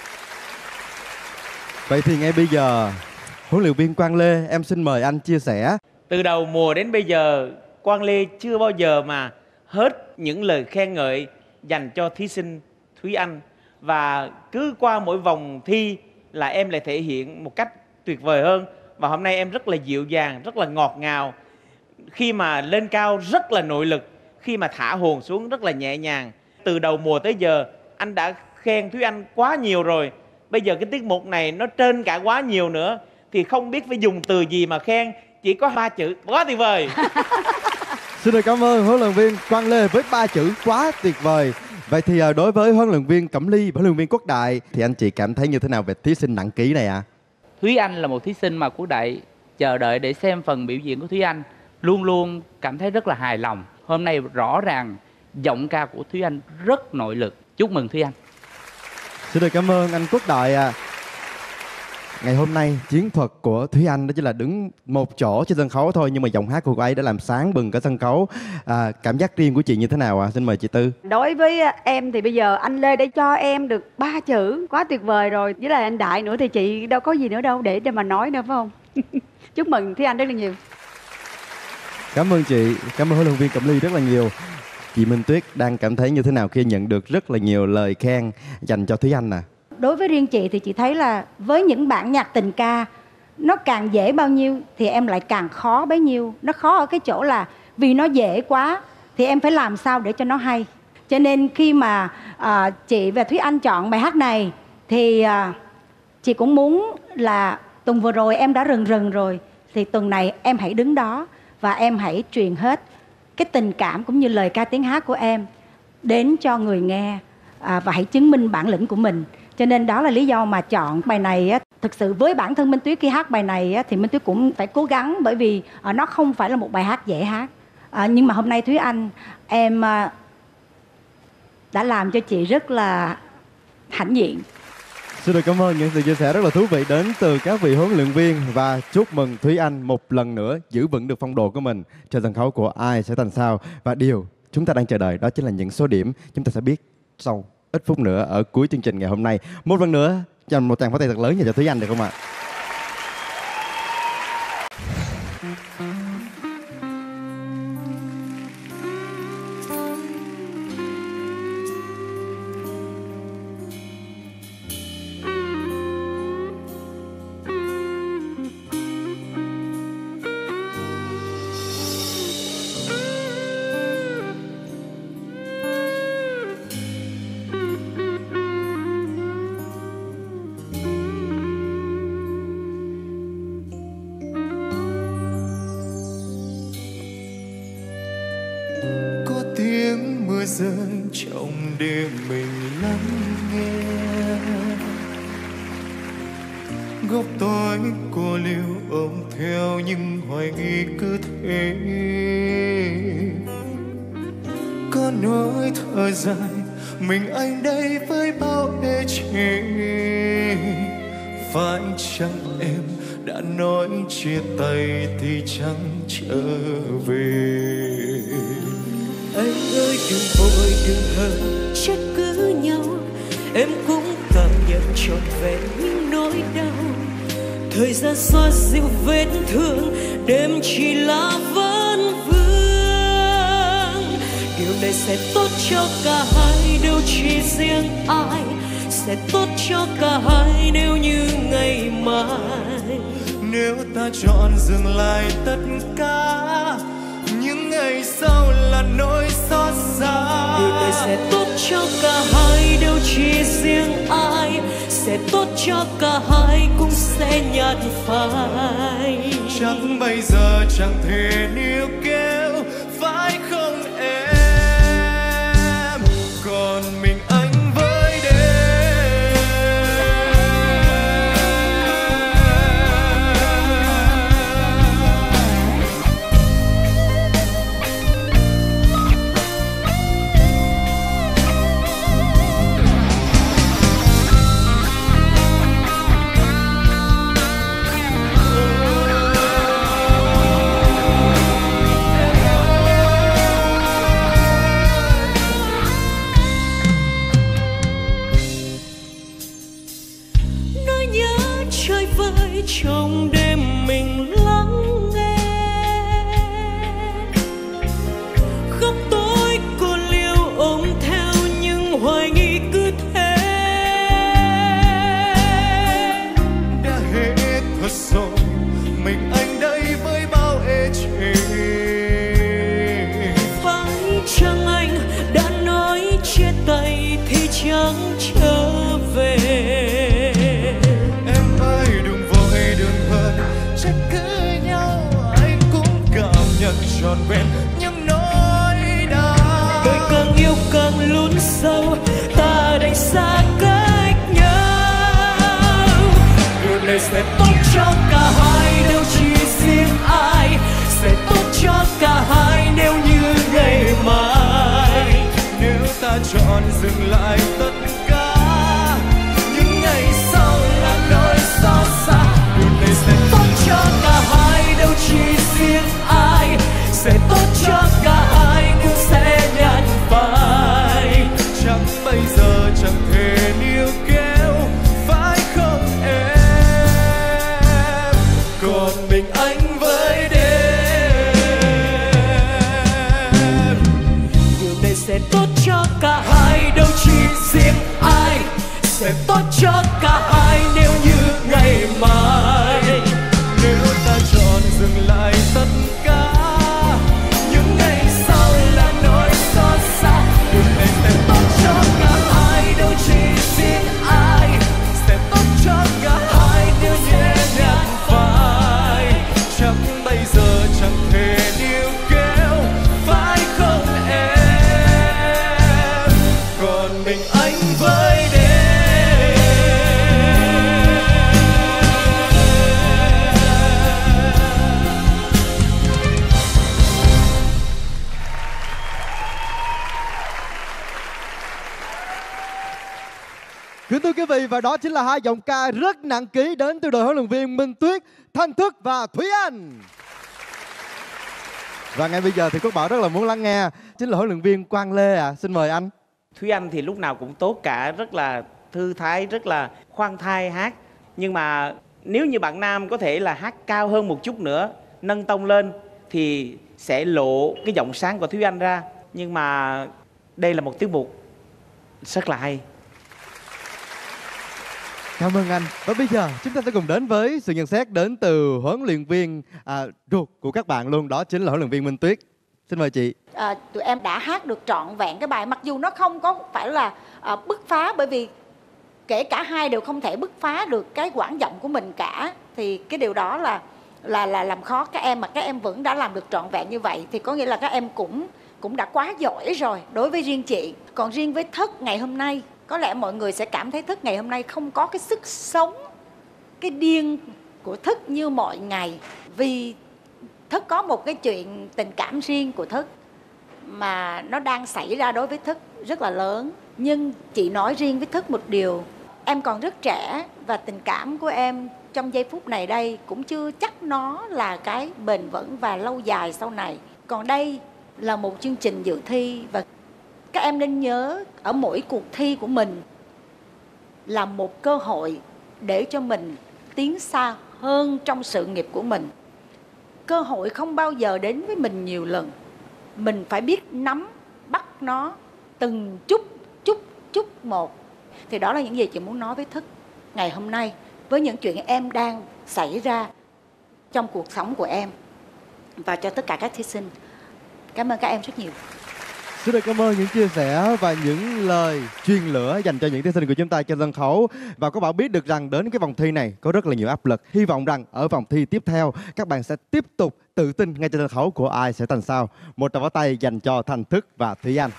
Vậy thì ngay bây giờ, huấn luyện viên Quang Lê, em xin mời anh chia sẻ. Từ đầu mùa đến bây giờ, Quang Lê chưa bao giờ mà hết những lời khen ngợi dành cho thí sinh Thúy Anh. Và cứ qua mỗi vòng thi là em lại thể hiện một cách tuyệt vời hơn. Và hôm nay em rất là dịu dàng, rất là ngọt ngào. Khi mà lên cao rất là nội lực, khi mà thả hồn xuống rất là nhẹ nhàng. Từ đầu mùa tới giờ anh đã khen Thúy Anh quá nhiều rồi. Bây giờ cái tiết mục này nó trên cả quá nhiều nữa, thì không biết phải dùng từ gì mà khen. Chỉ có ba chữ, quá tuyệt vời. Xin được cảm ơn huấn luyện viên Quang Lê với ba chữ quá tuyệt vời. Vậy thì à, đối với huấn luyện viên Cẩm Ly và huấn luyện viên Quốc Đại thì anh chị cảm thấy như thế nào về thí sinh nặng ký này ạ? À? Thúy Anh là một thí sinh mà Quốc Đại chờ đợi để xem phần biểu diễn của Thúy Anh, luôn luôn cảm thấy rất là hài lòng. Hôm nay rõ ràng giọng ca của Thúy Anh rất nội lực. Chúc mừng Thúy Anh. Xin được cảm ơn anh Quốc Đại ạ. À. Ngày hôm nay chiến thuật của Thúy Anh đó chỉ là đứng một chỗ trên sân khấu thôi, nhưng mà giọng hát của cô ấy đã làm sáng bừng cả sân khấu. À, cảm giác riêng của chị như thế nào ạ? À? Xin mời chị Tư. Đối với em thì bây giờ anh Lê đã cho em được ba chữ quá tuyệt vời rồi, với lại anh Đại nữa thì chị đâu có gì nữa đâu để để mà nói nữa phải không? Chúc mừng Thúy Anh rất là nhiều. Cảm ơn chị, cảm ơn huấn luyện viên Cẩm Ly rất là nhiều. Chị Minh Tuyết đang cảm thấy như thế nào khi nhận được rất là nhiều lời khen dành cho Thúy Anh à? Đối với riêng chị thì chị thấy là với những bản nhạc tình ca, nó càng dễ bao nhiêu thì em lại càng khó bấy nhiêu. Nó khó ở cái chỗ là vì nó dễ quá thì em phải làm sao để cho nó hay. Cho nên khi mà à, chị và Thúy Anh chọn bài hát này thì à, chị cũng muốn là tuần vừa rồi em đã rần rần rồi, thì tuần này em hãy đứng đó và em hãy truyền hết cái tình cảm cũng như lời ca tiếng hát của em đến cho người nghe, à, và hãy chứng minh bản lĩnh của mình. Cho nên đó là lý do mà chọn bài này á. Thực sự với bản thân Minh Tuyết khi hát bài này á, thì Minh Tuyết cũng phải cố gắng, bởi vì à, nó không phải là một bài hát dễ hát. À, nhưng mà hôm nay Thúy Anh em à, đã làm cho chị rất là hãnh diện. Xin được cảm ơn những sự chia sẻ rất là thú vị đến từ các vị huấn luyện viên, và chúc mừng Thúy Anh một lần nữa giữ vững được phong độ của mình trên sân khấu của Ai Sẽ Thành Sao. Và điều chúng ta đang chờ đợi đó chính là những số điểm chúng ta sẽ biết sau ít phút nữa ở cuối chương trình ngày hôm nay. Một lần nữa dành một tràng pháo tay thật lớn dành cho Thúy Anh được không ạ? rơi trong đêm mình lắng nghe góc tối cô liêu ôm theo những hoài nghi cứ thế có nỗi thở dài mình anh đây với bao ê chề phải chăng em đã nói chia tay thì chẳng trở về. Anh ơi đừng vội đừng hờn trách cứ nhau, em cũng cảm nhận trọn vẹn những nỗi đau. Thời gian xoa dịu vết thương, đêm chỉ là vấn vương. Điều này sẽ tốt cho cả hai, đâu chỉ riêng ai. Sẽ tốt cho cả hai nếu như ngày mai. Nếu ta chọn dừng lại tất cả, những ngày sau là nỗi xót xa. Điều này sẽ tốt cho cả hai, đâu chỉ riêng ai. Sẽ tốt cho cả hai, cũng sẽ nhạt phai. Chắc bây giờ chẳng thể níu kéo, phải không em? Còn mình anh với đêm. Trong đêm mình lắng nghe khóc tối cô liêu ôm theo những hoài nghi cứ thế. Đã hết thật rồi mình anh đây với bao ê chề. Phải chăng anh đã nói chia tay thì chẳng trở về. Trách cứ nhau anh cũng cảm nhận trọn vẹn những nỗi này sẽ tốt cho cả hai đâu chỉ riêng ai, sẽ tốt cho cả hai nếu như ngày mai. Nếu ta chọn dừng lại tất cả, những ngày sau là nỗi xót xa. Điều này sẽ tốt cho cả hai đâu chỉ riêng ai, sẽ tốt cho cả hai nếu sẽ nhạt phai. Chẳng bây giờ chẳng thể níu kéo, phải không em? Còn mình anh với đêm. Điều này sẽ tốt cho cả hai đâu chỉ riêng ai, sẽ tốt cho cả hai nếu như ngày mai. Nếu ta chọn dừng lại tất cả, những ngày sau là nỗi xót xa. điều này sẽ tốt cho cả hai đâu chỉ riêng ai, sẽ tốt cho cả hai nếu nhẹ nhàng phai. Chẳng bây giờ chẳng thể níu kéo, phải không em? Còn mình anh với đêm. Kính thưa quý vị, và đó chính là hai giọng ca rất nặng ký đến từ đội huấn luyện viên Minh Tuyết, Thanh Thức và Thúy Anh. Và ngay bây giờ thì Quốc Bảo rất là muốn lắng nghe chính là huấn luyện viên Quang Lê ạ. À. Xin mời anh. Thúy Anh thì lúc nào cũng tốt cả, rất là thư thái, rất là khoan thai hát. Nhưng mà nếu như bạn nam có thể là hát cao hơn một chút nữa, nâng tông lên thì sẽ lộ cái giọng sáng của Thúy Anh ra. Nhưng mà đây là một tiết mục rất là hay. Cảm ơn anh. Và bây giờ chúng ta sẽ cùng đến với sự nhận xét đến từ huấn luyện viên à, ruột của các bạn luôn, đó chính là huấn luyện viên Minh Tuyết. Xin mời chị. À, tụi em đã hát được trọn vẹn cái bài, mặc dù nó không có phải là à, bứt phá, bởi vì kể cả hai đều không thể bứt phá được cái quãng giọng của mình cả, thì cái điều đó là là là làm khó các em, mà các em vẫn đã làm được trọn vẹn như vậy thì có nghĩa là các em cũng cũng đã quá giỏi rồi đối với riêng chị. Còn riêng với Thức ngày hôm nay, có lẽ mọi người sẽ cảm thấy Thức ngày hôm nay không có cái sức sống, cái điên của Thức như mọi ngày, vì Thức có một cái chuyện tình cảm riêng của Thức mà nó đang xảy ra đối với Thức rất là lớn. Nhưng chị nói riêng với Thức một điều, em còn rất trẻ và tình cảm của em trong giây phút này đây cũng chưa chắc nó là cái bền vững và lâu dài sau này. Còn đây là một chương trình dự thi, và các em nên nhớ ở mỗi cuộc thi của mình là một cơ hội để cho mình tiến xa hơn trong sự nghiệp của mình. Cơ hội không bao giờ đến với mình nhiều lần, mình phải biết nắm bắt nó từng chút chút chút một. Thì đó là những gì chị muốn nói với Thức ngày hôm nay, với những chuyện em đang xảy ra trong cuộc sống của em và cho tất cả các thí sinh. Cảm ơn các em rất nhiều. Xin được cảm ơn những chia sẻ và những lời truyền lửa dành cho những thí sinh của chúng ta trên sân khấu. Và có Bảo biết được rằng đến cái vòng thi này có rất là nhiều áp lực. Hy vọng rằng ở vòng thi tiếp theo các bạn sẽ tiếp tục tự tin ngay trên sân khấu của Ai Sẽ Thành Sao. Một tràng pháo tay dành cho Thanh Thức và Thúy Anh.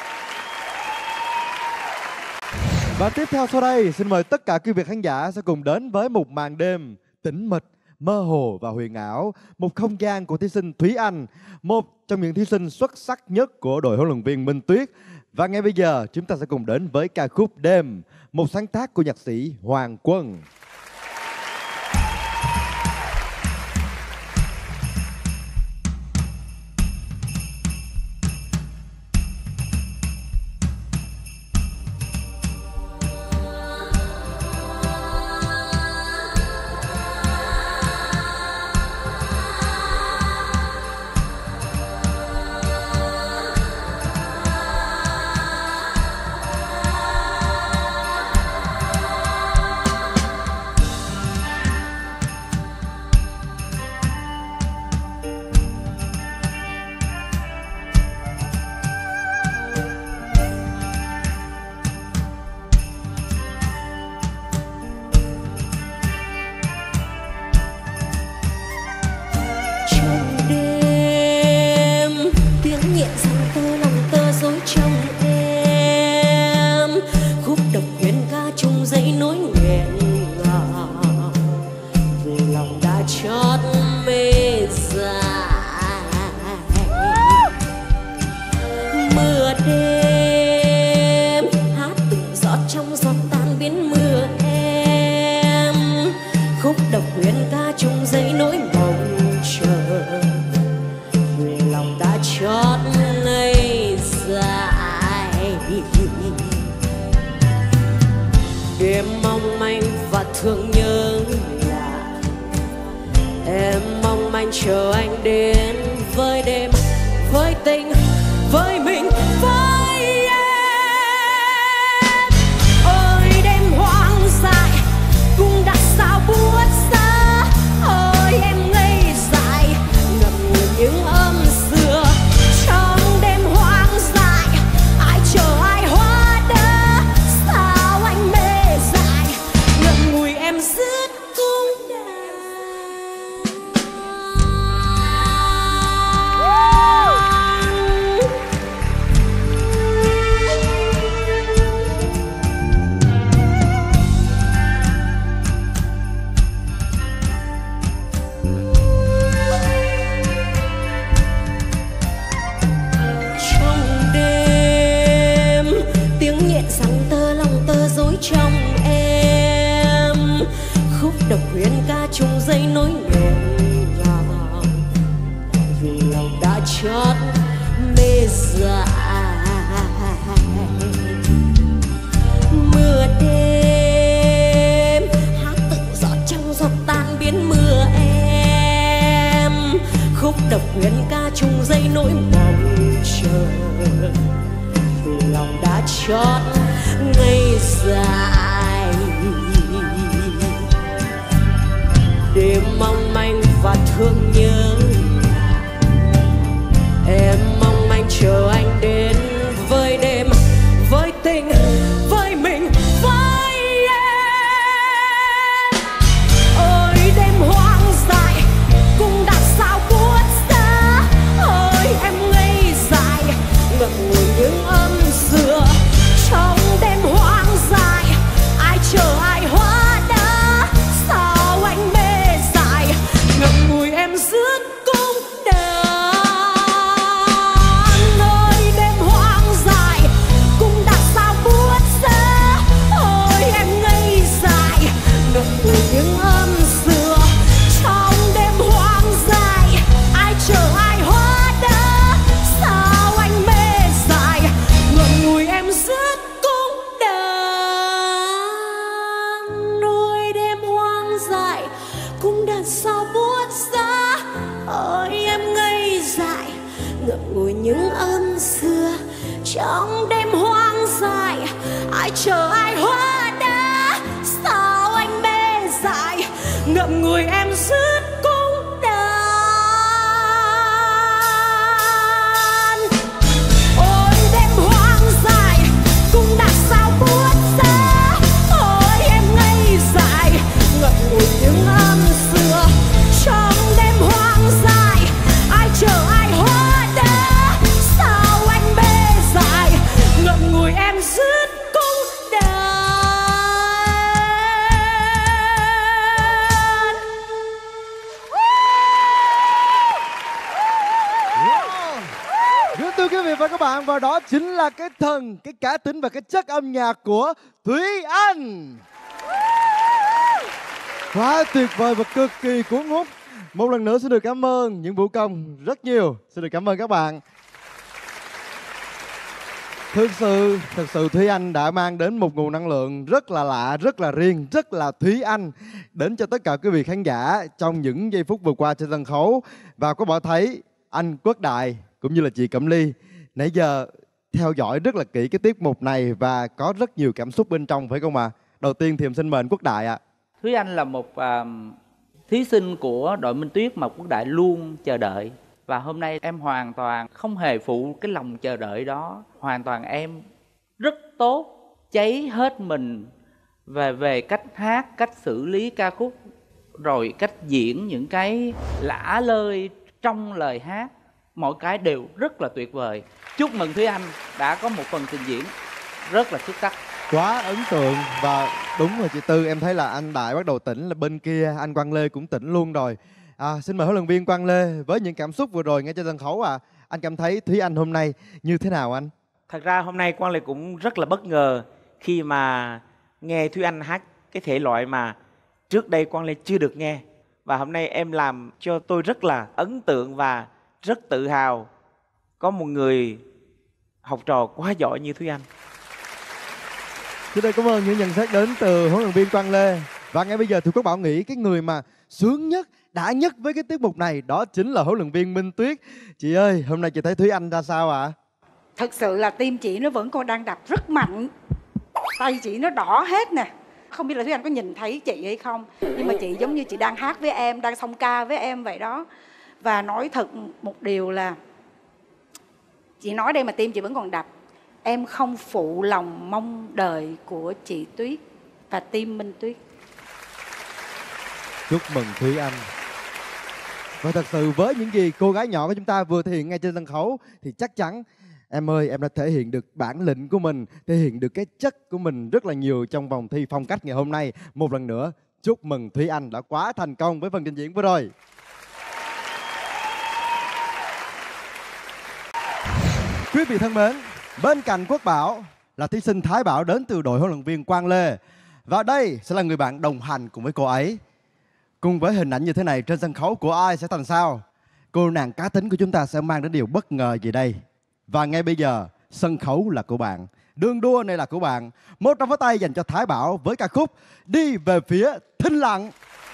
Và tiếp theo sau đây, xin mời tất cả quý vị khán giả sẽ cùng đến với một màn đêm tĩnh mịch, mơ hồ và huyền ảo. Một không gian của thí sinh Thúy Anh, một trong những thí sinh xuất sắc nhất của đội huấn luyện viên Minh Tuyết. Và ngay bây giờ chúng ta sẽ cùng đến với ca khúc Đêm, một sáng tác của nhạc sĩ Hoàng Quân. manh chờ anh đến với đêm, với tình, với mình, với em. Ôi đêm hoang dại cũng đã sao buốt xa, ôi em ngây dại ngậm ngùi những âm xưa. Trong đêm hoang dại ai chờ ai hóa đá, sao anh mê dại ngậm ngùi em dứt cung đàn. Trong em khúc độc huyền ca chung dây nối nhộn nhạo, vì lòng đã chót mê dại. Mưa đêm hát từng giọt trong giọt tan biến mưa em, khúc độc huyền ca chung dây nỗi mong chờ, vì lòng đã chót ngây dại. Đêm mong manh và thương nhớ, em mong manh chờ anh đến với đêm, với tình, với mình, với em. Ôi đêm hoang dại cũng đã sao buốt xa, ôi em ngây dại ngậm ngùi những âm xưa. Trong đêm hoang dại ai chờ ai hóa đá, sao anh mê dại ngậm ngùi em dứt cung đàn. Ôi đêm hoang dại cũng đã sao buốt xa, ôi em ngây dại ngậm ngùi những âm xưa. Trong đêm hoang dại ai chờ ai hóa đá, sao anh mê dại ngậm ngùi em dứt. Sao buốt xa, ôi em ngây dại ngậm ngùi những âm xưa. Trong đêm hoang dại ai chờ ai hóa đá, sao anh mê dại ngậm ngùi em dứt cung đàn. Ôi đêm hoang dại cũng đã sao buốt xa, ôi em ngây dại ngậm ngùi những âm xưa. Trong đêm hoang dại ai chờ ai hóa đá, sao anh mê dại ngậm ngùi em dứt cung đàn. Kính thưa quý vị và các bạn, và đó chính là cái thần, cái cá tính và cái chất âm nhạc của Thúy Anh. Quá tuyệt vời và cực kỳ cuốn hút. Một lần nữa xin được cảm ơn những vũ công rất nhiều. Xin được cảm ơn các bạn. Thực sự, thực sự Thúy Anh đã mang đến một nguồn năng lượng rất là lạ, rất là riêng, rất là Thúy Anh đến cho tất cả quý vị khán giả trong những giây phút vừa qua trên sân khấu. Và có bỏ thấy anh Quốc Đại cũng như là chị Cẩm Ly nãy giờ theo dõi rất là kỹ cái tiết mục này và có rất nhiều cảm xúc bên trong, phải không ạ? À? Đầu tiên thì em xin mời anh Quốc Đại ạ. À. Thúy Anh là một uh, thí sinh của đội Minh Tuyết mà Quốc Đại luôn chờ đợi. Và hôm nay em hoàn toàn không hề phụ cái lòng chờ đợi đó. Hoàn toàn em rất tốt, cháy hết mình về về cách hát, cách xử lý ca khúc, rồi cách diễn những cái lả lơi trong lời hát. Mọi cái đều rất là tuyệt vời. Chúc mừng Thúy Anh đã có một phần trình diễn rất là xuất sắc. Quá ấn tượng. Và đúng rồi chị Tư, em thấy là anh Đại bắt đầu tỉnh, là bên kia anh Quang Lê cũng tỉnh luôn rồi. À, xin mời huấn luyện viên Quang Lê với những cảm xúc vừa rồi ngay trên sân khấu à. Anh cảm thấy Thúy Anh hôm nay như thế nào anh? Thật ra hôm nay Quang Lê cũng rất là bất ngờ khi mà nghe Thúy Anh hát cái thể loại mà trước đây Quang Lê chưa được nghe. Và hôm nay em làm cho tôi rất là ấn tượng và rất tự hào có một người học trò quá giỏi như Thúy Anh. Chúng tôi cảm ơn những nhận xét đến từ huấn luyện viên Quang Lê. Và ngay bây giờ thì Quốc Bảo nghĩ cái người mà sướng nhất đã nhất với cái tiết mục này, đó chính là huấn luyện viên Minh Tuyết. Chị ơi, hôm nay chị thấy Thúy Anh ra sao ạ? À? Thật sự là tim chị nó vẫn còn đang đập rất mạnh. Tay chị nó đỏ hết nè. Không biết là Thúy Anh có nhìn thấy chị hay không, nhưng mà chị giống như chị đang hát với em, đang song ca với em vậy đó. Và nói thật một điều là chị nói đây mà tim chị vẫn còn đập. Em không phụ lòng mong đợi của chị Tuyết và team Minh Tuyết. Chúc mừng Thúy Anh. Và thật sự với những gì cô gái nhỏ của chúng ta vừa thể hiện ngay trên sân khấu thì chắc chắn em ơi, em đã thể hiện được bản lĩnh của mình, thể hiện được cái chất của mình rất là nhiều trong vòng thi phong cách ngày hôm nay. Một lần nữa, chúc mừng Thúy Anh đã quá thành công với phần trình diễn vừa rồi. Quý vị thân mến, bên cạnh Quốc Bảo là thí sinh Thái Bảo đến từ đội huấn luyện viên Quang Lê. Và đây sẽ là người bạn đồng hành cùng với cô ấy. Cùng với hình ảnh như thế này trên sân khấu của ai sẽ thành sao? Cô nàng cá tính của chúng ta sẽ mang đến điều bất ngờ gì đây? Và ngay bây giờ, sân khấu là của bạn, đường đua này là của bạn. Một tràng pháo tay dành cho Thái Bảo với ca khúc Đi Về Phía Thinh Lặng.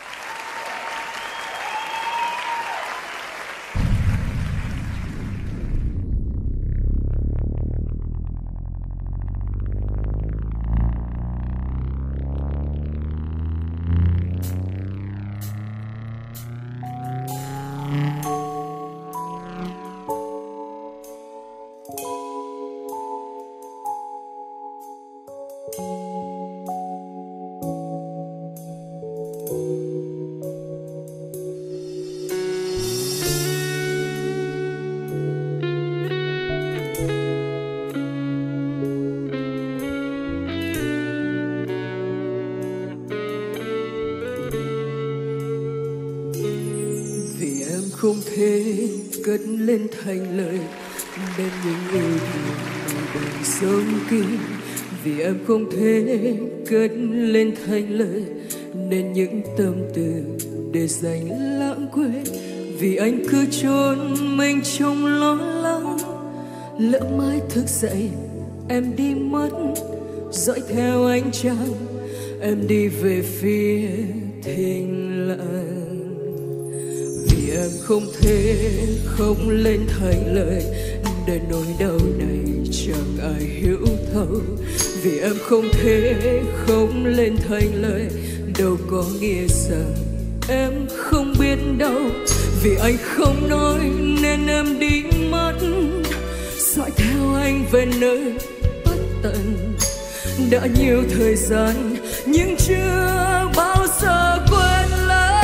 Không thể cất lên thành lời nên những yêu thương đời sống kín. Vì em không thể cất lên thành lời nên những tâm tư để dành lãng quên. Vì anh cứ trốn mình trong lo lắng, lỡ mai thức dậy em đi mất, dõi theo ánh trăng em đi về phía thinh lặng. Em không thể không lên thành lời để nỗi đau này chẳng ai hiểu thấu. Vì em không thể không lên thành lời đâu có nghĩa rằng em không biết đâu. Vì anh không nói nên em đi mất, dõi theo anh về nơi bất tận. Đã nhiều thời gian nhưng chưa bao giờ quên lãng.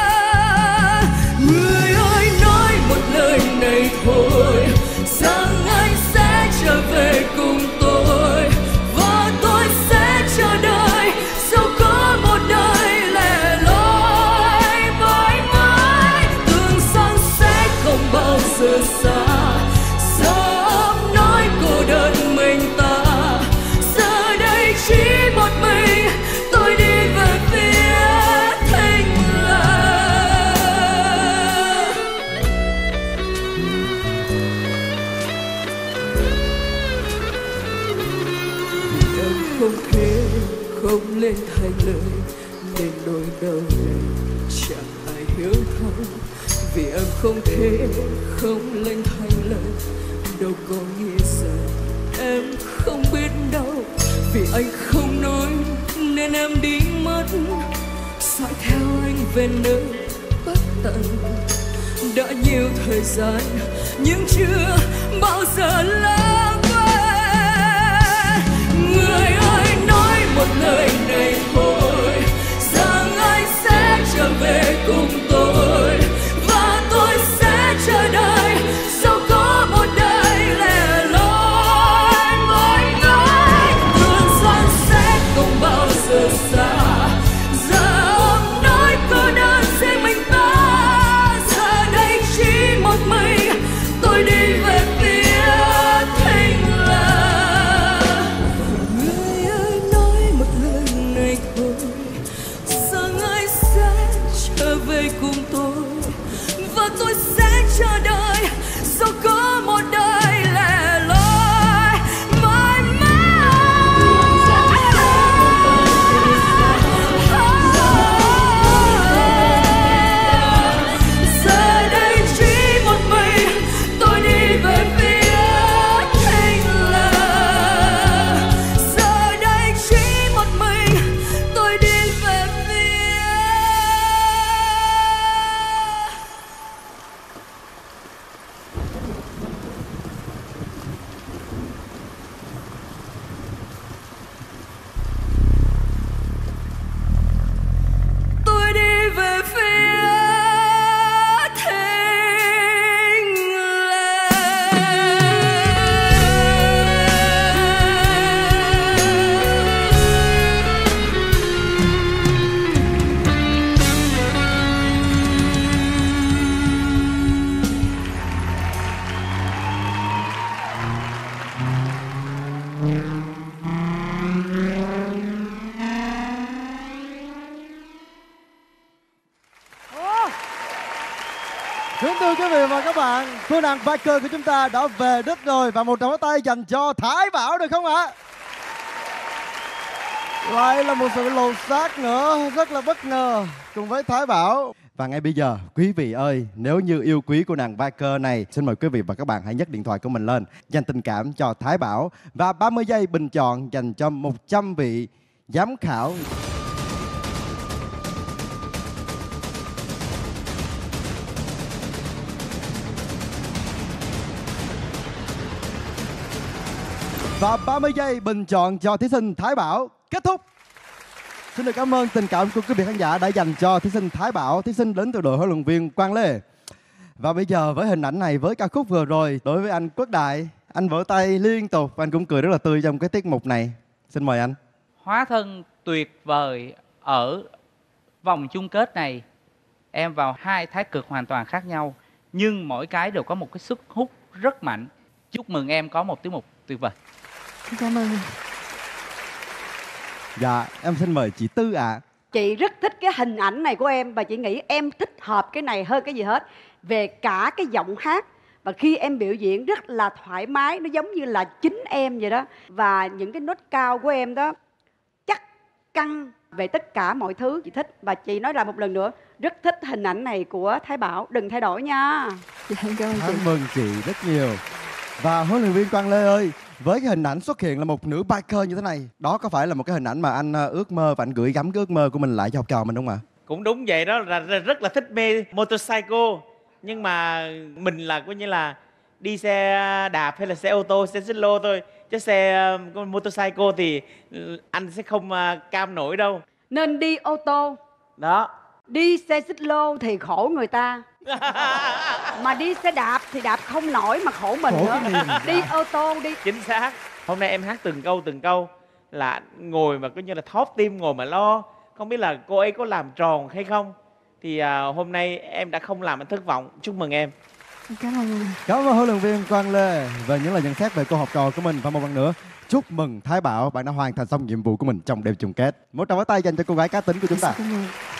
Người ơi nói một lời này thôi, rằng anh sẽ trở về cùng tôi và tôi sẽ chờ đợi. Dẫu có một đời lẻ loi mãi mãi, tương sáng sẽ không bao giờ xa. Sớm nói cô đơn mình ta, giờ đây chỉ một mình tôi đi về phía thinh lặng. Em không thể không lên thành lời nên nỗi đau này chẳng ai hiểu thấu. Vì em không thể không lên thành lời đâu có nghĩa rằng em không biết đâu. Vì anh không nói nên em đi mất, dõi theo anh về nơi bất tận. Đã nhiều thời gian nhưng chưa bao giờ lãng quên. Người ơi nói một lời này thôi, rằng anh sẽ trở về cùng tôi và tôi sẽ chờ đợi. Dẫu có một đời lẻ loi mãi mãi, tương sáng sẽ không bao giờ xa. Giờ ôm nói cô đơn riêng mình ta, giờ đây chỉ một mình tôi đi về phía thinh lặng. Người ơi nói một lời này thôi, rằng anh sẽ trở về cùng tôi và tôi sẽ chờ đợi. Dẫu có một đời lẻ loi mãi mãi. Kính thưa quý vị và các bạn, cô nàng biker của chúng ta đã về đích rồi. Và một tràng pháo tay dành cho Thái Bảo được không ạ? Lại là một sự lột xác nữa, rất là bất ngờ cùng với Thái Bảo. Và ngay bây giờ, quý vị ơi, nếu như yêu quý cô nàng biker này, xin mời quý vị và các bạn hãy nhấc điện thoại của mình lên, dành tình cảm cho Thái Bảo. Và ba mươi giây bình chọn dành cho một trăm vị giám khảo. Và ba mươi giây bình chọn cho thí sinh Thái Bảo kết thúc. Xin được cảm ơn tình cảm của quý vị khán giả đã dành cho thí sinh Thái Bảo, thí sinh đến từ đội huấn luyện viên Quang Lê. Và bây giờ với hình ảnh này, với ca khúc vừa rồi, đối với anh Quốc Đại, anh vỗ tay liên tục, anh cũng cười rất là tươi trong cái tiết mục này. Xin mời anh. Hóa thân tuyệt vời ở vòng chung kết này, em vào hai thái cực hoàn toàn khác nhau, nhưng mỗi cái đều có một cái sức hút rất mạnh. Chúc mừng em có một tiết mục tuyệt vời. Cảm ơn. Dạ, em xin mời chị Tư ạ. À. Chị rất thích cái hình ảnh này của em và chị nghĩ em thích hợp cái này hơn cái gì hết. Về cả cái giọng hát và khi em biểu diễn rất là thoải mái, nó giống như là chính em vậy đó. Và những cái nốt cao của em đó chắc căng về tất cả mọi thứ chị thích. Và chị nói lại một lần nữa, rất thích hình ảnh này của Thái Bảo, đừng thay đổi nha. Dạ, cảm ơn chị. Cảm ơn chị rất nhiều. Và huấn luyện viên Quang Lê ơi, với cái hình ảnh xuất hiện là một nữ biker như thế này, đó có phải là một cái hình ảnh mà anh ước mơ và anh gửi gắm cái ước mơ của mình lại cho học trò mình đúng không ạ? Cũng đúng vậy đó, là rất là thích mê motorcycle. Nhưng mà mình là coi như là đi xe đạp hay là xe ô tô, xe xích lô thôi. Chứ xe uh, motorcycle thì anh sẽ không uh, cam nổi đâu. Nên đi ô tô. Đó. Đi xe xích lô thì khổ người ta. Mà đi xe đạp thì đạp không nổi mà khổ mình khổ nữa. Đi ô tô đi. Chính xác. Hôm nay em hát từng câu từng câu là ngồi mà coi như là thóp tim, ngồi mà lo. Không biết là cô ấy có làm tròn hay không. Thì à, hôm nay em đã không làm anh thất vọng. Chúc mừng em. Cảm ơn. Cảm ơn huấn luyện viên Quang Lê về những lời nhận xét về cô học trò của mình. Và một lần nữa, chúc mừng Thái Bảo, bạn đã hoàn thành xong nhiệm vụ của mình trong đêm chung kết. Một tràng pháo tay dành cho cô gái cá tính của chúng ta.